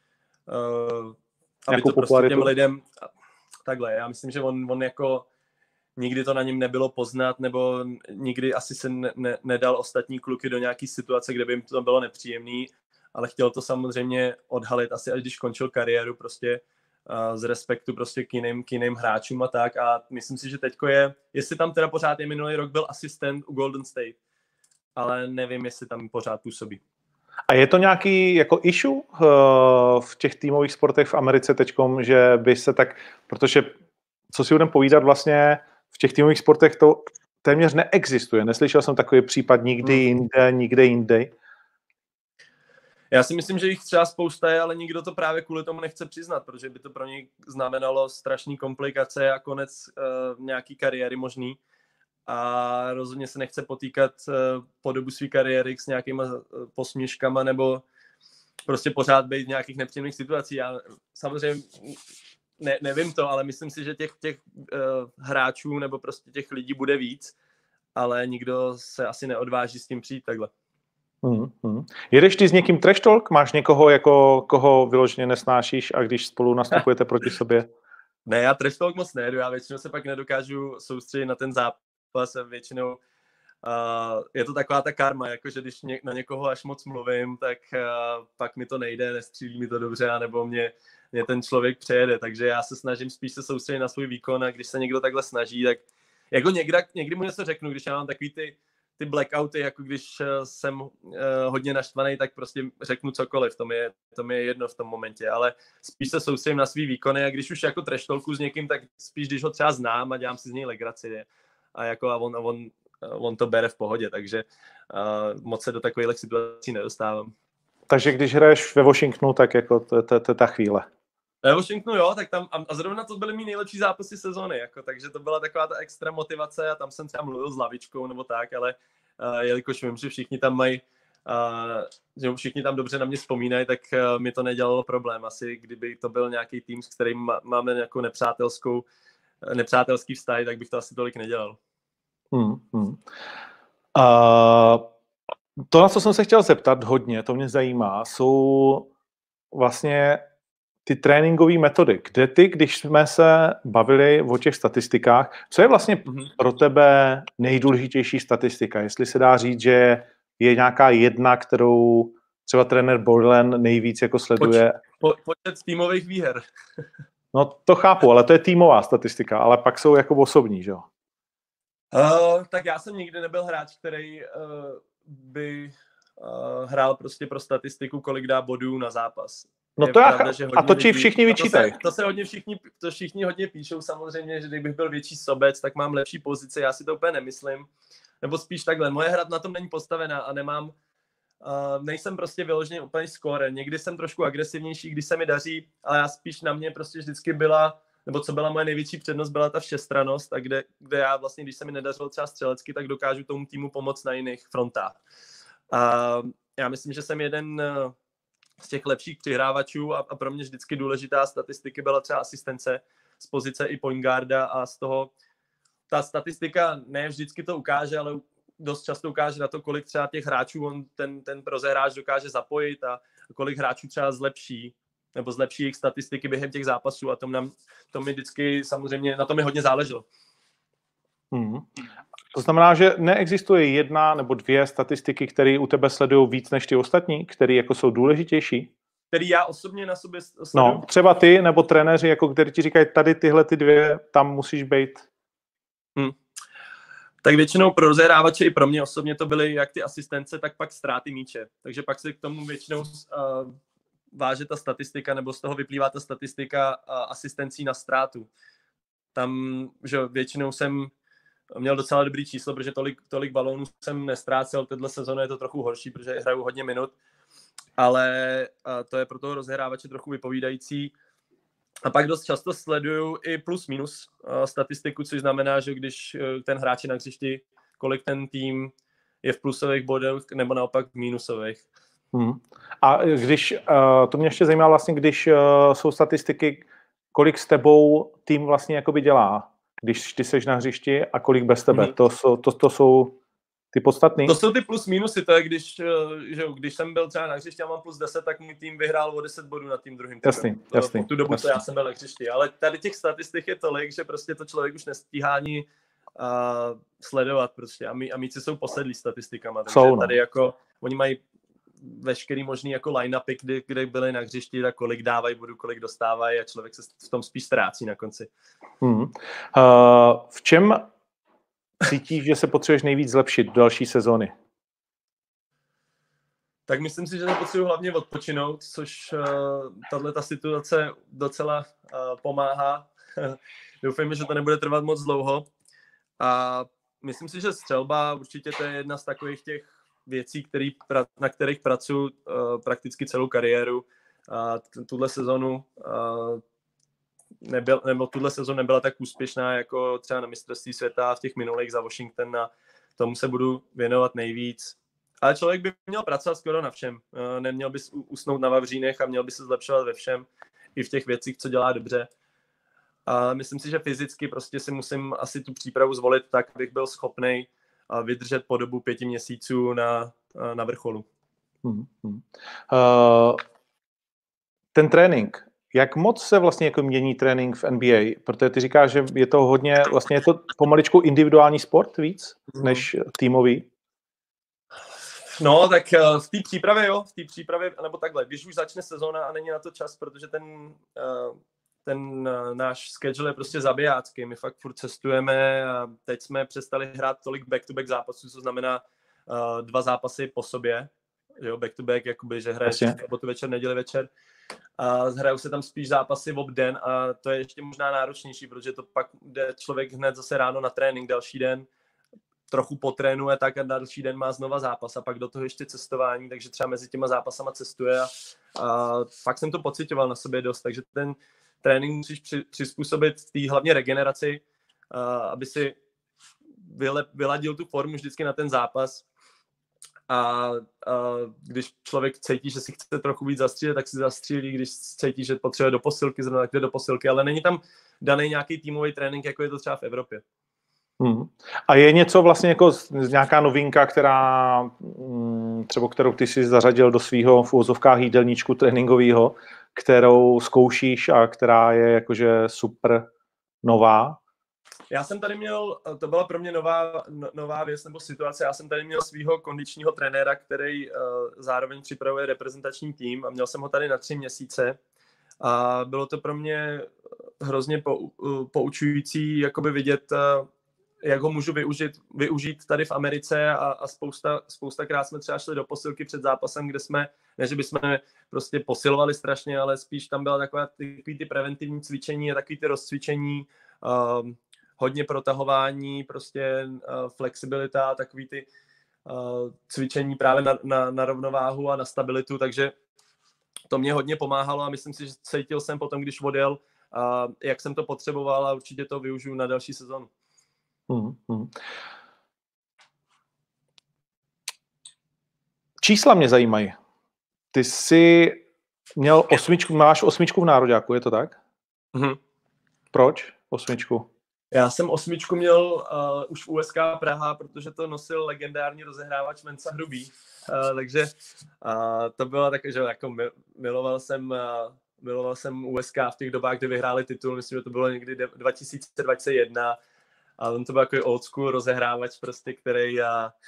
aby to prostě těm lidem takhle, já myslím, že on jako nikdy to na něm nebylo poznat, nebo nikdy asi se nedal ostatní kluky do nějaký situace, kde by jim to bylo nepříjemný, ale chtěl to samozřejmě odhalit asi až když končil kariéru prostě z respektu prostě k jiným hráčům a tak a myslím si, že teďko jestli tam teda pořád je minulý rok byl asistent u Golden State, ale nevím, jestli tam pořád působí. A je to nějaký jako issue v těch týmových sportech v Americe teďkom, že by se tak, protože co si budeme povídat vlastně v těch týmových sportech to téměř neexistuje. Neslyšel jsem takový případ nikde jinde. Já si myslím, že jich třeba spousta je, ale nikdo to právě kvůli tomu nechce přiznat, protože by to pro něj znamenalo strašný komplikace a konec nějaký kariéry možný. A rozhodně se nechce potýkat po dobu své kariéry s nějakýma posměškama nebo prostě pořád být v nějakých nepříjemných situacích. Já samozřejmě nevím to, ale myslím si, že těch hráčů nebo prostě těch lidí bude víc, ale nikdo se asi neodváží s tím přijít takhle. Jedeš ty s někým trash talk? Máš někoho, jako koho vyloženě nesnášíš a když spolu nastupujete proti sobě? Ne, já trash talk moc nejedu, já většinou se pak nedokážu soustředit na ten zápas a většinou je to taková ta karma, jakože když na někoho až moc mluvím, tak pak mi to nejde, nestřílí mi to dobře, anebo mě ten člověk přejede, takže já se snažím spíš se soustředit na svůj výkon a když se někdo takhle snaží, tak jako někdy mu něco řeknu, když já mám takový ty blackouty, jako když jsem hodně naštvaný, tak prostě řeknu cokoliv, to mi je jedno v tom momentě, ale spíš se soustředím na svý výkony a když už jako trash talku s někým, tak spíš když ho třeba znám a dělám si z něj legraci a on to bere v pohodě, takže moc se do takových situací nedostávám. Takže když hraješ ve Washingtonu, tak jako to je ta chvíle. Ve Washingtonu jo, tak tam a zrovna to byly mý nejlepší zápasy sezony, jako, takže to byla taková ta extra motivace a tam jsem třeba mluvil s Lavičkou nebo tak, ale jelikož vím, že všichni tam mají, že všichni tam dobře na mě vzpomínají, tak mi to nedělalo problém. Asi kdyby to byl nějaký tým, s kterým máme nějakou nepřátelský vztah, tak bych to asi tolik nedělal. To, na co jsem se chtěl zeptat hodně, to mě zajímá, jsou vlastně ty tréninkové metody. Kde ty, když jsme se bavili o těch statistikách, co je vlastně pro tebe nejdůležitější statistika? Jestli se dá říct, že je nějaká jedna, kterou třeba trenér Borland nejvíc jako sleduje? Počet týmových výher. No to chápu, ale to je týmová statistika, ale pak jsou jako osobní, že jo? Tak já jsem nikdy nebyl hráč, který by hrál prostě pro statistiku, kolik dá bodů na zápas. No to pravda, a to ti všichni vyčítají. To se hodně všichni hodně píšou samozřejmě, že kdybych byl větší sobec, tak mám lepší pozici, já si to úplně nemyslím. Nebo spíš takhle, moje hra na tom není postavená a nejsem prostě vyloženě úplně scorer. Někdy jsem trošku agresivnější, když se mi daří, ale já spíš na mě prostě vždycky byla, nebo co byla moje největší přednost, byla ta všestrannost, a kde já vlastně, když se mi nedařilo třeba střelecky, tak dokážu tomu týmu pomoct na jiných frontách. A já myslím, že jsem jeden z těch lepších přihrávačů a pro mě vždycky důležitá statistiky byla třeba asistence z pozice i point guarda a z toho ta statistika ne vždycky to ukáže, ale dost často ukáže na to, kolik třeba těch hráčů ten rozehráč dokáže zapojit a kolik hráčů třeba zlepší jejich statistiky během těch zápasů a to mi vždycky samozřejmě, na to mi hodně záleželo. To znamená, že neexistuje jedna nebo dvě statistiky, které u tebe sledují víc než ty ostatní, které jako jsou důležitější? Který já osobně na sobě sleduju? No, třeba ty nebo trenéři, jako kteří ti říkají, tady tyhle ty dvě, tam musíš být. Tak většinou pro rozehrávače i pro mě osobně to byly jak ty asistence, tak pak ztráty míče. Takže pak se k tomu většinou váže ta statistika, nebo z toho vyplývá ta statistika asistencí na ztrátu. Tam, že většinou jsem měl docela dobrý číslo, protože tolik balónů jsem nestrácel. Téhle sezónu je to trochu horší, protože hraju hodně minut, ale to je pro toho rozehrávače trochu vypovídající. A pak dost často sleduju i plus minus statistiku, což znamená, že když ten hráč je na hřišti, kolik ten tým je v plusových bodech nebo naopak v minusových. A když, to mě ještě zajímá vlastně, když jsou statistiky, kolik s tebou tým vlastně jakoby dělá, když ty seš na hřišti a kolik bez tebe. To jsou ty podstatný? To jsou ty plus minusy, to je když jsem byl třeba na hřišti a mám plus 10, tak můj tým vyhrál o 10 bodů nad tím druhým týmem. Jasný. Po tu dobu, co já jsem byl na hřišti. Ale tady těch statistik je tolik, že prostě to člověk už nestíhá ani sledovat prostě. A míci jsou posedlí statistikama. Takže tady jako, oni mají veškerý možný jako line-upy, kde byli na hřišti, tak kolik dávají bodu, kolik dostávají a člověk se v tom spíš ztrácí na konci. V čem cítíš, že se potřebuješ nejvíc zlepšit do další sezóny? Tak myslím si, že se potřebuji hlavně odpočinout, což tato situace docela pomáhá. Doufejme, že to nebude trvat moc dlouho. A myslím si, že střelba určitě to je jedna z takových těch věcí, na kterých pracuji prakticky celou kariéru. Tuhle sezonu nebyla tak úspěšná jako třeba na mistrovství světa v těch minulých za Washington a tomu se budu věnovat nejvíc. Ale člověk by měl pracovat skoro na všem. Neměl by usnout na vavřínech a měl by se zlepšovat ve všem, i v těch věcích, co dělá dobře. A myslím si, že fyzicky prostě si musím asi tu přípravu zvolit tak, abych byl schopnej vydržet po dobu 5 měsíců na vrcholu. Ten trénink, Jak moc se vlastně jako mění trénink v NBA? Protože ty říkáš, že je to hodně, vlastně je to pomaličku individuální sport víc, než týmový? No, tak v té přípravě, nebo takhle, když už začne sezóna a není na to čas, protože ten náš schedule je prostě zabijácký. My fakt furt cestujeme a teď jsme přestali hrát tolik back-to-back zápasů, co znamená 2 zápasy po sobě, jo, back-to-back, jakoby, že hraješ sobotu večer, neděli večer. A hrajou se tam spíš zápasy v obden a to je ještě možná náročnější, protože to pak jde člověk hned zase ráno na trénink, další den trochu potrénuje tak a další den má znova zápas a pak do toho ještě cestování, takže třeba mezi těma zápasama cestuje a fakt jsem to pocitoval na sobě dost, takže ten trénink musíš přizpůsobit té hlavně regeneraci, aby si vyladil tu formu vždycky na ten zápas a když člověk cítí, že si chce trochu víc zastřílet, tak si zastřílí, když cítí, že potřebuje do posilky, zrovna tak jde do posilky, ale není tam daný nějaký týmový trénink, jako je to třeba v Evropě. A je něco vlastně jako nějaká novinka, která třeba kterou ty jsi zařadil do svého v uvozovkách jídelníčku tréninkového, kterou zkoušíš a která je jakože super nová? Já jsem tady měl, to byla pro mě nová věc nebo situace, já jsem tady měl svého kondičního trenéra, který zároveň připravuje reprezentační tým a měl jsem ho tady na 3 měsíce a bylo to pro mě hrozně poučující jakoby vidět, jak ho můžu využít tady v Americe a spoustakrát jsme třeba šli do posilky před zápasem, kde jsme, ne že bychom prostě posilovali strašně, ale spíš tam byla takový ty preventivní cvičení a takový ty rozcvičení, hodně protahování, prostě flexibilita, takový ty cvičení právě na rovnováhu a na stabilitu, takže to mě hodně pomáhalo a myslím si, že cítil jsem potom, když odjel, jak jsem to potřeboval a určitě to využiju na další sezonu. Čísla mě zajímají. Ty jsi měl 8, máš 8 v nároďáku, je to tak? Proč 8? Já jsem 8 měl už v USK Praha, protože to nosil legendární rozehrávač Mensa Hrubý, takže to bylo tak, že jako miloval jsem USK v těch dobách, kdy vyhráli titul, myslím, že to bylo někdy 2021 a on to byl jako old school rozehrávač, prostě, který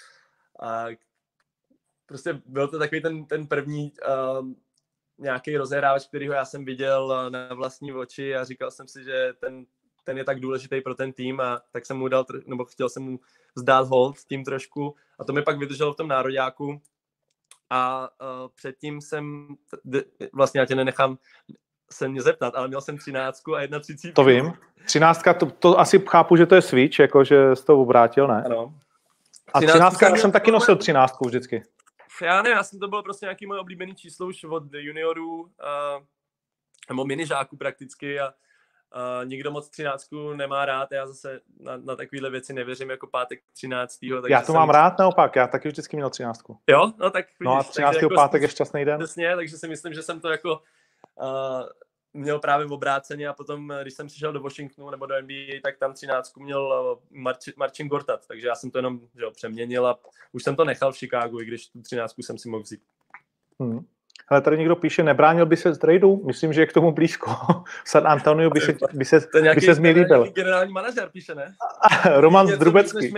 prostě byl to takový ten první nějaký rozehrávač, kterýho já jsem viděl na vlastní oči a říkal jsem si, že ten je tak důležitý pro ten tým a tak jsem mu chtěl jsem mu zdát hold tím trošku a to mi pak vydrželo v tom nároďáku a předtím jsem, vlastně já tě nenechám se mě zeptat, ale měl jsem 13 a 31. To vím. 13, to asi chápu, že to je switch, jako že jsi to obrátil, ne? Ano. A 13 jsem taky nosil 13 vždycky. Já nevím, to bylo prostě nějaký moje oblíbený číslo už od juniorů, nebo minižáků prakticky a nikdo moc 13 nemá rád, já zase na takovéhle věci nevěřím jako pátek 13. Já to mám rád naopak, já taky vždycky měl 13. Jo? No tak vidíš, no a 13. Jako pátek je šťastný den. Přesně, takže si myslím, že jsem to jako měl právě v obráceně a potom, když jsem přišel do Washingtonu nebo do NBA, tak tam 13 měl Marcin Gortat, takže já jsem to jenom přeměnil a už jsem to nechal v Chicagu, i když tu 13 jsem si mohl vzít. Ale tady někdo píše, nebránil by se z tradu? Myslím, že je k tomu blízko. San Antonio by se mi líbil. Nějaký generální manažer píše, ne? Roman Zdrubecký.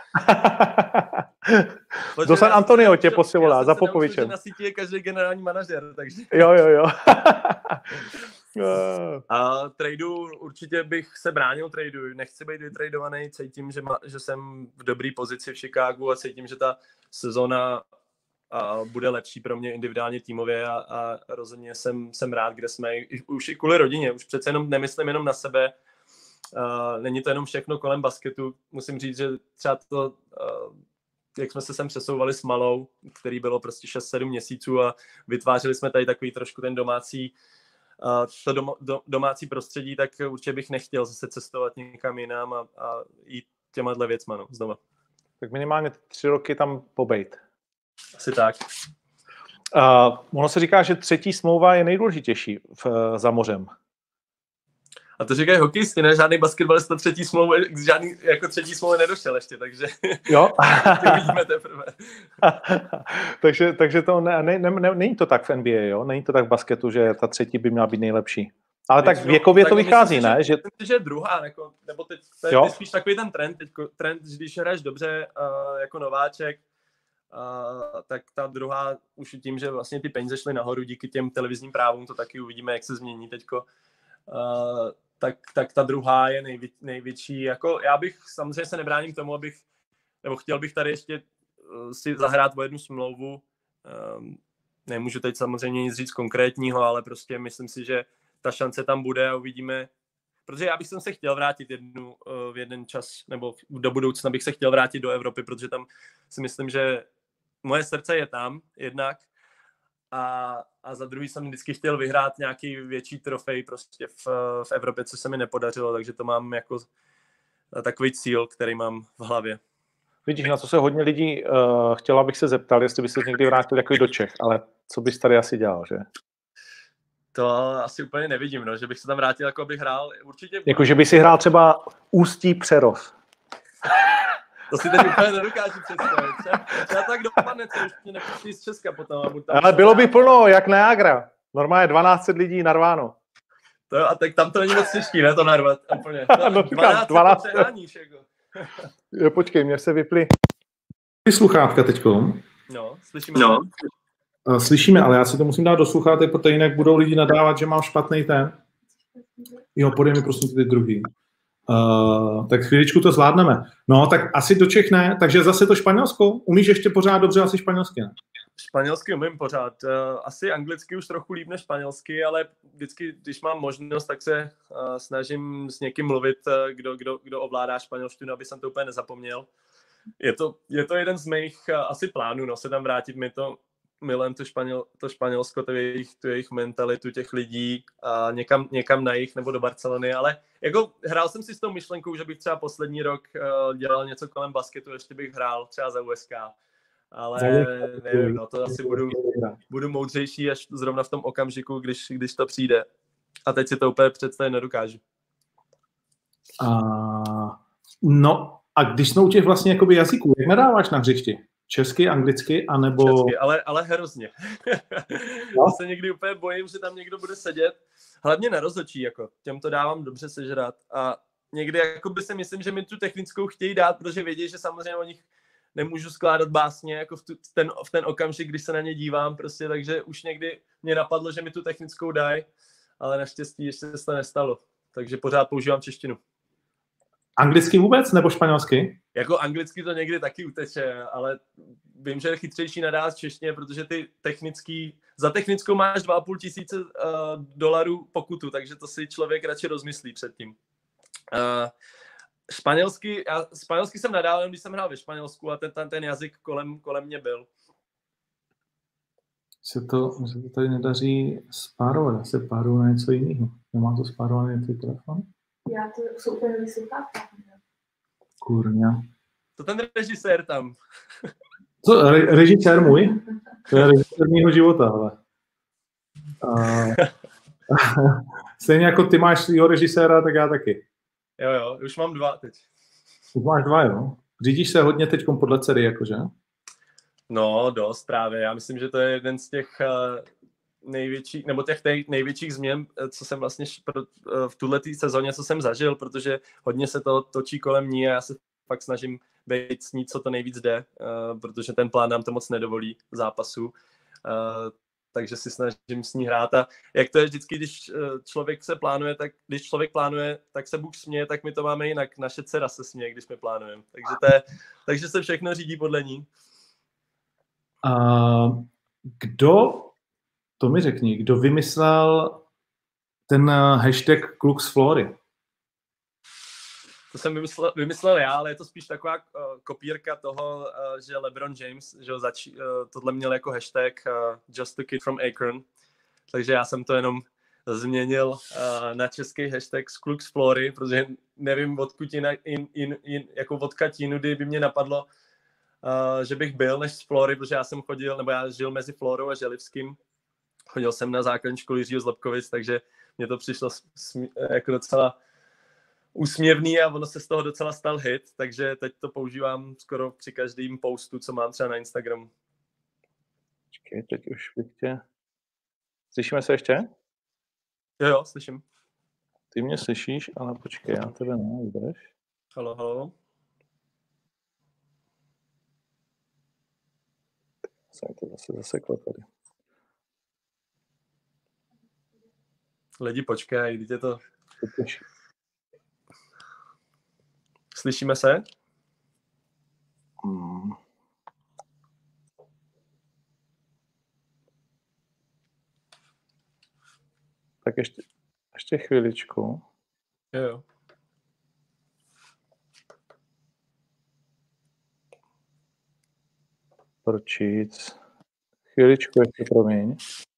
Do San Antonio tě posivolá za Popovičem. Na síti je každý generální manažer, takže... Jo. A tradu určitě bych se bránil tradu. Nechci být vytradovaný, cítím, že jsem v dobré pozici v Chicagu a cítím, že ta sezona bude lepší pro mě individuálně týmově a rozhodně jsem rád, kde jsme, už i kvůli rodině, už přece jenom nemyslím jenom na sebe, není to jenom všechno kolem basketu, musím říct, že třeba to, jak jsme se sem přesouvali s Malou, který bylo prostě 6-7 měsíců a vytvářeli jsme tady takový trošku ten domácí prostředí, tak určitě bych nechtěl zase cestovat někam jinam a jít těmahle věcma, no, znova. Tak minimálně 3 roky tam pobejt. Asi tak. Ono se říká, že 3. smlouva je nejdůležitější za mořem. A to říkají hokejisti, ne? Žádný basketbalista 3. smlouvy, žádný jako 3. smlouvy nedošel ještě, takže jo. Uvidíme teprve. takže to není to tak v NBA, jo? Není to tak v basketu, že ta 3. by měla být nejlepší. Ale tak věkově to vychází, myslím, ne? Myslím, že je druhá, jako, nebo teď, to je spíš takový ten trend, když hraješ dobře jako nováček, tak ta druhá už tím, že vlastně ty peníze šly nahoru díky těm televizním právům, to taky uvidíme, jak se změní teďko, tak ta druhá je největší. Jako já bych samozřejmě se nebráním tomu, nebo chtěl bych tady ještě si zahrát o jednu smlouvu. Nemůžu teď samozřejmě nic říct konkrétního, ale prostě myslím si, že ta šance tam bude a uvidíme. Protože já bych se chtěl vrátit v jeden čas, nebo do budoucna bych se chtěl vrátit do Evropy, protože tam si myslím, že moje srdce je tam jednak a za druhý jsem vždycky chtěl vyhrát nějaký větší trofej prostě v Evropě, což se mi nepodařilo, takže to mám jako takový cíl, který mám v hlavě. Vidíš, na to se hodně lidí chtělo, abych se zeptal, jestli by se někdy vrátil jako do Čech, ale co bys tady asi dělal, že? To asi úplně nevidím, no, že bych se tam vrátil, jako bych hrál určitě. Jako, že by si hrál třeba Ústí Přerov. To si teď úplně nedokážu představit. Třeba tak dopadne, co už mě nepustí z Česka potom. Ale bylo by plno, jak Niagara. Normálně 1200 lidí narváno. A tak tam to není moc těžký, ne, to narvat úplně. No, 12 přeháníš, jako. Počkej, mě se vyply sluchátka teďko. No, slyšíme. No. Slyšíme, ale já si to musím dát do sluchátek, protože jinak budou lidi nadávat, že mám špatný ten. Jo, podej mi prosím ty druhý. Tak chvíličku to zvládneme. No, tak asi do Čech ne, takže zase to Španělsko. Umíš ještě pořád dobře asi španělsky, ne? Španělsky umím pořád. Asi anglicky už trochu líp než španělsky, ale vždycky, když mám možnost, tak se snažím s někým mluvit, kdo ovládá španělštinu, aby jsem to úplně nezapomněl. Je to jeden z mých asi plánů, no, se tam vrátit. Milujem to Španělsko, tu jejich mentalitu těch lidí a někam na jich nebo do Barcelony, ale jako hrál jsem si s tou myšlenkou, že bych třeba poslední rok dělal něco kolem basketu, ještě bych hrál třeba za USK, ale nevím, no, to asi budu moudřejší až zrovna v tom okamžiku, když to přijde. A teď si to úplně představit nedokážu. No a když jsme u těch vlastně jakoby jazyků, jak nadáváš na hřišti? Česky, anglicky, anebo... Česky, ale hrozně. No? To se někdy úplně bojím, že tam někdo bude sedět. Hlavně na rozhodčí, jako. Těm to dávám dobře sežrat. A někdy jakoby si myslím, že mi tu technickou chtějí dát, protože vědí, že samozřejmě o nich nemůžu skládat básně jako v ten okamžik, když se na ně dívám. Prostě, takže už někdy mě napadlo, že mi tu technickou dají, ale naštěstí ještě se to nestalo. Takže pořád používám češtinu. Anglicky vůbec, nebo španělsky? Jako anglicky to někdy taky uteče, ale vím, že je chytřejší nadát češtině, protože ty za technickou máš $2,500 pokutu, takže to si člověk radši rozmyslí předtím. Španělsky jsem nadával, když jsem hrál ve Španělsku a ten jazyk kolem mě byl. Se to tady nedaří spárovat, já se páruju na něco jiného. Nemám to spárovaný tvůj telefon? Já to jsou úplně nový sluchátka. Kurňa. To ten režisér tam. Co, režisér můj? To je režisér mýho života, ale. Stejně jako ty máš svýho režiséra, tak já taky. Jo, už mám 2 teď. Už máš 2, jo? Řídíš se hodně teď podle dcery, jakože? No, dost právě. Já myslím, že to je jeden z těch největších změn, co jsem vlastně v tuhleté sezóně, co jsem zažil, protože hodně se to točí kolem ní a já se fakt snažím být s ní, co to nejvíc jde, protože ten plán nám to moc nedovolí zápasu, takže si snažím s ní hrát a jak to je vždycky, když člověk plánuje, tak se Bůh směje, tak my to máme jinak, naše dcera se směje, když my plánujeme, takže se všechno řídí podle ní. To mi řekni, kdo vymyslel ten hashtag Kluk z Flory? To jsem vymyslel já, ale je to spíš taková kopírka toho, že LeBron James, že tohle měl jako hashtag Just a Kid from Akron, takže já jsem to jenom změnil na český hashtag Kluk z Flory, protože nevím, odkud jinudy by mě napadlo, že bych byl než z Flory, protože já žil mezi Florou a Želivským. Chodil jsem na základní školu Jiřího z Lobkovic, takže mně to přišlo jako docela úsměvný a ono se z toho docela stal hit, takže teď to používám skoro při každém postu, co mám třeba na Instagramu. Počkej, teď už bych tě... Slyšíme se ještě? Jo, slyším. Ty mě slyšíš, ale počkej, já tebe nejdeš. Halo, halo. Jsem to zase zaseklo tady. Lidi, počkej, když je to... Počkej. Slyšíme se? Tak ještě chviličku. Jo. Pročíc. Chviličku ještě promiň.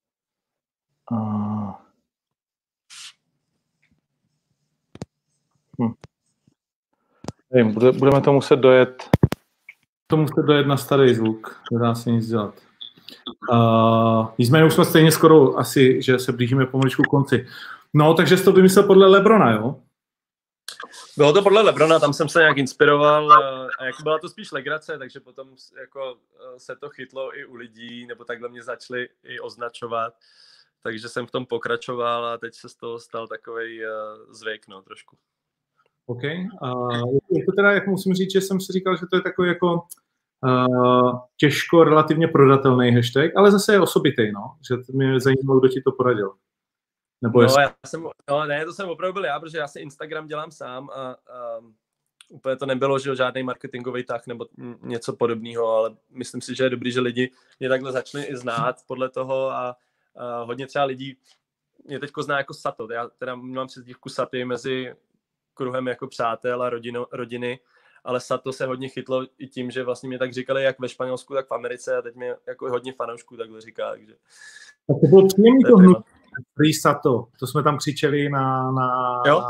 Nevím, budeme to muset dojet. Na starý zvuk. Nedá se nic dělat. Nicméně už jsme stejně skoro asi, že se blížíme pomaličku k konci. No, takže jsi to vymyslel podle LeBrona, jo? Bylo to podle LeBrona, tam jsem se nějak inspiroval a jako byla to spíš legrace, takže potom jako se to chytlo i u lidí, nebo takhle mě začali i označovat, takže jsem v tom pokračoval a teď se z toho stal takovej zvyk, no, trošku. OK. Je to teda, jak musím říct, že jsem si říkal, že to je takový jako těžko relativně prodatelný hashtag, ale zase je osobitý, no, že mě zajímalo, kdo ti to poradil. Nebo to jsem opravdu byl já, protože já si Instagram dělám sám a úplně to nebylo, že žádný marketingový tah nebo něco podobného, ale myslím si, že je dobrý, že lidi mě takhle začali i znát podle toho a hodně třeba lidí mě teďko zná jako Sato. Já teda mám přezdívku Saty mezi kruhem jako přátel a rodiny, ale Sato se hodně chytlo i tím, že vlastně mě tak říkali jak ve Španělsku, tak v Americe a teď mě jako hodně fanoušků takhle říká, takže... Tak to bylo příjemný to hnutí. Free Sato, to jsme tam křičeli Jo?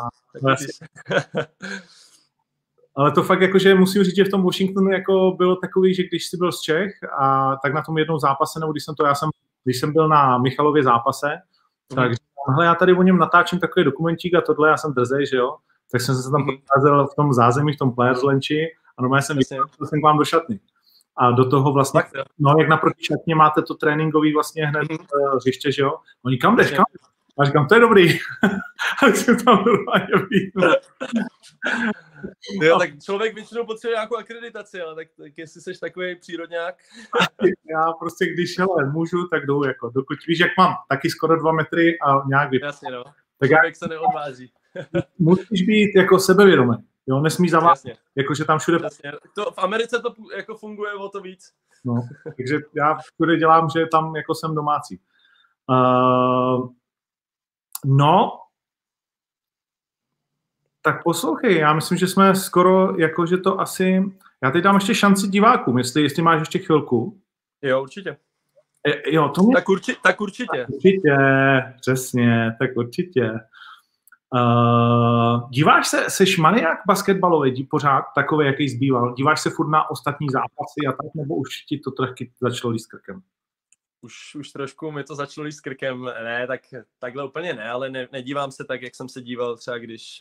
Ale to fakt jakože musím říct, že v tom Washingtonu jako bylo takový, že když jsi byl z Čech a tak na tom jednou zápase, nebo když jsem byl na Michalově zápase, tak hele, já tady o něm natáčím takový dokumentík a tohle, já jsem drzej, že jo, tak jsem se tam procházel v tom zázemí, v tom players lunchi a normálně jsem jsem k vám do šatny. A do toho vlastně, no jak naproti šatně máte to tréninkový vlastně hned hřiště, že jo? Oni kam jdeš, kam? A říkám, to je dobrý. A jsem tam normálně výjdu. Jo, tak člověk většinou potřebuje nějakou akreditaci, ale tak jestli jsi takový přírodňák. Já prostě, když můžu, tak jdou jako, dokud víš, jak mám, taky skoro 2 metry a nějak vypadá. Jasně, no. Tak člověk se neodváží. Musíš být jako sebevědomý. Jo, nesmí zavádět, jakože tam všude... Jasně. To, v Americe to jako funguje o to víc. No, takže já všude dělám, že tam jako jsem domácí. No, tak poslouchej, já myslím, že jsme skoro, jakože to asi... Já teď dám ještě šanci divákům, jestli máš ještě chvilku. Jo, určitě. Jo, to mě... Tak určitě. Určitě, přesně, tak určitě. Díváš se, seš maniak basketbalový pořád, takový, jaký zbýval? Díváš se furt na ostatní zápasy a tak, nebo už ti to trochu začalo líst krkem? Už trošku mi to začalo líst krkem. Ne, takhle úplně ne, ale nedívám se tak, jak jsem se díval třeba,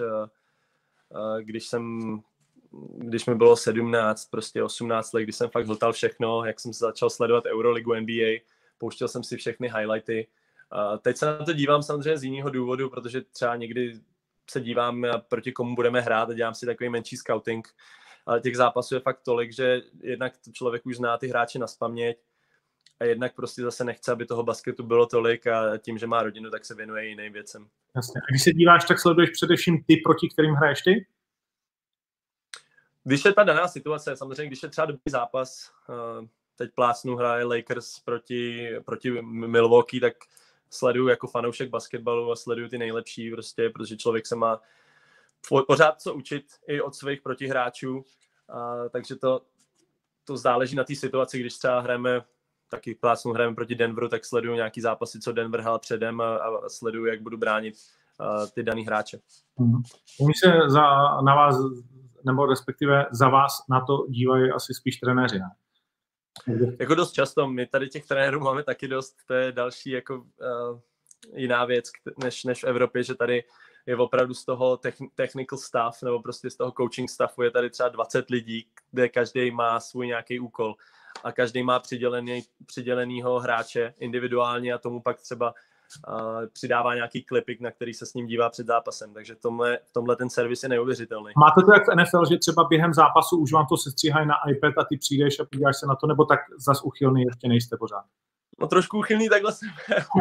když mi bylo 17, prostě 18 let, když jsem fakt hltal všechno, jak jsem se začal sledovat Euroligu, NBA, pouštěl jsem si všechny highlighty. Teď se na to dívám samozřejmě z jiného důvodu, protože třeba někdy se dívám, proti komu budeme hrát a dělám si takový menší scouting. Ale těch zápasů je fakt tolik, že jednak člověk už zná ty hráče nazpaměť a jednak prostě zase nechce, aby toho basketu bylo tolik a tím, že má rodinu, tak se věnuje jiným věcem. Jasně. A když se díváš, tak sleduješ především ty, proti kterým hraješ ty? Když je ta daná situace, samozřejmě, když je třeba dobrý zápas, teď plácnu hraje Lakers proti Milwaukee, tak sleduju jako fanoušek basketbalu a sleduju ty nejlepší prostě, protože člověk se má pořád co učit i od svých protihráčů, takže to záleží na té situaci, když třeba hrajeme proti Denveru, tak sleduju nějaký zápasy, co Denver hrál předem a sleduju, jak budu bránit ty daný hráče. Oni se na vás, nebo respektive za vás na to dívají asi spíš trenéři, ne? Jako dost často, my tady těch trenérů máme taky dost, to je další jako jiná věc, než v Evropě, že tady je opravdu z toho technical staff, nebo prostě z toho coaching staffu je tady třeba 20 lidí, kde každý má svůj nějaký úkol a každý má přidělenýho hráče individuálně a tomu pak třeba přidává nějaký klipik, na který se s ním dívá před zápasem, takže v tomhle ten servis je neuvěřitelný. Máte to jak v NFL, že třeba během zápasu už vám to sestříhají na iPad a ty přijdeš a podíváš se na to, nebo tak zas uchylný ještě nejste pořád? No trošku uchylný takhle jsem.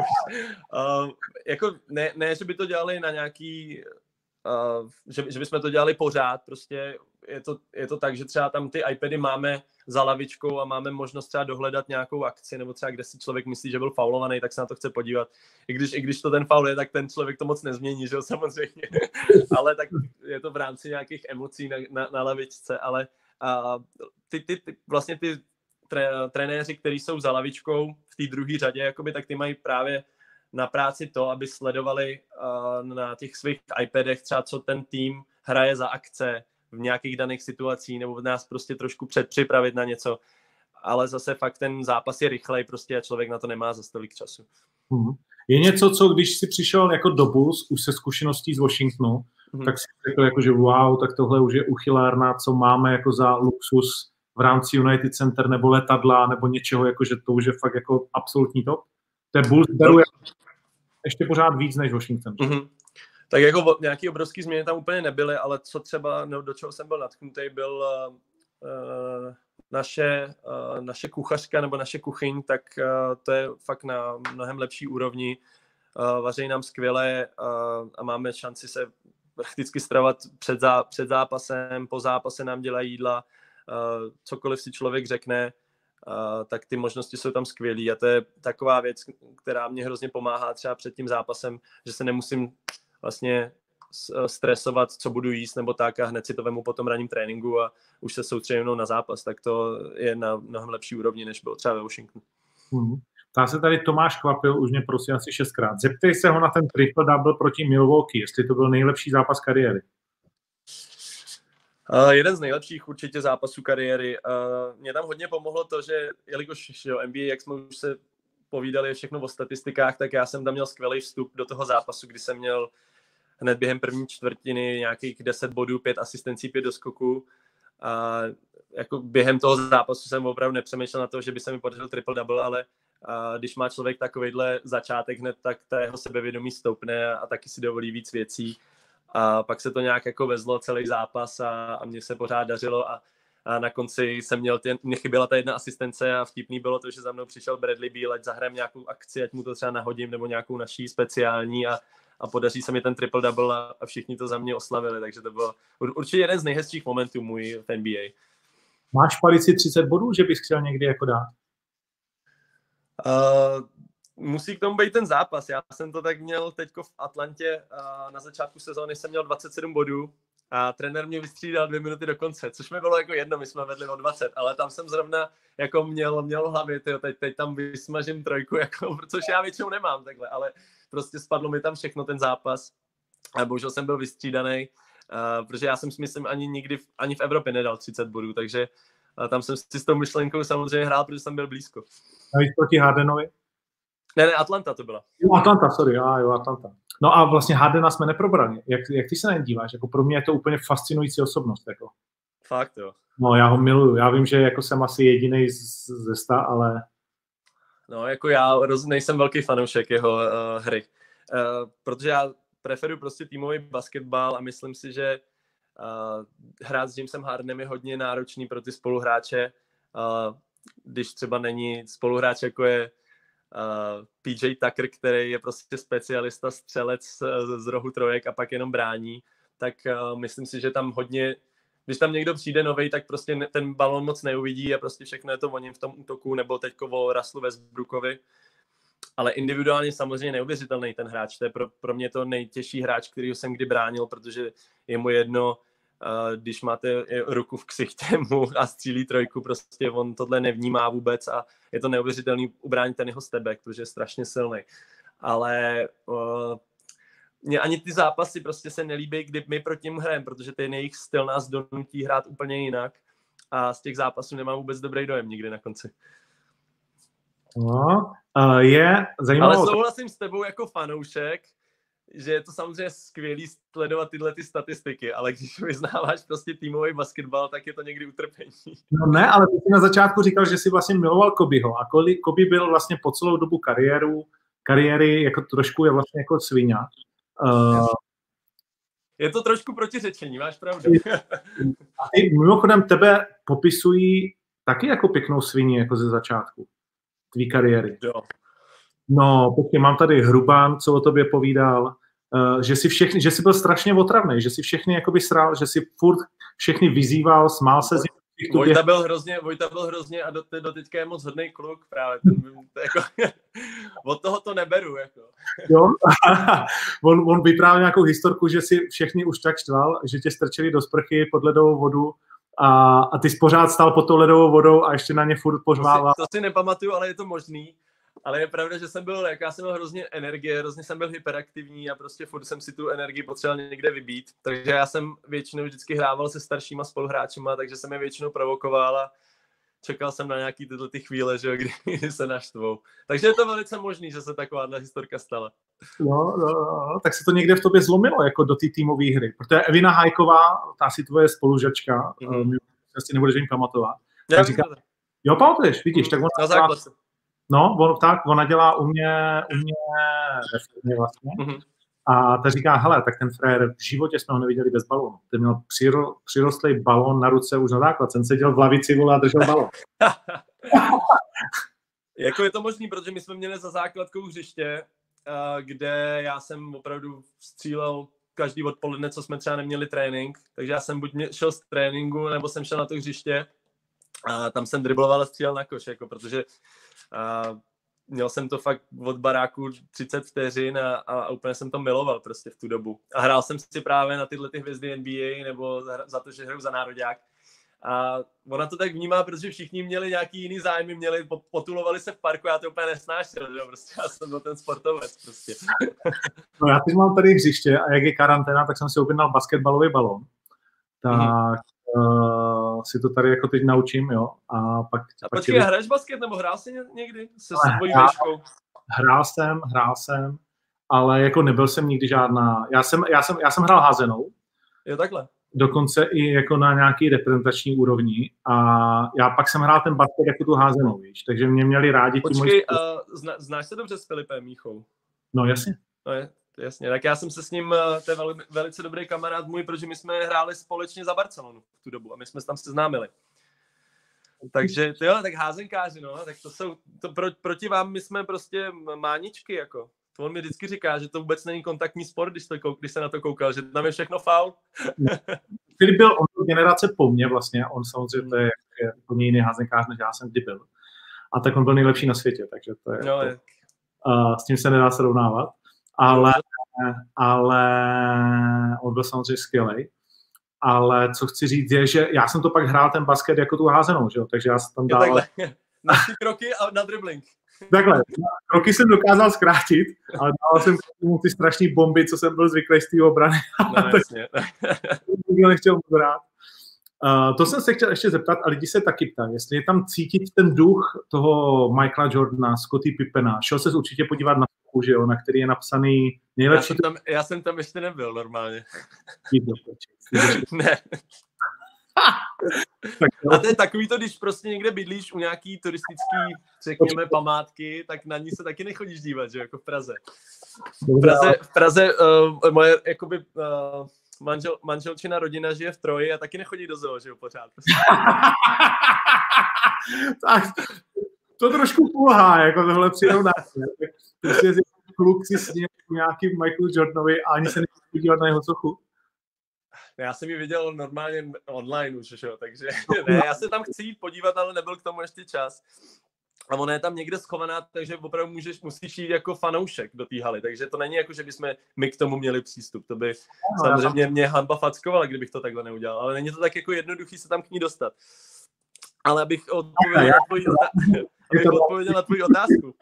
Jako ne, že by to dělali na nějaký, že bychom to dělali pořád, prostě je to tak, že třeba tam ty iPady máme za lavičkou a máme možnost třeba dohledat nějakou akci, nebo třeba kde si člověk myslí, že byl faulovaný, tak se na to chce podívat. I když to ten faul je, tak ten člověk to moc nezmění, že jo, samozřejmě. Ale tak je to v rámci nějakých emocí na lavičce, ale vlastně ty trenéři, kteří jsou za lavičkou v té druhé řadě, jakoby, tak ty mají právě na práci to, aby sledovali na těch svých iPadech třeba, co ten tým hraje za akce v nějakých daných situacích, nebo nás prostě trošku předpřipravit na něco. Ale zase fakt ten zápas je rychlej prostě a člověk na to nemá za tolik času. Je něco, co když jsi přišel jako do Bulls, už se zkušeností z Washingtonu, tak si řekl, jako, že wow, tak tohle už je uchylárna, co máme jako za luxus v rámci United Center nebo letadla nebo něčeho, jako, že to už je fakt jako absolutní top. Ten Bulls daruje ještě pořád víc než Washington. Tak jako nějaký obrovský změny tam úplně nebyly, ale co třeba, do čeho jsem byl nadchnutý, byl naše kuchařka nebo naše kuchyň, tak to je fakt na mnohem lepší úrovni. Vaří nám skvěle a máme šanci se prakticky stravovat před zápasem, po zápase nám dělají jídla, cokoliv si člověk řekne, tak ty možnosti jsou tam skvělý a to je taková věc, která mě hrozně pomáhá třeba před tím zápasem, že se nemusím vlastně stresovat, co budu jíst nebo tak a hned si to vemu po tom ranním tréninku a už se soustředím na zápas, tak to je na mnohem lepší úrovni, než bylo třeba ve Washingtonu. Ptá se tady Tomáš Kvapil, už mě prosím asi 6krát. Zeptej se ho na ten triple-double proti Milwaukee, jestli to byl nejlepší zápas kariéry. Jeden z nejlepších určitě zápasů kariéry. Mě tam hodně pomohlo to, že jelikož NBA, jak jsme už se povídali všechno o statistikách, tak já jsem tam měl skvělý vstup do toho zápasu, kdy jsem měl hned během první čtvrtiny nějakých 10 bodů, 5 asistencí, 5 doskoků. A jako během toho zápasu jsem opravdu nepřemýšlel na to, že by se mi podařil triple-double, ale když má člověk takovejhle začátek hned, tak ta jeho sebevědomí stoupne a taky si dovolí víc věcí. A pak se to nějak jako vezlo celý zápas a mně se pořád dařilo a na konci jsem mě chyběla ta jedna asistence a vtipný bylo to, že za mnou přišel Bradley Beal, ať zahrajem nějakou akci, ať mu to třeba nahodím nebo nějakou naší speciální a podaří se mi ten triple-double a všichni to za mě oslavili, takže to bylo určitě jeden z nejhezčích momentů můj v NBA. Máš v palici 30 bodů, že bys chtěl někdy jako dát? Musí k tomu být ten zápas. Já jsem to tak měl teďko v Atlantě na začátku sezóny jsem měl 27 bodů a trenér mě vystřídal 2 minuty do konce, což mi bylo jako jedno, my jsme vedli o 20, ale tam jsem zrovna jako měl v hlavě, teď tam vysmažím trojku, jako, což já většinou nemám takhle, ale prostě spadlo mi tam všechno ten zápas a bohužel jsem byl vystřídaný, protože já jsem myslím ani v Evropě nedal 30 bodů, takže tam jsem si s tou myšlenkou samozřejmě hrál, protože jsem byl blízko. A víš proti Hardenovi? Ne, Atlanta to byla. Atlanta, sorry, Atlanta. No a vlastně Hardena jsme neprobrali. Jak ty se na něj díváš? Jako pro mě je to úplně fascinující osobnost. Jako. Fakt, jo. No, já ho miluju. Já vím, že jako jsem asi jedinej ze 100, ale... No, jako já nejsem velký fanoušek jeho hry. Protože já preferuji prostě týmový basketbal a myslím si, že hrát s Jamesem Hardenem je hodně náročný pro ty spoluhráče. Když třeba není spoluhráč, jako je PJ Tucker, který je prostě specialista, střelec z rohu trojek a pak jenom brání, tak myslím si, že tam hodně, když tam někdo přijde novej, tak prostě ten balón moc neuvidí a prostě všechno je to o něm v tom útoku, nebo teďko o Russellu Westbrookovi. Ale individuálně samozřejmě neuvěřitelný ten hráč. To je pro mě to nejtěžší hráč, kterýho jsem kdy bránil, protože je mu jedno, když máte ruku v ksichtě mu a střílí trojku, prostě on tohle nevnímá vůbec a je to neuvěřitelný ubránit ten jeho stebek, protože je strašně silný. Ale mě ani ty zápasy prostě se nelíbí, kdy my proti němu hrajeme, protože ten jejich styl nás donutí hrát úplně jinak a z těch zápasů nemám vůbec dobrý dojem nikdy na konci. No, je zajímavé. Ale souhlasím s tebou jako fanoušek, že je to samozřejmě skvělý sledovat tyhle ty statistiky, ale když vyznáváš prostě týmový basketbal, tak je to někdy utrpení. No ne, ale ty na začátku říkal, že jsi vlastně miloval Kobeho a Kobe byl vlastně po celou dobu kariéru kariéry jako trošku je vlastně jako svině. Je to trošku protiřečení, máš pravdu. A ty mimochodem tebe popisují taky jako pěknou sviní jako ze začátku tvý kariéry. Jo. No, počkej, mám tady Hruban, co o tobě povídal, že jsi byl strašně otravný, že si všechny jakoby srál, že si furt všechny vyzýval, smál se z nich. Vojta byl hrozně a do teďka je moc hodnej kluk právě. Jako, od toho to neberu. Jako. Jo? on vyprávěl nějakou historku, že si všechny už tak štval, že tě strčili do sprchy pod ledovou vodu a ty jsi pořád stál pod tou ledovou vodou a ještě na ně furt pořvával. To si nepamatuju, ale je to možný. Ale je pravda, že já jsem měl hrozně energie, hrozně jsem byl hyperaktivní a prostě furt jsem si tu energii potřeboval někde vybít. Takže já jsem většinou vždycky hrával se staršíma spoluhráčima, takže jsem je většinou provokoval a čekal jsem na nějaký tyhle ty chvíle, že, kdy se naštvou. Takže je to velice možný, že se takováhle historka stala. No, tak se to někde v tobě zlomilo jako do té týmové hry. Protože Evina Hajková, ta si tvoje spolužačka, si nebudeš jen pamatovat. Tak říká, jo, pamatuješ, vidíš, tak ona dělá u mě ve firmě vlastně. A ta říká, hele, tak ten frér, v životě jsme ho neviděli bez balónu. Ten měl přirostlý balón na ruce už na základce. Ten seděl v lavici, vole, a držel balón. Jako je to možný, protože my jsme měli za základkou hřiště, kde já jsem opravdu střílel každý odpoledne, co jsme třeba neměli trénink. Takže já jsem buď šel z tréninku, nebo jsem šel na to hřiště a tam jsem dribloval a střílel na koš, jako, protože měl jsem to fakt od baráku 30 vteřin a úplně jsem to miloval prostě v tu dobu. A hrál jsem si právě na tyhle ty hvězdy NBA nebo za to, že hraju za nároďák. A ona to tak vnímá, protože všichni měli nějaký jiný zájmy, potulovali se v parku, já to úplně nesnášel, že? Prostě já jsem byl ten sportovec prostě. No já teď mám tady hřiště a jak je karanténa, tak jsem si objednal basketbalový balón. Tak si to tady jako teď naučím, jo. A počkej, hraješ basket nebo hrál jsi někdy se svojí výškou? Hrál jsem, ale jako nebyl jsem nikdy žádná. Já jsem hrál házenou. Jo, takhle. Dokonce i jako na nějaký reprezentační úrovni a já pak jsem hrál ten basket jako tu házenou, víš, takže mě měli rádi. Počkej, znáš se dobře s Filipem Míchou? No jasně. No jasně, tak já jsem se s ním, to je velice dobrý kamarád můj, protože my jsme hráli společně za Barcelonu v tu dobu a my jsme se tam seznámili. Takže jo, tak házenkáři, no, tak proti vám my jsme prostě máničky, jako. To on mi vždycky říká, že to vůbec není kontaktní sport, když se na to koukal, že tam je všechno faul. Filip byl on generace po mně vlastně, on samozřejmě to je úplně jiný házenkář, než já jsem kdy byl. A tak on byl nejlepší na světě, takže to je s tím se nedá srovnávat. Ale on byl samozřejmě skvělej. Ale co chci říct je, že já jsem to pak hrál ten basket jako tu házenou, že jo? Takže já jsem tam dával... Na 3 kroky a na dribbling. Takhle, kroky jsem dokázal zkrátit, ale dával jsem ty strašný bomby, co jsem byl zvyklý z té obrany. No, jasně. Nikdo nechtěl hrát. To jsem se chtěl ještě zeptat a lidi se taky ptají, jestli je tam cítit ten duch toho Michaela Jordana, Scottie Pippena. Šel ses určitě podívat na foku, že jo, na který je napsaný nejlepší... Já jsem tam ještě nebyl normálně. Ne. A to je takový to, když prostě někde bydlíš u nějaký turistický, řekněme, památky, tak na ní se taky nechodíš dívat, že jako v Praze. V Praze moje jakoby manželčina rodina žije v Troji a taky nechodí do zoo, že jo, pořád. Prostě. Tak, to trošku půlhá, jako tohle přirovnání. Prostě kluk si s ním nějaký Michael Jordanovi a ani se nechci podívat na jeho sochu. Já jsem ji viděl normálně online už, jo, takže ne, já se tam chci jít podívat, ale nebyl k tomu ještě čas. A ona je tam někde schovaná, takže opravdu musíš jít jako fanoušek do té haly, takže to není jako, že bychom my k tomu měli přístup. To by samozřejmě mě hanba fackovala, kdybych to takhle neudělal, ale není to tak jako jednoduchý se tam k ní dostat. Ale abych odpověděl na tvoji otázku.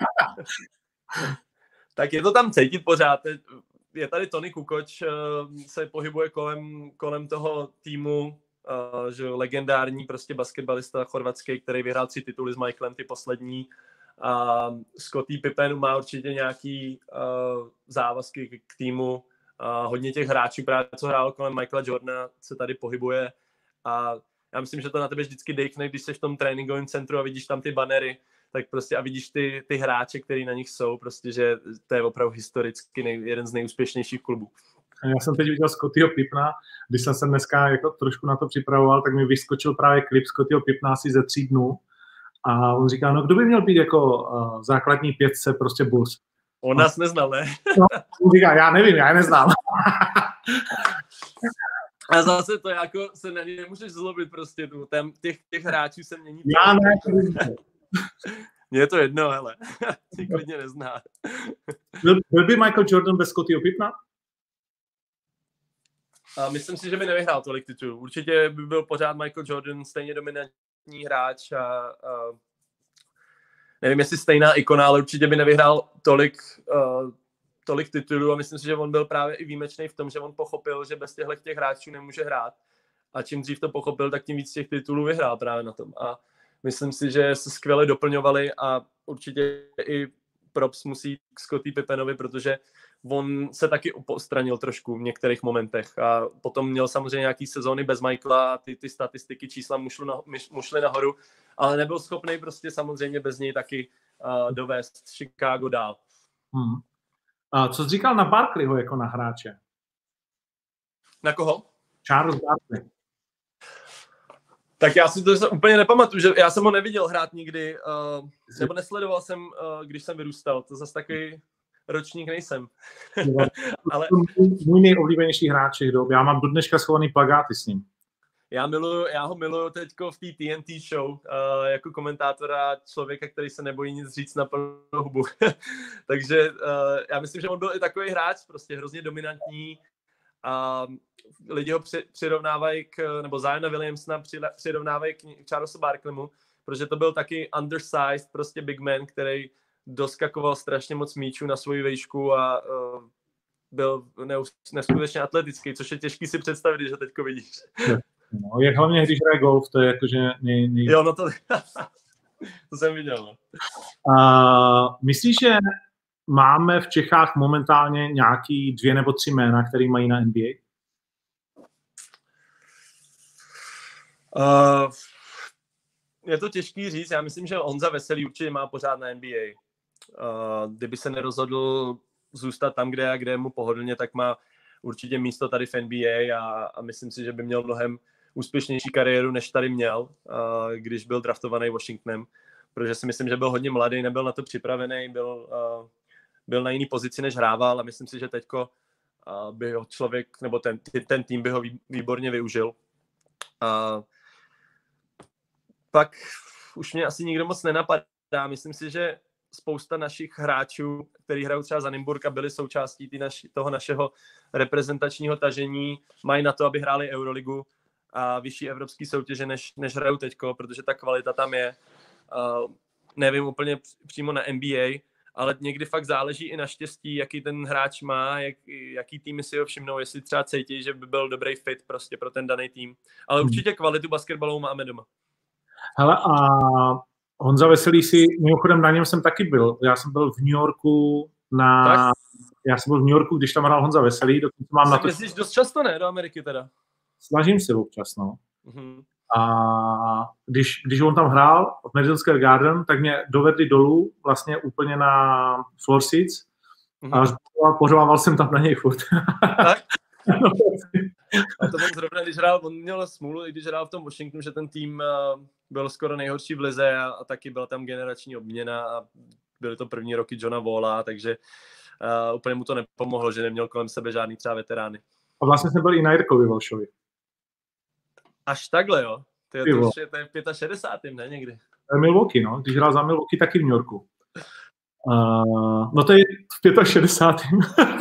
Tak je to tam cítit pořád. Je tady Tony Kukoč, se pohybuje kolem toho týmu, že legendární prostě basketbalista chorvatský, který vyhrál 3 tituly s Michaelem, ty poslední. Scottie Pippen má určitě nějaký závazky k týmu. Hodně těch hráčů, právě co hrál kolem Michaela Jordana, se tady pohybuje. A já myslím, že to na tebe vždycky dejchne, když jsi v tom tréninkovém centru a vidíš tam ty banery tak prostě a vidíš ty hráče, který na nich jsou, prostě, že to je opravdu historicky jeden z nejúspěšnějších klubů. Já jsem teď viděl Scottyho Pippna, když jsem se dneska jako trošku na to připravoval, tak mi vyskočil právě klip Scottyho Pippna asi ze 3 dnů a on říká, no kdo by měl být jako v základní 5 prostě Bulls? On nás neznal, ne? No, on říká, já nevím, já je neznám. A zase to jako se na ně nemůžeš zlobit prostě, těch hráčů se mění. Já ne. Mně je to jedno, hele. Ty klidně nezná. Byl by Michael Jordan bez Scottyho Pippna? A myslím si, že by nevyhrál tolik titulů. Určitě by byl pořád Michael Jordan stejně dominantní hráč a nevím, jestli stejná ikona, ale určitě by nevyhrál tolik titulů a myslím si, že on byl právě i výjimečný v tom, že on pochopil, že bez těch hráčů nemůže hrát. A čím dřív to pochopil, tak tím víc těch titulů vyhrál právě na tom. A myslím si, že se skvěle doplňovali a určitě i props musí k Scottie Pippenovi, protože on se taky postranil trošku v některých momentech a potom měl samozřejmě nějaký sezóny bez Michaela, ty statistiky, čísla mu šly nahoru, ale nebyl schopný prostě samozřejmě bez něj taky dovést Chicago dál. A co jsi říkal na Barkleyho jako na hráče? Na koho? Charles Barkley. Tak já si to úplně nepamatuju, že já jsem ho neviděl hrát nikdy, nebo nesledoval jsem, když jsem vyrůstal, to zase takový ročník nejsem. Ale můj nejoblíbenější hráč je dob. Já mám do dneška schovaný plakáty s ním. Já ho miluju teďko v té TNT show jako komentátora, člověka, který se nebojí nic říct na plnou hubu. Takže já myslím, že on byl i takový hráč, prostě hrozně dominantní a lidi ho přirovnávají nebo Ziona Williamsona přirovnávají k Charlesu Barkleymu, protože to byl taky undersized, prostě big man, který doskakoval strašně moc míčů na svoji výšku a byl neskutečně atletický, což je těžký si představit, když ho teďko vidíš. No, jak hlavně, když hraje golf, to je jakože Jo, no to jsem viděl. No. Myslíš, že máme v Čechách momentálně nějaký 2 nebo 3 jména, který mají na NBA? Je to těžký říct. Já myslím, že Honza Veselý určitě má pořád na NBA. Kdyby se nerozhodl zůstat tam, kde je mu pohodlně, tak má určitě místo tady v NBA a myslím si, že by měl mnohem úspěšnější kariéru, než tady měl, když byl draftovaný Washingtonem, protože si myslím, že byl hodně mladý, nebyl na to připravený, byl na jiný pozici, než hrával a myslím si, že teďko by ho člověk, nebo ten tým by ho výborně využil. Pak už mě asi nikdo moc nenapadá. Myslím si, že spousta našich hráčů, kteří hrajou třeba za Nymburk a byli součástí toho našeho reprezentačního tažení, mají na to, aby hráli Euroligu a vyšší evropský soutěže, než hrajou teďko, protože ta kvalita tam je. Nevím úplně přímo na NBA, ale někdy fakt záleží i na štěstí, jaký ten hráč má, jaký týmy si ho všimnou, jestli třeba cítí, že by byl dobrý fit prostě pro ten daný tým. Ale určitě kvalitu basketbalu máme doma. Hele, a Honza Veselý si, mimochodem na něm jsem taky byl. Já jsem byl v New Yorku když tam hrál Honza Veselý, dokonce mám na to... Myslíš dost často, ne? Do Ameriky teda? Snažím se občas, no. A když on tam hrál v Madison Square Garden, tak mě dovedli dolů vlastně úplně na floor seats a pořvával jsem tam na něj furt. Tak? A to on zrovna, když hrál, on měl smůlu, i když hrál v tom Washingtonu, že ten tým byl skoro nejhorší v lize a taky byla tam generační obměna a byly to první roky Johna Walla, takže úplně mu to nepomohlo, že neměl kolem sebe žádný třeba veterány. A vlastně jsem byl i na Jirkovi Walshovi. Až takhle, jo? To je v 65. ne někdy? Milwaukee, no. Když hrál za Milwaukee, taky v New Yorku. No to je v 65.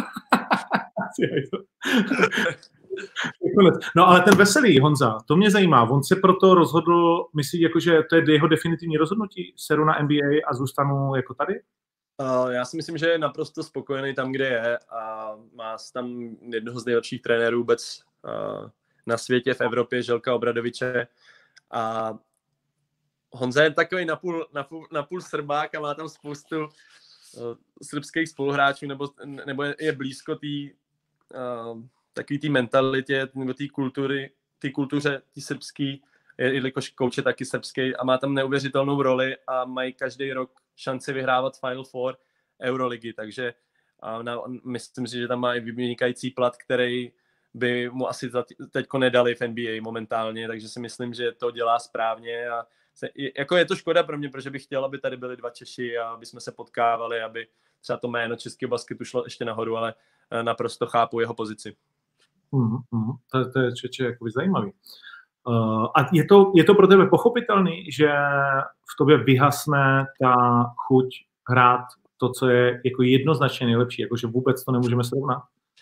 No ale ten Veselý, Honza, to mě zajímá. On se proto rozhodl, myslí, jako, že to je jeho definitivní rozhodnutí, seru na NBA a zůstanu jako tady? Já si myslím, že je naprosto spokojený tam, kde je a má tam jednoho z nejlepších trenérů vůbec na světě, v Evropě, Želka Obradoviče. A Honza je takový napůl Srbák a má tam spoustu srbských spoluhráčů, nebo je blízko takový té mentalitě, nebo té kultuře, té srbský. jelikož coach je taky srbský a má tam neuvěřitelnou roli a mají každý rok šanci vyhrávat Final Four Euroligy, takže myslím si, že tam má i vynikající plat, který by mu asi teďko nedali v NBA momentálně, takže si myslím, že to dělá správně a jako je to škoda pro mě, protože bych chtěl, aby tady byli dva Češi a aby jsme se potkávali, aby třeba to jméno českého basketu šlo ještě nahoru, ale naprosto chápu jeho pozici. To je jako zajímavý. A je to pro tebe pochopitelný, že v tobě vyhasne ta chuť hrát to, co je jako jednoznačně nejlepší, jakože vůbec to nemůžeme srovnat?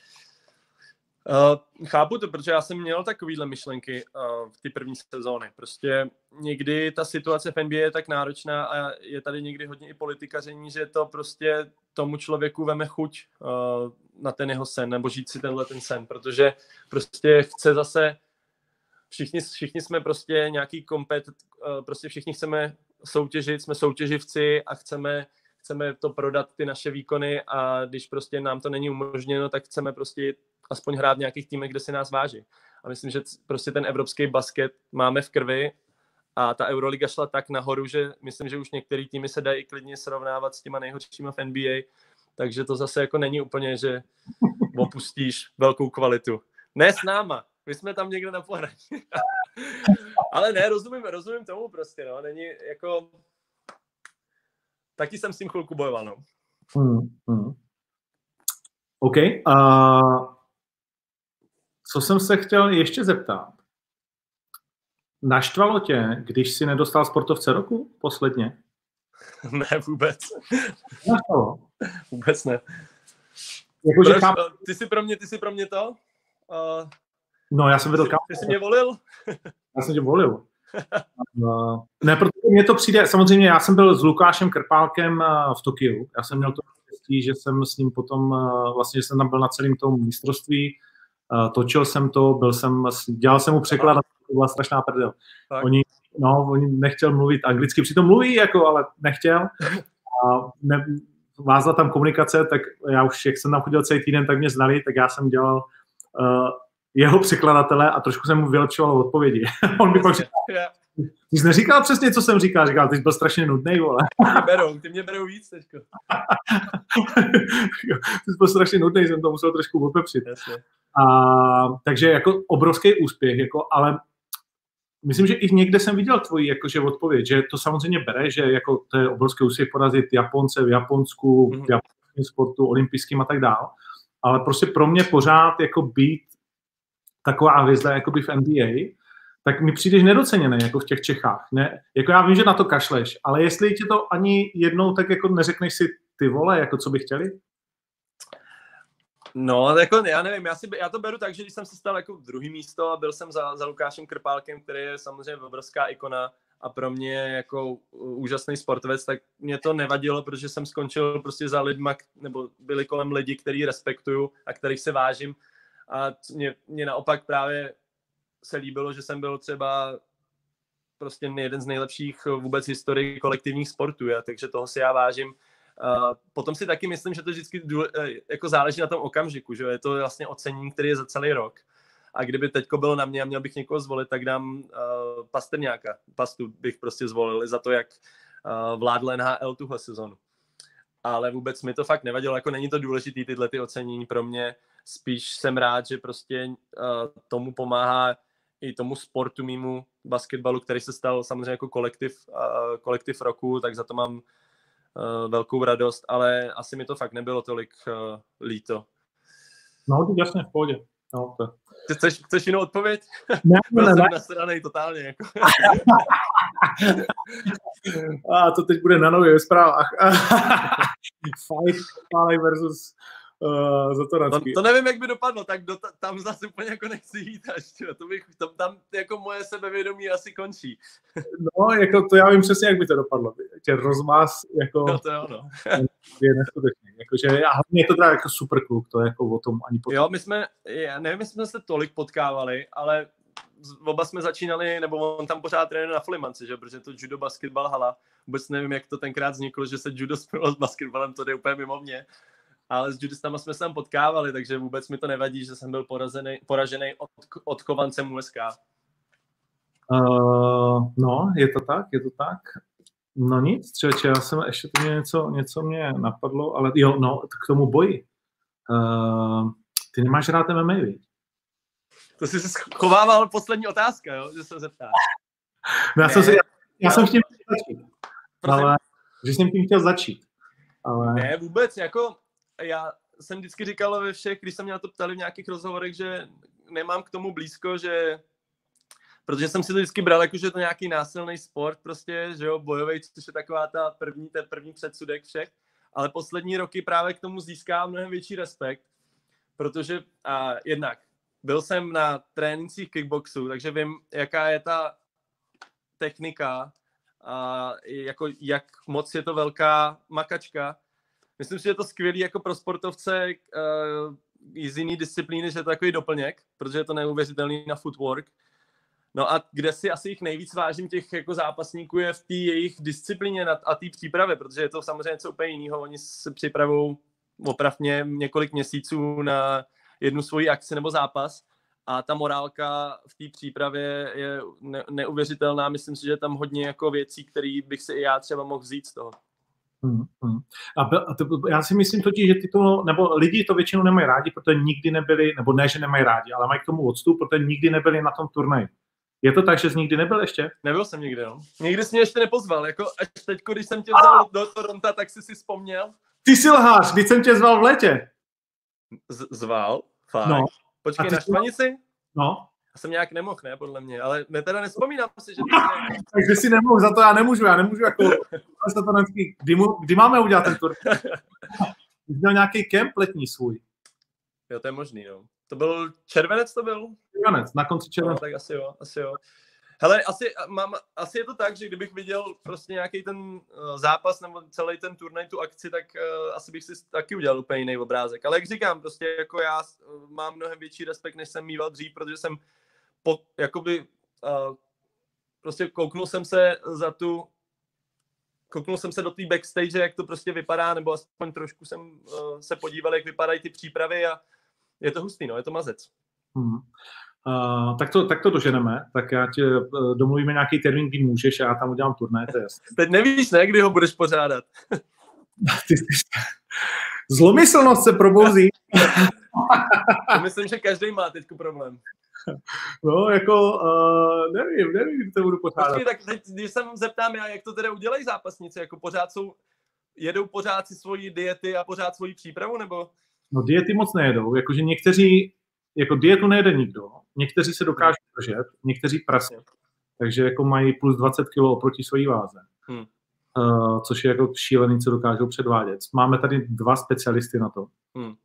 Chápu to, protože já jsem měl takovýhle myšlenky v té první sezóny. Prostě někdy ta situace v NBA je tak náročná a je tady někdy hodně i politikaření, že to prostě tomu člověku veme chuť na ten jeho sen, nebo žít si ten sen, protože prostě chce zase všichni jsme prostě nějaký prostě všichni chceme soutěžit, jsme soutěživci a chceme to prodat, ty naše výkony, a když prostě nám to není umožněno, tak chceme prostě aspoň hrát v nějakých týmech, kde si nás váží. A myslím, že prostě ten evropský basket máme v krvi a ta Euroliga šla tak nahoru, že myslím, že už některý týmy se dají klidně srovnávat s těma nejhoršíma v NBA, takže to zase jako není úplně, že opustíš velkou kvalitu. Ne s náma, my jsme tam někde na pohraní. Ale ne, rozumím tomu prostě, no, není jako... Taky jsem s tím chvilku bojoval, no. OK. Co jsem se chtěl ještě zeptat? Naštvalo tě, když jsi nedostal sportovce roku posledně? Ne, vůbec. Naštvalo? Vůbec ne. Ty jsi pro mě to? No, já jsem vedl Ty jsi mě volil? Já jsem tě volil. Ne, protože mně to přijde, samozřejmě já jsem byl s Lukášem Krpálkem v Tokiu. Já jsem měl to štěstí, že jsem s ním potom, vlastně jsem tam byl na celém tom mistrovství, točil jsem to, dělal jsem mu překlad, to byla strašná prdel. Oni nechtěl mluvit anglicky, přitom mluví, jako, ale nechtěl. Vázla tam komunikace, tak já už, jak jsem tam chodil celý týden, tak mě znali, tak já jsem dělal jeho překladatele a trošku jsem mu vylepšoval odpovědi. On mi pak říkal, ty jsi neříkal přesně, co jsem říkal, ty jsi byl strašně nudnej, vole. Ty mě berou víc teďko. Ty jsi byl strašně nudnej, jsem to musel trošku opepřit. Takže jako obrovský úspěch, jako, ale myslím, že i někde jsem viděl tvoji jakože odpověď, že to samozřejmě bere, že jako to je obrovský úspěch porazit Japonce v Japonsku, v japonském sportu, olympijským a tak dál, ale prostě pro mě pořád jako být taková hvězda jakoby v NBA, tak mi přijdeš nedoceněný jako v těch Čechách. Ne? Jako já vím, že na to kašleš, ale jestli ti to ani jednou tak jako neřekneš si ty vole, jako co by chtěli? No, jako já nevím, já to beru tak, že když jsem se stal jako druhý místo a byl jsem za Lukášem Krpálkem, který je samozřejmě obrovská ikona a pro mě jako úžasný sportovec, tak mě to nevadilo, protože jsem skončil prostě za lidma, nebo byli kolem lidi, který respektuju a kterých se vážím. A mě naopak právě se líbilo, že jsem byl třeba prostě jeden z nejlepších vůbec historii kolektivních sportů, takže toho si já vážím. Potom si taky myslím, že to vždycky jako záleží na tom okamžiku, že je to vlastně ocenění, který je za celý rok. A kdyby teďko bylo na mě a měl bych někoho zvolit, tak dám Pastrňáka. Pastu bych prostě zvolil za to, jak vládl NHL tuhle sezonu. Ale vůbec mi to fakt nevadilo, jako není to důležitý tyhle ty ocenění pro mě. Spíš jsem rád, že prostě tomu pomáhá i tomu sportu mýmu basketbalu, který se stal samozřejmě jako kolektiv roku, tak za to mám velkou radost, ale asi mi to fakt nebylo tolik líto. No, jasně, v pohodě. No, to... Ty chceš jinou odpověď? Ne. Jsem nasranej totálně. Jako. A to teď bude na nově zprávách. Fight versus Zatoranský. To nevím, jak by dopadlo, tak tam zase úplně jako nechci jít až. Tam jako moje sebevědomí asi končí. No, jako to já vím přesně, jak by to dopadlo. Tě rozmaz jako... No to je ono. Je neskutečný. Jakože, a hlavně je to teda jako super kluk, to je jako o tom ani Jo, já nevím, jestli jsme se tolik potkávali, ale oba jsme začínali, nebo on tam pořád trénuje na Flimanci, že? Protože to judo basketbal hala. Vůbec nevím, jak to tenkrát vzniklo, že se judo spojilo s basketbalem, to jde úplně mimo mě. Ale s judistama jsme se tam potkávali, takže vůbec mi to nevadí, že jsem byl poražený od Chovancem USK. No, je to tak. No nic, člověče, já jsem ještě to něco mě napadlo, ale jo, no, k tomu boji. Ty nemáš rád MMA, viď? To jsi se schovával poslední otázka, jo, že se zeptáš. No, já jsem s tím chtěl začít. Ale, že jsem tím chtěl začít. Ale... Ne, vůbec, jako já jsem vždycky říkal ve všech, když se mě na to ptali v nějakých rozhovorech, že nemám k tomu blízko, že protože jsem si to vždycky bral, jako že je to nějaký násilný sport prostě, že jo, bojovej, což je taková ten první předsudek všech, ale poslední roky právě k tomu získám mnohem větší respekt, protože jednak byl jsem na trénincích kickboxu, takže vím, jaká je ta technika a jako jak moc je to velká makačka. Myslím si, že je to skvělý jako pro sportovce z jiný disciplíny, že je to takový doplněk, protože je to neuvěřitelný na footwork. No a kde si asi jich nejvíc vážím těch jako zápasníků je v té jejich disciplíně a té přípravě, protože je to samozřejmě něco úplně jiného. Oni se připravují opravdu několik měsíců na jednu svoji akci nebo zápas a ta morálka v té přípravě je neuvěřitelná. Myslím si, že je tam hodně jako věcí, které bych si i já třeba mohl vzít z toho. Já si myslím totiž, že nebo lidi to většinou nemají rádi, protože nikdy nebyli, nebo ne, že nemají rádi, ale mají k tomu odstup, protože nikdy nebyli na tom turnaji. Je to tak, že jsi nikdy nebyl ještě? Nebyl jsem nikdy, no. Nikdy jsi mě ještě nepozval, jako až teď, když jsem tě vzal do Toronta, tak jsi si vzpomněl. Ty jsi lhář, když jsem tě zval v létě. Zval? Fakt. No. Počkej, na Štvanici? No. Já jsem nějak nemohl, ne, podle mě, ale teda nespomínám si, že ty jsi... Takže si nemohl, za to já nemůžu jako... Kdy máme udělat ten tur? Jsi měl nějaký kemp letní svůj. Jo, to je možný, no. To byl červenec, to byl? Červenec, na konci července. No, tak asi jo. Hele, asi je to tak, že kdybych viděl prostě nějaký ten zápas nebo celý ten turnaj, tu akci, tak asi bych si taky udělal úplně jiný obrázek. Ale jak říkám, prostě jako já mám mnohem větší respekt, než jsem mýval dřív, protože jsem prostě kouknul jsem se do té backstage, jak to prostě vypadá, nebo aspoň trošku jsem se podíval, jak vypadají ty přípravy a je to hustý, no, je to mazec. Tak to doženeme, tak já tě domluvíme nějaký termín, kdy můžeš a já tam udělám turné, to je jasné. Teď nevíš, ne, kdy ho budeš pořádat. Zlomyslnost se probouzí. Myslím, že každý má teďku problém. No, jako, nevím, kdy to budu pořádat. Počkej, tak teď, když se zeptám já, jak to teda udělají zápasníci, jako jedou pořád si svoji diety a pořád svoji přípravu, nebo? No, diety moc nejedou, jakože někteří, jako dietu nejede nikdo, někteří se dokážou držet, někteří prasně, takže jako mají plus 20 kg oproti svojí váze. Což je jako šílený, co dokážou předvádět. Máme tady 2 specialisty na to.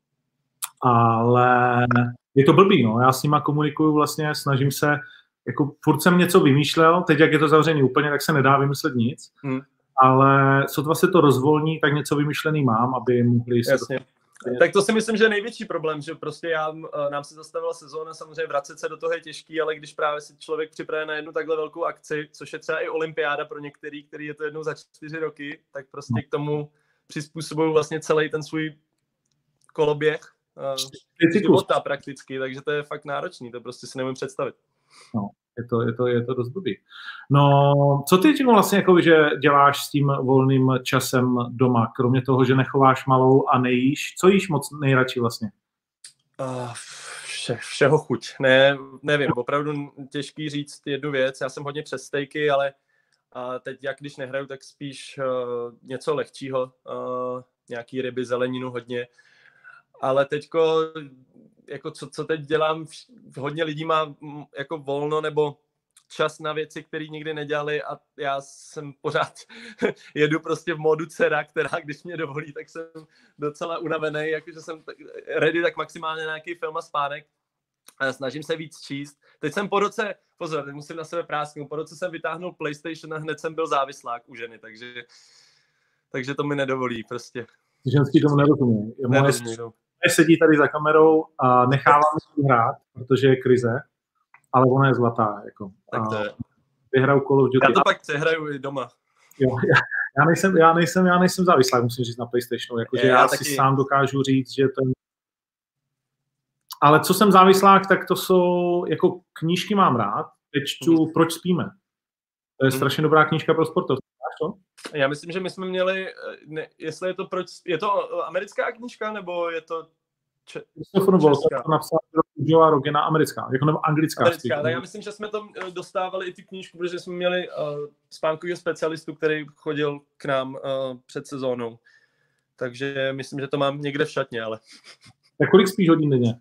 Ale je to blbý, no. Já s nima komunikuju vlastně, snažím se, jako furt jsem něco vymýšlel, teď jak je to zavřený úplně, tak se nedá vymyslet nic, ale sotva se to rozvolní, tak něco vymyšlený mám, aby mohli se... Jasně. Tak to si myslím, že je největší problém, že prostě nám se zastavila sezóna, samozřejmě vracet se do toho je těžký, ale když právě si člověk připraví na jednu takhle velkou akci, což je třeba i olympiáda pro některý, který je to jednou za 4 roky, tak prostě k tomu přizpůsobují vlastně celý ten svůj koloběh života prakticky, takže to je fakt náročný, to prostě si nemůžu představit. No, je to dost blbý. No, co ty vlastně jako, že děláš s tím volným časem doma, kromě toho, že nechováš malou a nejíš? Co jíš moc nejradši vlastně? Všeho chuť. Nevím, opravdu těžký říct jednu věc. Já jsem hodně přes stejky, ale teď jak když nehraju, tak spíš něco lehčího. Nějaký ryby, zeleninu hodně. Ale teďko, jako co teď dělám, hodně lidí má jako volno nebo čas na věci, které nikdy nedělali a já jsem pořád jedu prostě v módu dcera, která když mě dovolí, tak jsem docela unavený, jakože jsem ready tak maximálně na nějaký film a spánek. A snažím se víc číst. Teď jsem po roce, pozor, teď musím na sebe prásknout, po roce jsem vytáhnul PlayStation a hned jsem byl závislák u ženy, takže to mi nedovolí prostě. Ženský tomu nerozumí. Moje sedí tady za kamerou a nechávám si hrát, protože je krize, ale ona je zlatá. Jako. Tak to je. Vyhraju Call of Duty. Já to pak přehraju i doma. Jo, já nejsem závislý, musím říct na PlayStationu. Jakože já si sám dokážu říct, že to je... Ale co jsem závislák, tak to jsou, jako knížky mám rád, teď čtu Proč spíme. To je strašně dobrá knížka pro sportovce. Já myslím, že my jsme měli, jestli je to je to americká knížka, nebo je to Christopher Waltz to napsal Joea Rogena, americká, jako nebo anglická. Tak já myslím, že jsme to dostávali i ty knížku, protože jsme měli spánkového specialistu, který chodil k nám před sezónou. Takže myslím, že to mám někde v šatně, ale... Tak kolik spíš hodin denně?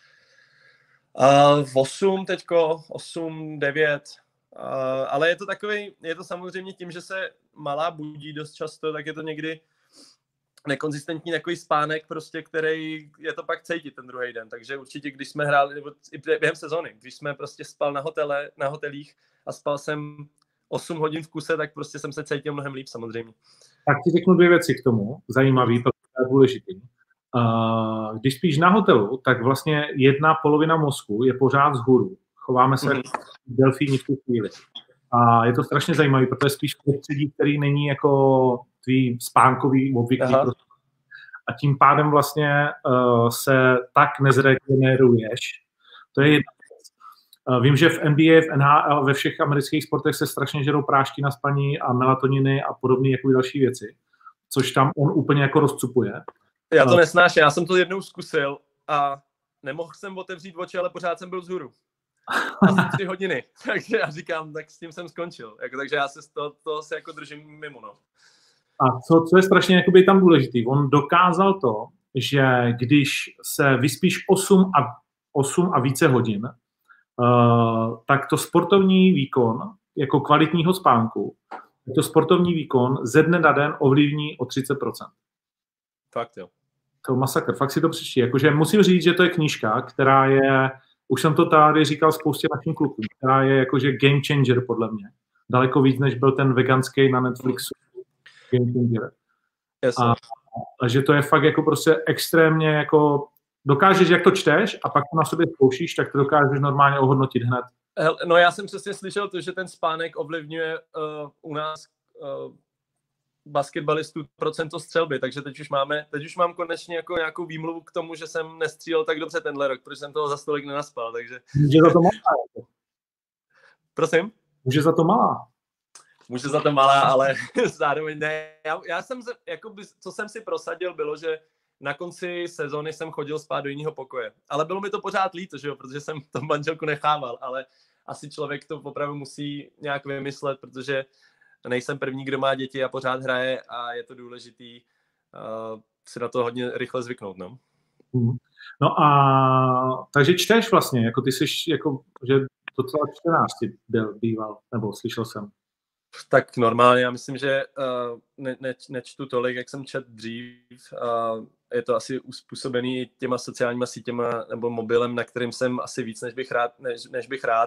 8 teďko, 8, 9. Ale je to takový, je to samozřejmě tím, že se malá budí dost často, tak je to někdy nekonzistentní takový spánek, prostě, který je to pak cítit ten druhý den. Takže určitě, když jsme hráli, nebo i během sezony, když jsme prostě spal na hotelích a spal jsem 8 hodin v kuse, tak prostě jsem se cítil mnohem líp samozřejmě. Tak ti řeknu 2 věci k tomu, zajímavý, protože je důležitý. Když spíš na hotelu, tak vlastně jedna polovina mozku je pořád vzhůru. Chováme se delfíni v tu chvíli. A je to strašně zajímavé, protože spíš prostředí, který není jako tvý spánkový obvyklý. A tím pádem vlastně se tak nezregeneruješ. To je jedna věc. Vím, že v NBA, v NHL, ve všech amerických sportech se strašně žerou prášky na spaní a melatoniny a podobné jako další věci, což tam on úplně jako rozcupuje. Já to nesnáším, já jsem to jednou zkusil a nemohl jsem otevřít oči, ale pořád jsem byl vzhůru. Asi 3 hodiny, takže já říkám, tak s tím jsem skončil. Takže já se toho se jako držím mimo. No. A co je strašně jakoby tam důležitý, on dokázal to, že když se vyspíš 8 a více hodin, tak to sportovní výkon, jako kvalitního spánku, to sportovní výkon ze dne na den ovlivní o 30%. Fakt jo. To masakr, fakt si to přečti. Jakože musím říct, že to je knížka, která je, už jsem to tady říkal spoustě našim klukům, která je jakože game changer podle mě. Daleko víc, než byl ten veganský na Netflixu game changer. Yes, a že to je fakt jako prostě extrémně jako, dokážeš, jak to čteš a pak to na sobě zkoušíš, tak to dokážeš normálně ohodnotit hned. No já jsem přesně slyšel to, že ten spánek ovlivňuje u nás basketbalistů procento střelby, takže teď už mám konečně jako nějakou výmluvu k tomu, že jsem nestřílel tak dobře tenhle rok, protože jsem toho za stolik nenaspal, takže... Může za to malá. Prosím? Může za to malá. Může za to malá, ale zároveň ne. Já jsem se, jakoby, co jsem si prosadil, bylo, že na konci sezony jsem chodil spát do jiného pokoje. Ale bylo mi to pořád líto, že jo, protože jsem tam manželku nechával, ale asi člověk to opravdu musí nějak vymyslet, protože nejsem první, kdo má děti a pořád hraje a je to důležitý si na to hodně rychle zvyknout, no. No a takže čteš vlastně, jako ty jsi, jako, že docela čtenář si býval, nebo slyšel jsem. Tak normálně, já myslím, že nečtu tolik, jak jsem četl dřív. Je to asi uspůsobený těma sociálníma sítěma nebo mobilem, na kterým jsem asi víc, než bych rád.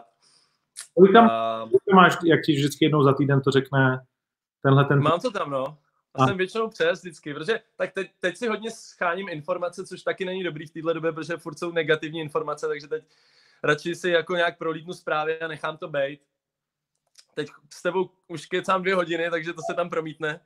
Máš, jak ti vždycky jednou za týden to řekne tenhle ten... Mám to tam, no. A jsem většinou přes vždycky, protože tak teď si hodně scháním informace, což taky není dobrý v této době, protože furt jsou negativní informace, takže teď radši si jako nějak prolítnu zprávy a nechám to bejt. Teď s tebou už kecám 2 hodiny, takže to se tam promítne.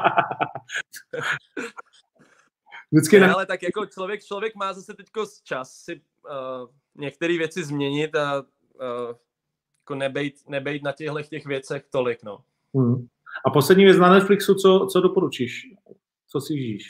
Vždycky ne, ale tak jako člověk má zase teďko čas si některé věci změnit a jako nebejt na těch věcech tolik, no. A poslední věc na Netflixu, co doporučíš? Co si žíš?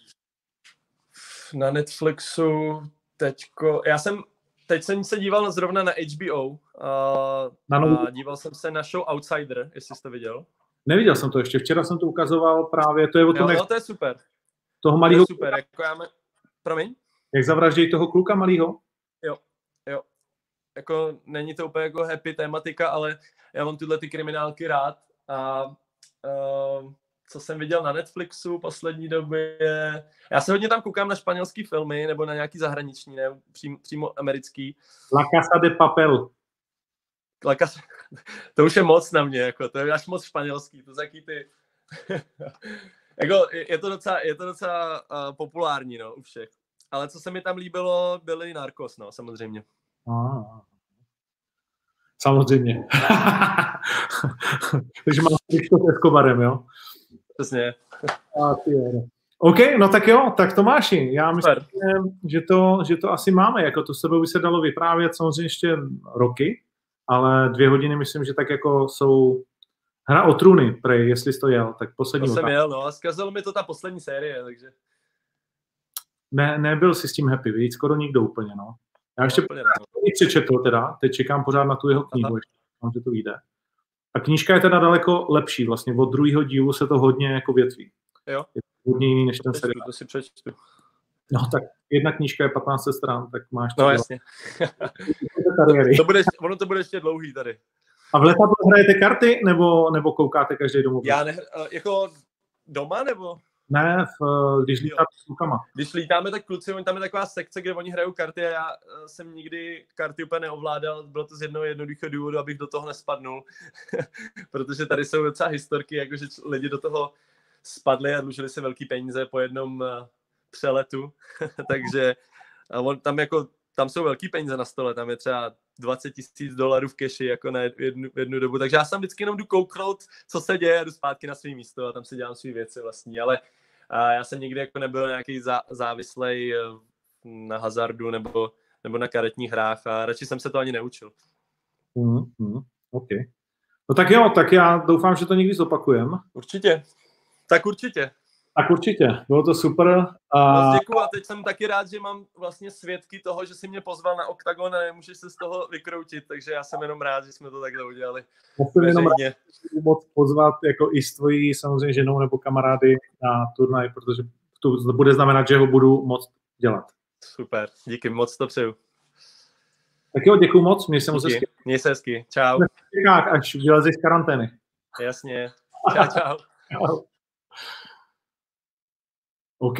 Na Netflixu teď jsem se díval zrovna na HBO a díval jsem se na show Outsider, jestli jste viděl. Neviděl jsem to ještě, včera jsem to ukazoval právě, to je o tom, jo, to je super. Toho malýho... To je super, jako promiň? Jak zavraždějí toho kluka malýho? Jo. Jako není to úplně jako happy tématika, ale já mám tyhle ty kriminálky rád a co jsem viděl na Netflixu poslední době, já se hodně tam koukám na španělský filmy nebo na nějaký zahraniční, ne přímo americký. La Casa de Papel. To už je moc na mě, jako, to je až moc španělský, to taky ty... jako, je to docela populární, no, u všech. Ale co se mi tam líbilo, byly Narcos, no, samozřejmě. Samozřejmě. Takže mám to s Escobarem, jo? Přesně. OK, no tak jo, tak Tomáši, já myslím, že to asi máme, jako to s tebou by se dalo vyprávět samozřejmě ještě roky, ale 2 hodiny myslím, že tak jako jsou hra o trůny, prej, jestli jsi to jel, tak poslední To jsem otázka. jel, no a zkazil mi to ta poslední série, takže... Nebyl si s tím happy, víc, skoro nikdo úplně, no. Já ještě přečetl teda, teď čekám pořád na tu jeho knihu, ještě, že to vyjde. A knížka je teda daleko lepší, vlastně od 2. dílu se to hodně jako větví. Jo. Je to hodně jiný než ten seriál. To si přečtu. No tak jedna knížka je 15 stran, tak máš... No jasně. Ono to bude ještě dlouhý tady. A v letadlu hrajete karty, nebo koukáte každý domů? Já jako doma, nebo? Ne, když lítáte s klukama. Když lítáme, tak kluci, tam je taková sekce, kde oni hrajou karty a já jsem nikdy karty úplně neovládal. Bylo to z jednoho jednoduchého důvodu, abych do toho nespadnul. Protože tady jsou docela historky, jakože lidi do toho spadli a dlužili si velký peníze po jednom přeletu. Takže tam jsou velký peníze na stole, tam je třeba $20,000 v keši jako na jednu dobu. Takže já jsem vždycky jenom jdu kouknout, co se děje, jdu zpátky na svý místo a tam si dělám svý věci vlastní, ale já jsem nikdy jako nebyl nějaký závislej na hazardu nebo na karetních hrách a radši jsem se to ani neučil. OK. No tak jo, tak já doufám, že to někdy zopakujeme. Určitě. Tak určitě. Tak určitě, bylo to super. Moc děkuju a teď jsem taky rád, že mám vlastně svědky toho, že jsi mě pozval na OKTAGON a nemůžeš se z toho vykroutit, takže já jsem jenom rád, že jsme to takhle udělali. Musím jenom rád moc pozvat jako i s tvojí samozřejmě ženou nebo kamarády na turnaj, protože to bude znamenat, že ho budu moc dělat. Super, díky, moc to přeju. Tak jo, děkuju moc, měj se moc hezky. Měj se hezky, čau. Až vylezeš z karantény. Jasně, čau. OK,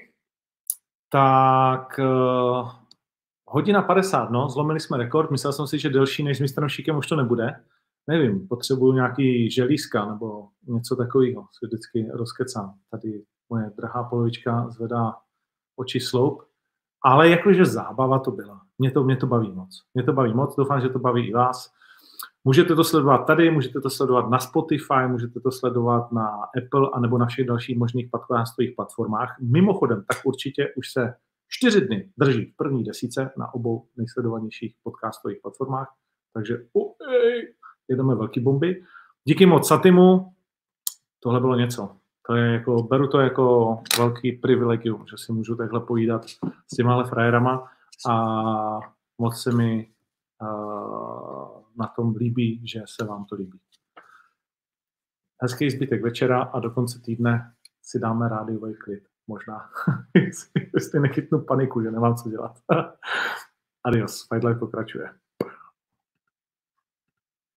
tak hodina 50, no, zlomili jsme rekord, myslel jsem si, že delší než s mistrem Šikem už to nebude. Nevím, potřebuju nějaký želízka nebo něco takového, si vždycky rozkecám. Tady moje drahá polovička zvedá oči sloup, ale jakože zábava to byla. Mě to baví moc. Mě to baví moc, doufám, že to baví i vás. Můžete to sledovat tady, můžete to sledovat na Spotify, můžete to sledovat na Apple anebo na všech dalších možných podcastových platformách. Mimochodem, tak určitě už se 4 dny drží v první 10 na obou nejsledovanějších podcastových platformách. Takže jedeme velký bomby. Díky moc Satimu, tohle bylo něco. To je jako, beru to jako velký privilegium, že si můžu takhle pojídat s těmahle frajerama a moc se mi na tom líbí, že se vám to líbí. Hezký zbytek večera a do konce týdne si dáme rádiový klid. Možná. Jestli nechytnu paniku, že nemám co dělat. Adios. Fight Life pokračuje.